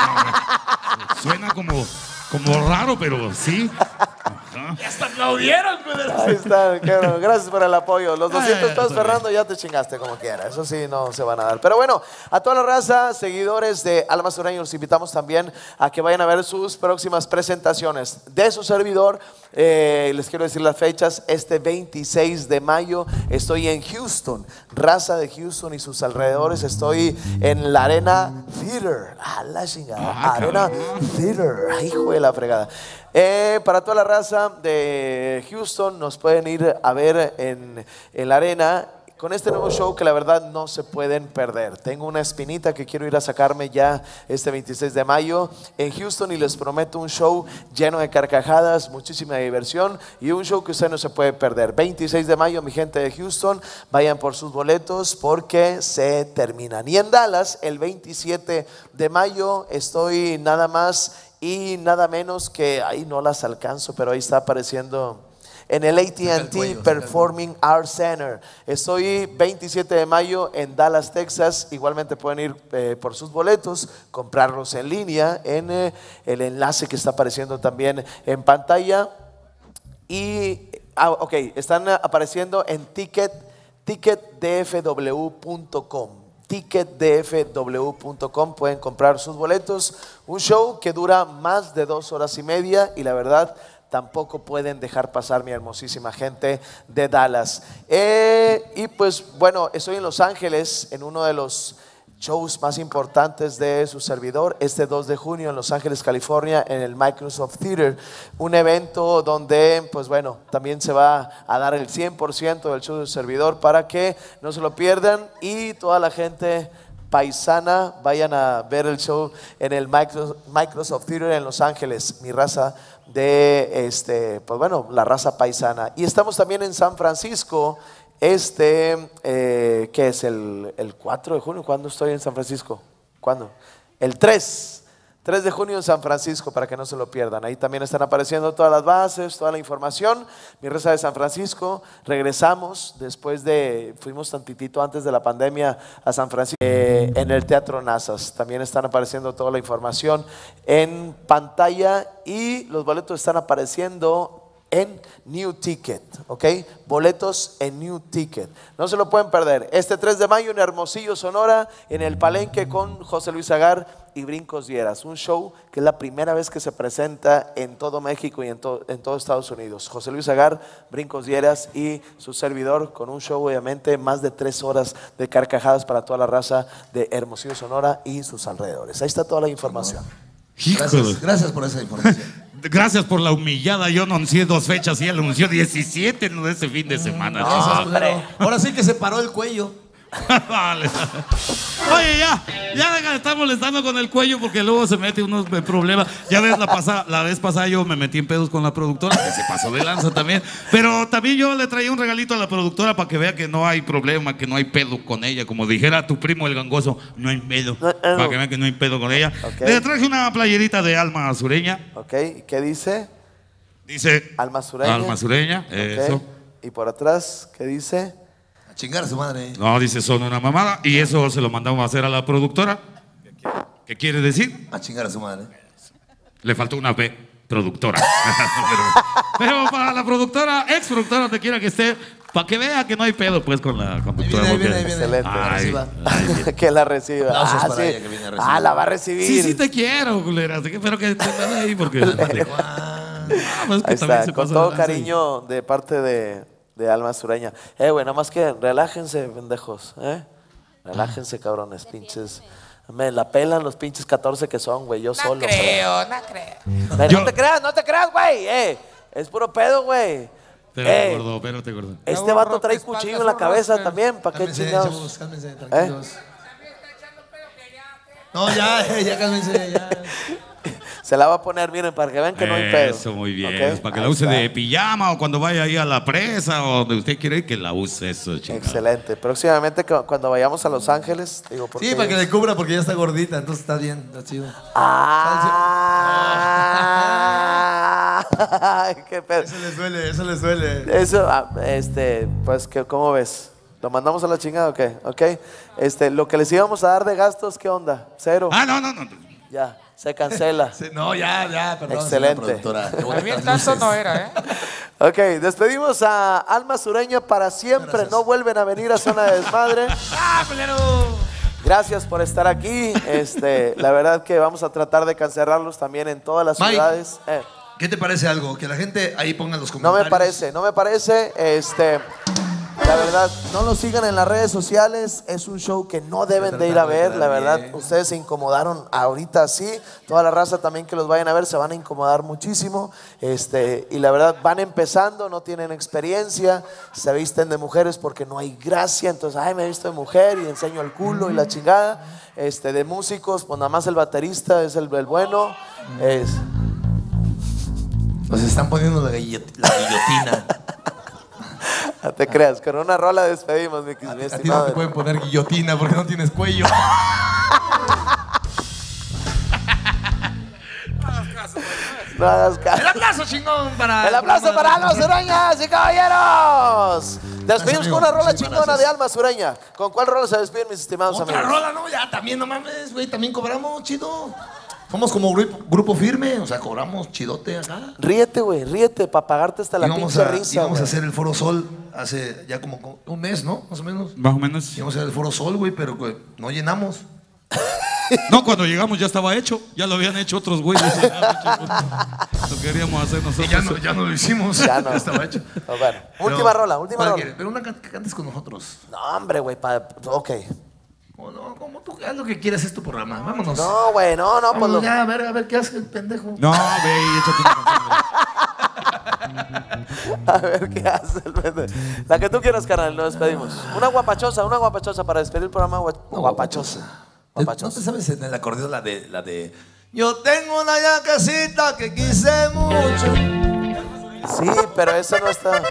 Suena como, como raro, pero sí. Y hasta aplaudieron, Ahí está, bueno, gracias por el apoyo. Los doscientos pesos, Fernando, ya te chingaste como quiera. Eso sí, no se van a dar. Pero bueno, a toda la raza, seguidores de Alma Sureña, los invitamos también a que vayan a ver sus próximas presentaciones de su servidor. Eh, les quiero decir las fechas. Este veintiséis de mayo estoy en Houston, raza de Houston y sus alrededores. Estoy en la Arena Theater. Ah, la chingada. Ah, Arena Theater. Ay, hijo de la fregada. Eh, para toda la raza de Houston, nos pueden ir a ver en, en la arena con este nuevo show que la verdad no se pueden perder. Tengo una espinita que quiero ir a sacarme ya este veintiséis de mayo en Houston y les prometo un show lleno de carcajadas, muchísima diversión y un show que usted no se puede perder. veintiséis de mayo, mi gente de Houston, vayan por sus boletos porque se terminan. Y en Dallas, el veintisiete de mayo, estoy nada más y nada menos que, ahí no las alcanzo, pero ahí está apareciendo en el A T and T Performing Arts Center. Estoy veintisiete de mayo en Dallas, Texas. Igualmente pueden ir eh, por sus boletos, comprarlos en línea en eh, el enlace que está apareciendo también en pantalla. Y, ah, ok, están apareciendo en ticket, ticket d f w punto com. ticket d f w punto com, pueden comprar sus boletos. Un show que dura más de dos horas y media y la verdad tampoco pueden dejar pasar, mi hermosísima gente de Dallas. Eh, y pues bueno, estoy en Los Ángeles en uno de los shows más importantes de su servidor, este dos de junio en Los Ángeles, California, en el Microsoft Theater, un evento donde pues bueno, también se va a dar el cien por ciento del show de su servidor para que no se lo pierdan y toda la gente paisana vayan a ver el show en el Microsoft Theater en Los Ángeles, mi raza de este, pues bueno, la raza paisana. Y estamos también en San Francisco. Este, eh, ¿qué es? El, el cuatro de junio. ¿Cuándo estoy en San Francisco? ¿Cuándo? El tres de junio en San Francisco, para que no se lo pierdan. Ahí también están apareciendo todas las bases, toda la información. Mi raza de San Francisco. Regresamos después de, fuimos tantitito antes de la pandemia a San Francisco, eh, en el Teatro Nazas. También están apareciendo toda la información en pantalla y los boletos están apareciendo en New Ticket, ¿ok? Boletos en New Ticket. No se lo pueden perder. Este tres de mayo en Hermosillo, Sonora, en el Palenque con José Luis Agar y Brincos Dieras. Un show que es la primera vez que se presenta en todo México y en, to en todo Estados Unidos. José Luis Agar, Brincos Dieras y su servidor con un show obviamente más de tres horas de carcajadas para toda la raza de Hermosillo, Sonora y sus alrededores. Ahí está toda la información. Gracias, gracias por esa información. Gracias por la humillada. Yo anuncié dos fechas y él anunció diecisiete en ese fin de semana. Ah, claro. Ahora sí que se paró el cuello. Vale. Oye, ya, ya deja de estar molestando con el cuello porque luego se mete unos problemas. Ya ves, la, pasa, la vez pasada yo me metí en pedos con la productora, que se pasó de lanza también. Pero también yo le traía un regalito a la productora para que vea que no hay problema, que no hay pedo con ella. Como dijera tu primo el gangoso, no hay pedo. No, no. Para que vea que no hay pedo con ella. Okay. Le traje una playerita de Alma Sureña. Ok, ¿qué dice? Dice Alma Sureña. Alma Sureña, okay. Eso. Y por atrás, ¿qué dice? A chingar a su madre. No, dice son una mamada. Y eso se lo mandamos a hacer a la productora. ¿Qué quiere decir? A chingar a su madre. Le faltó una P, productora. pero, pero para la productora, ex productora, donde quiera que esté, Para que vea que no hay pedo, pues, con la conductora. Ahí viene, porque- ahí viene, ahí viene. Ay, Excelente. ay, bien. Que la reciba. Aplausos Ah, para sí. ella que viene a recibir. Ah, la va a recibir. Sí, sí te quiero, culera. Así que espero que te estén ahí porque... Ah, pues que Ahí también está, se con pasa todo de lanza y- cariño de parte de, de Alma Sureña. Eh, güey, nada más que relájense, pendejos, ¿eh? Relájense, cabrones, pinches. Me la pelan los pinches catorce que son, güey, yo No solo. creo, no creo. Pero no te creas, no te creas, güey, eh. Es puro pedo, güey. Espérate, Eh, gordo, espérate, gordo. este vato trae cuchillo en la cabeza también, ¿para qué Cálmense, chingados? chavos, cálmense, ¿Eh? tranquilos. No, ya, eh, ya cálmense, ya. Se la va a poner, miren, para que vean que no hay pedo. Eso, muy bien. Ok, Para que ahí la use está. de pijama o cuando vaya ahí a la presa o donde usted quiere que la use eso, chingada. Excelente. Próximamente cu- cuando vayamos a Los Ángeles, digo, porque Sí, para que le cubra porque ya está gordita, entonces está bien, está chido. Ah, Ay, qué pedo. Eso les duele, eso les duele. Eso, ah, este, pues, que, ¿cómo ves? ¿Lo mandamos a la chingada o qué? ¿Ok? Este, lo que les íbamos a dar de gastos, ¿qué onda? ¿Cero? Ah, no, no, no. Ya, se cancela. No, ya, ya, perdón. Excelente. señora productora. Qué buenas Bien tanto luces. no era, ¿eh? Ok, despedimos a Alma Sureña para siempre. No vuelven a venir a Zona de Desmadre. Gracias por estar aquí. Este, la verdad que vamos a tratar de cancelarlos también en todas las Mike, ciudades. Eh, ¿Qué te parece algo? Que la gente ahí ponga en los no comentarios. me parece, no me parece. Este, la verdad, no nos sigan en las redes sociales. Es un show que no deben de ir a ver. La verdad, ustedes se incomodaron ahorita sí. Toda la raza también que los vayan a ver se van a incomodar muchísimo. Este, y la verdad, van empezando, no tienen experiencia, se visten de mujeres porque no hay gracia. Entonces, ay, me he visto de mujer y enseño el culo y la chingada. Este, de músicos, pues nada más el baterista es el, el bueno. Es, Nos están poniendo la, guillot- la guillotina. no te creas, con una rola despedimos, mi, mi A ti no estimado. te pueden poner guillotina porque no tienes cuello. No hagas caso. El aplauso chingón para. El aplauso para Alma Sureña y caballeros. Despedimos amigo. con una rola Muchísimas chingona gracias. de Alma Sureña. ¿Con cuál rola se despiden, mis estimados Otra amigos? rola, no, ya también, no mames, güey, también cobramos, chido. Somos como grupo, grupo firme, o sea, cobramos chidote acá. Ríete, güey, ríete para pagarte hasta la íbamos pinche a, risa. íbamos a güey. hacer el Foro Sol hace ya como como un mes, ¿no? Más o menos. Más o menos. Íbamos a hacer el Foro Sol, güey, pero güey, no llenamos. No, cuando llegamos ya estaba hecho. Ya lo habían hecho otros güeyes. Lo queríamos hacer nosotros. Y ya no, ya no lo hicimos. Ya no. estaba hecho. Oh, bueno, Pero, última rola, última ¿cuál rola. quieres? Pero una can- que cantes con nosotros. No, hombre, güey, pa- ok. O no, como tú, haz lo que quieras, es tu programa. Vámonos. No, güey, no, no, pues Vámonos lo- ya, a ver, a ver qué hace el pendejo. No, ve y échate una canción. A ver qué hace el pendejo. La que tú quieras, carnal, nos despedimos. Una guapachosa, una guapachosa para despedir el programa. gua- guapachosa. ¿No te sabes en el acordeón la de, la de yo tengo una yaquecita que quise mucho? Sí, pero esa no está.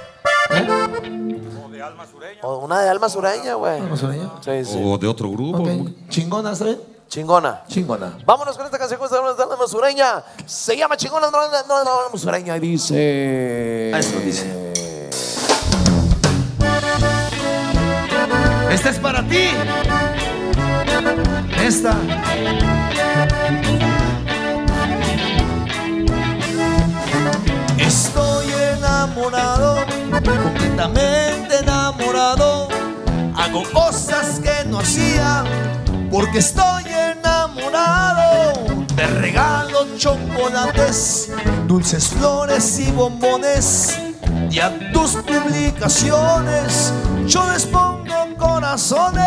O una de Alma Sureña, güey. ¿Alma Sureña? Sí, sí. O de otro grupo. Chingona, ¿sabes? Chingona. Chingona. Vámonos con esta canción de Alma Sureña. Se llama Chingona, no, no, no, no, Alma Sureña. Y dice. Eso dice. Esta es para ti. Esta. Estoy enamorado, completamente enamorado. Hago cosas que no hacía porque estoy enamorado. Te regalo chocolates, dulces flores y bombones. Y a tus publicaciones yo les pongo corazones.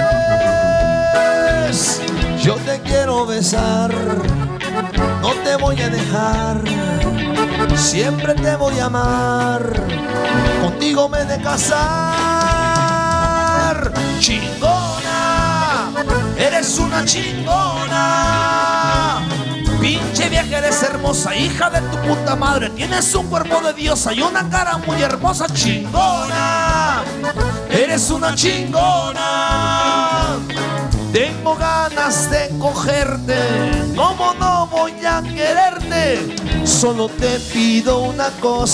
Yo te quiero besar, no te voy a dejar. Siempre te voy a amar, contigo me he de casar. Chingona, eres una chingona. Pinche vieja, eres hermosa, hija de tu puta madre. Tienes un cuerpo de diosa y una cara muy hermosa. Chingona, eres una chingona. Tengo ganas de cogerte, ¿cómo no voy a quererte? Solo te pido una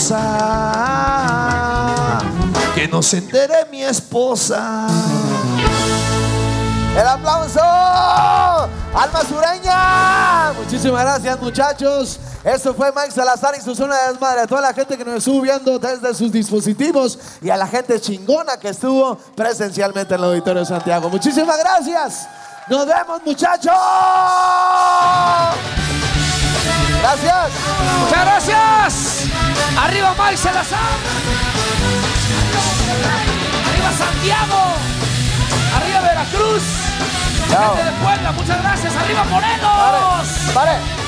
cosa, que no se entere mi esposa. ¡El aplauso! ¡Alma Sureña! Muchísimas gracias, muchachos. Eso fue Mike Salazar y su zona de desmadre. A toda la gente que nos estuvo viendo desde sus dispositivos y a la gente chingona que estuvo presencialmente en el Auditorio de Santiago. Muchísimas gracias. Nos vemos, muchachos. Gracias. Muchas gracias. Arriba Mike Salazar. Arriba Santiago. Arriba Veracruz. Gente de Puebla, muchas gracias. Arriba Morelos. Pare, pare.